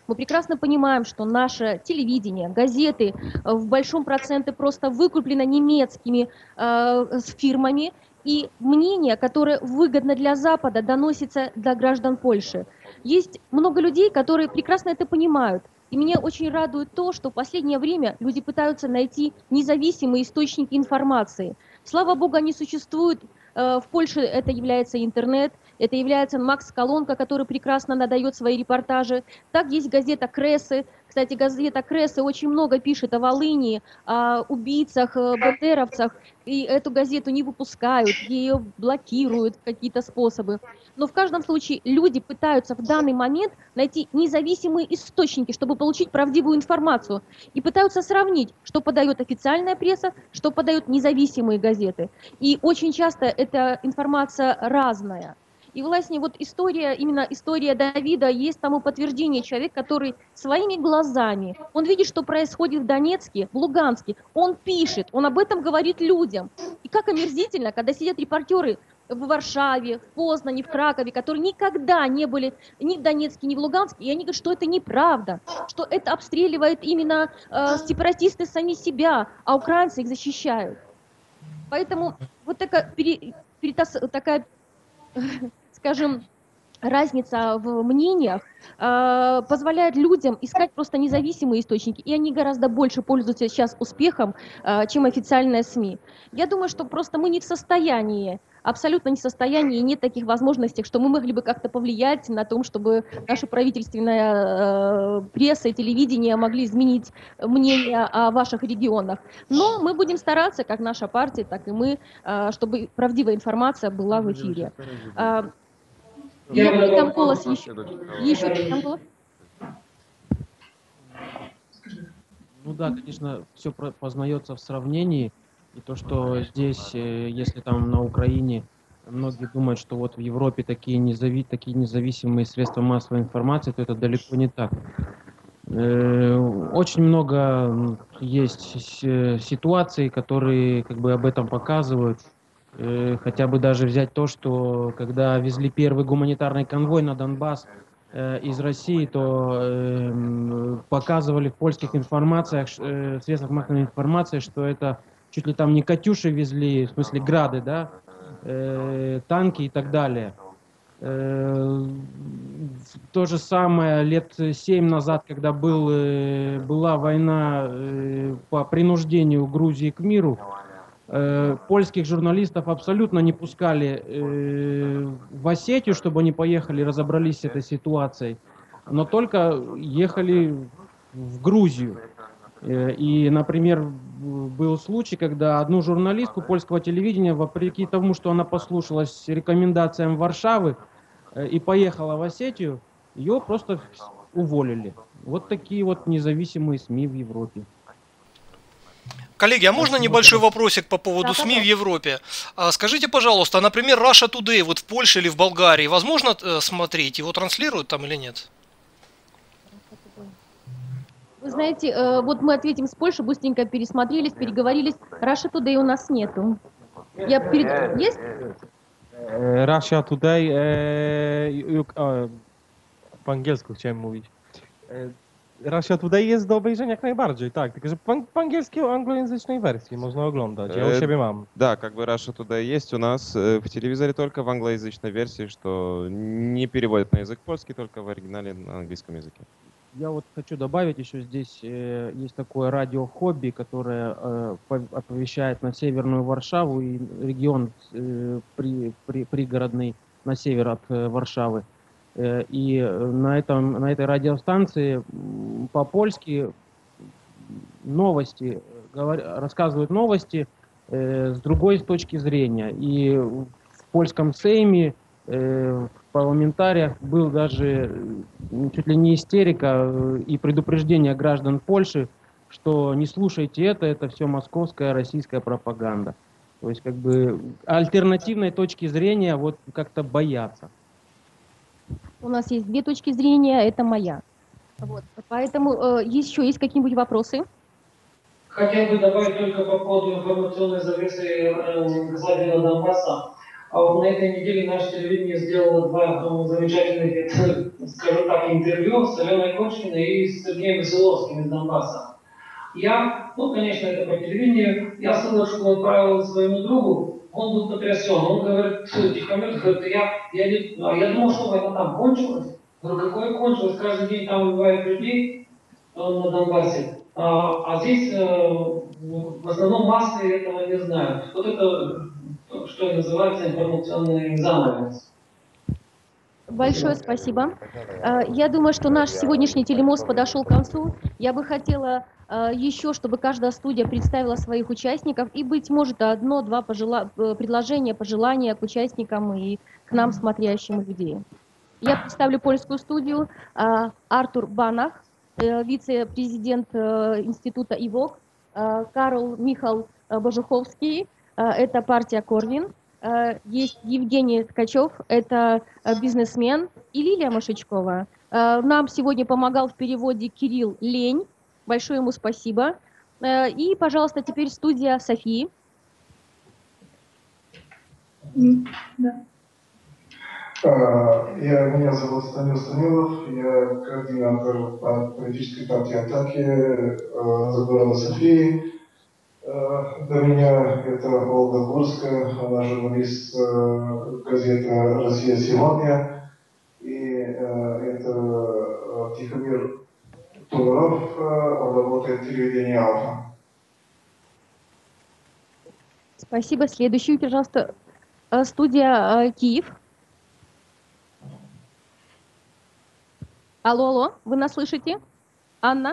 Мы прекрасно понимаем, что наше телевидение, газеты э, в большом проценте просто выкуплено немецкими э, с фирмами, и мнение, которое выгодно для Запада, доносится до граждан Польши. Есть много людей, которые прекрасно это понимают. И меня очень радует то, что в последнее время люди пытаются найти независимые источники информации. Слава богу, они существуют. В Польше это является интернет, это является Макс Колонка, который прекрасно надает свои репортажи. Так есть газета «Кресы». Кстати, газета «Кресы» очень много пишет о Волыни, о убийцах, бандеровцах. И эту газету не выпускают, ее блокируют какие-то способы. Но в каждом случае люди пытаются в данный момент найти независимые источники, чтобы получить правдивую информацию. И пытаются сравнить, что подает официальная пресса, что подают независимые газеты. И очень часто эта информация разная. И, власне, вот история, именно история Давида, есть тому подтверждение. Человек, который своими глазами, он видит, что происходит в Донецке, в Луганске, он пишет, он об этом говорит людям. И как омерзительно, когда сидят репортеры в Варшаве, в Познане, в Кракове, которые никогда не были ни в Донецке, ни в Луганске, и они говорят, что это неправда, что это обстреливает именно э, сепаратисты сами себя, а украинцы их защищают. Поэтому вот такая, пере, перетас, такая скажем, разница в мнениях э, позволяет людям искать просто независимые источники, и они гораздо больше пользуются сейчас успехом, э, чем официальные СМИ. Я думаю, что просто мы не в состоянии, абсолютно не в состоянии, и нет таких возможностей, что мы могли бы как-то повлиять на то, чтобы наша правительственная э, пресса и телевидение могли изменить мнение о ваших регионах. Но мы будем стараться, как наша партия, так и мы, э, чтобы правдивая информация была в эфире. Э, Я передам голос еще. Еще передам голос. Ну да, конечно, все познается в сравнении. И то, что здесь, если там на Украине многие думают, что вот в Европе такие, незави... такие независимые средства массовой информации, то это далеко не так. Очень много есть ситуаций, которые как бы об этом показывают. Хотя бы даже взять то, что когда везли первый гуманитарный конвой на Донбасс э, из России, то э, показывали в польских информациях, э, средствах массовой информации, что это чуть ли там не «Катюши» везли, в смысле «Грады», да, э, танки и так далее. Э, то же самое лет семь назад, когда был, э, была война э, по принуждению Грузии к миру, польских журналистов абсолютно не пускали э, в Осетию, чтобы они поехали и разобрались с этой ситуацией, но только ехали в Грузию. Э, и, например, был случай, когда одну журналистку польского телевидения, вопреки тому, что она послушалась рекомендациям Варшавы э, и поехала в Осетию, ее просто уволили. Вот такие вот независимые СМИ в Европе. Коллеги, а можно небольшой вопросик по поводу Да, СМИ в Европе? А скажите, пожалуйста, например, Russia Today вот в Польше или в Болгарии возможно э, смотреть? Его транслируют там или нет? Вы знаете, э, вот мы ответим с Польши, быстренько пересмотрелись, переговорились. Russia Today у нас нету. Я перед... Есть? Russia Today, e, e, po angielsku chciałem mówić. Russia Today jest do obejrzenia jak najbardziej, tak, tylko że po, po angielskiej anglojęzycznej wersji można oglądać, я у себя mam. Да, как бы Russia Today есть у нас в телевизоре только в англоязычной версии, что не переводят на язык польский, только в оригинале на английском языке. Я вот хочу добавить еще здесь э, есть такое радио-хобби, которое э, оповещает на Северную Варшаву и регион э, при, при, пригородный на север от э, Варшавы. Э, и на, этом, на этой радиостанции по-польски новости, говор, рассказывают новости э, с другой точки зрения. И в польском Сейме э, в парламентариях был даже чуть ли не истерика и предупреждение граждан Польши, что не слушайте это, это все московская российская пропаганда. То есть как бы альтернативной точки зрения вот как-то боятся. У нас есть две точки зрения, это моя. Вот. Поэтому э, еще есть какие-нибудь вопросы? Хотел бы добавить только по поводу информационной завесы э, Запада Донбасса. А вот на этой неделе наше телевидение сделало два ну, замечательных, скажу так, интервью с Аленой Кочкиной и с Сергеем Веселовским из Донбасса. Я, ну, конечно, это по телевидению, я ссылочку отправил своему другу, он был потрясен. Он говорит, Тихомир, говорит, я, я, не, я думал, что война там кончилась. Говорю, какое кончилось? Каждый день там убивают людей на Донбассе. А, а здесь э, в основном массы этого не знают. Вот это, что называется, информационный занавес. Большое спасибо. Я думаю, что наш сегодняшний телемост подошел к концу. Я бы хотела еще, чтобы каждая студия представила своих участников и, быть может, одно-два пожела... предложения, пожелания к участникам и к нам, смотрящим людей. Я представлю польскую студию. Артур Банах, вице-президент института ИВОК, Карл Михал Божуховский, это партия Корвин. Есть Евгений Ткачев, это бизнесмен, и Лилия Машичкова. Нам сегодня помогал в переводе Кирилл Лень. Большое ему спасибо. И, пожалуйста, теперь студия Софии. Да. Я, меня зовут Станил Станилов, я координатор политической партии «Атаки» города Софии. До меня это Ольга Гурская, она журналист газеты «Россия сегодня». И это Тихомир Тунуров, он работает в телевидении «Алфа». Спасибо. Следующий, пожалуйста, студия Киев. Алло, алло, вы нас слышите? Анна?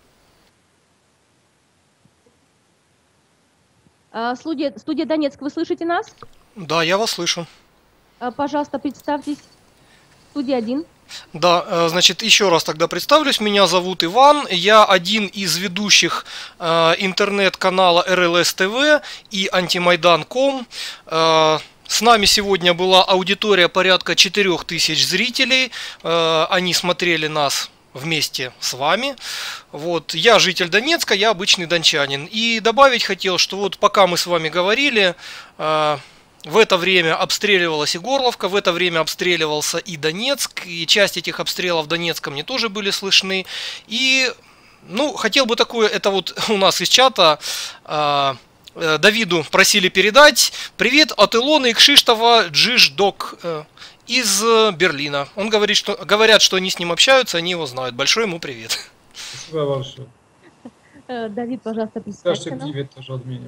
Студия, студия Донецк, вы слышите нас? Да, я вас слышу. Пожалуйста, представьтесь. Студия один. Да, значит, еще раз тогда представлюсь. Меня зовут Иван. Я один из ведущих э, интернет-канала эр эл эс тэ вэ и антимайдан точка ком. Э, с нами сегодня была аудитория порядка четырёх тысяч зрителей. Э, они смотрели нас вместе с вами. Вот. Я житель Донецка, я обычный дончанин. И добавить хотел, что вот пока мы с вами говорили, э, в это время обстреливалась и Горловка, в это время обстреливался и Донецк, и часть этих обстрелов Донецка мне тоже были слышны. И, ну, хотел бы такое, это вот у нас из чата, э, э, Давиду просили передать. Привет от Илоны и Кшиштова Джиждок э, из Берлина. Он говорит, что, говорят, что они с ним общаются, они его знают. Большой ему привет. Спасибо большое. Давид, пожалуйста, представьте нам. Привет тоже от меня.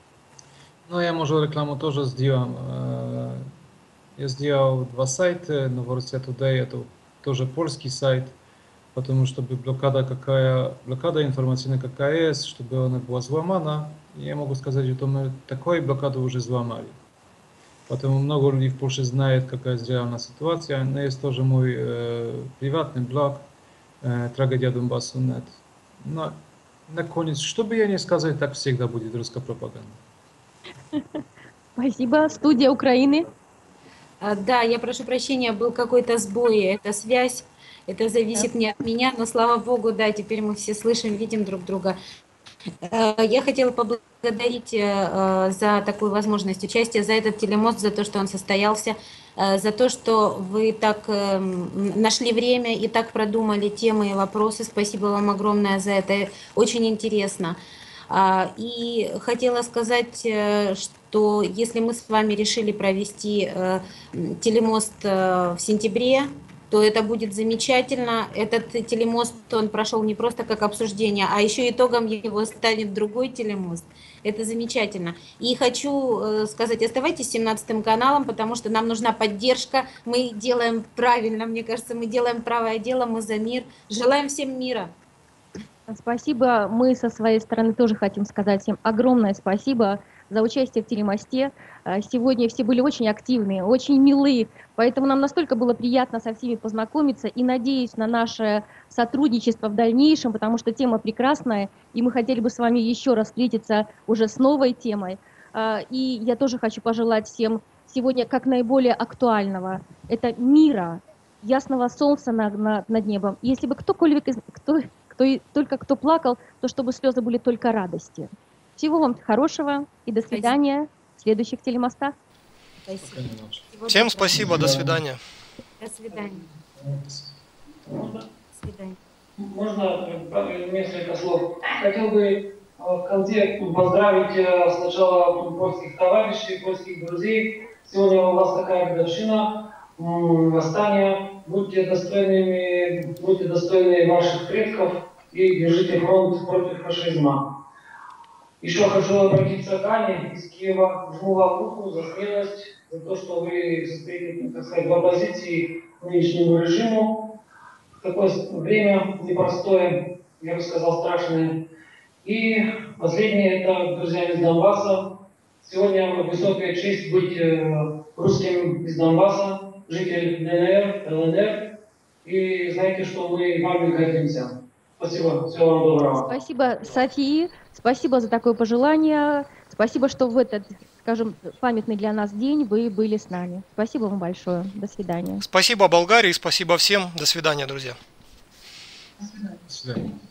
No ja może reklamę też zdjąłem. Ja zdjął dwa сайты, Noworusia Today, это тоже польский сайт, потому что блокада какая, блокада информационная какая есть, чтобы она была взломана. Я могу сказать, что мы такой блокаду уже взломали. Поэтому много людей в Польше знает, какая реальная ситуация. Но есть тоже мой э, приватный блог э, трагедия Донбасса точка нет. Но наконец, что бы я ни сказал, так всегда будет русская пропаганда. Спасибо. Студия Украины. Да, я прошу прощения, был какой-то сбой, это связь, это зависит не от меня, но слава богу, да, теперь мы все слышим, видим друг друга. Я хотела поблагодарить за такую возможность участия, за этот телемост, за то, что он состоялся, за то, что вы так нашли время и так продумали темы и вопросы. Спасибо вам огромное за это, очень интересно. И хотела сказать, что если мы с вами решили провести телемост в сентябре, то это будет замечательно. Этот телемост, он прошел не просто как обсуждение, а еще итогом его станет другой телемост. Это замечательно. И хочу сказать, оставайтесь семнадцатым каналом, потому что нам нужна поддержка. Мы делаем правильно, мне кажется, мы делаем правое дело, мы за мир. Желаем всем мира. Спасибо. Мы со своей стороны тоже хотим сказать всем огромное спасибо за участие в телемосте. Сегодня все были очень активные, очень милые, поэтому нам настолько было приятно со всеми познакомиться и надеюсь на наше сотрудничество в дальнейшем, потому что тема прекрасная, и мы хотели бы с вами еще раз встретиться уже с новой темой. И я тоже хочу пожелать всем сегодня как наиболее актуального, это мира, ясного солнца над, над, над небом. Если бы кто-либо, кто, кто, только кто плакал, то чтобы слезы были только радости. Всего вам хорошего и до свидания в следующих телемостах. Спасибо. Всем спасибо, до свидания. До свидания. Можно, До свидания. можно несколько слов? Хотел бы в конце поздравить э, сначала польских товарищей, польских друзей. Сегодня у вас такая годовщина м, восстания. Будьте достойными, будьте достойны ваших предков и держите фронт против фашизма. Еще хочу обратиться к Ане из Киева. Жму вам руку за смелость, за то, что вы состоите, так сказать, в оппозиции нынешнему режиму. В такое время непростое, я бы сказал, страшное. И последнее, это друзья из Донбасса. Сегодня высокая честь быть э, русским из Донбасса, житель ДНР, ЛНР. И знаете, что мы вами гордимся. Спасибо, всего вам доброго. Спасибо, Софии, спасибо за такое пожелание. Спасибо, что в этот, скажем, памятный для нас день вы были с нами. Спасибо вам большое. До свидания. Спасибо Болгарии, спасибо всем. До свидания, друзья. До свидания. До свидания.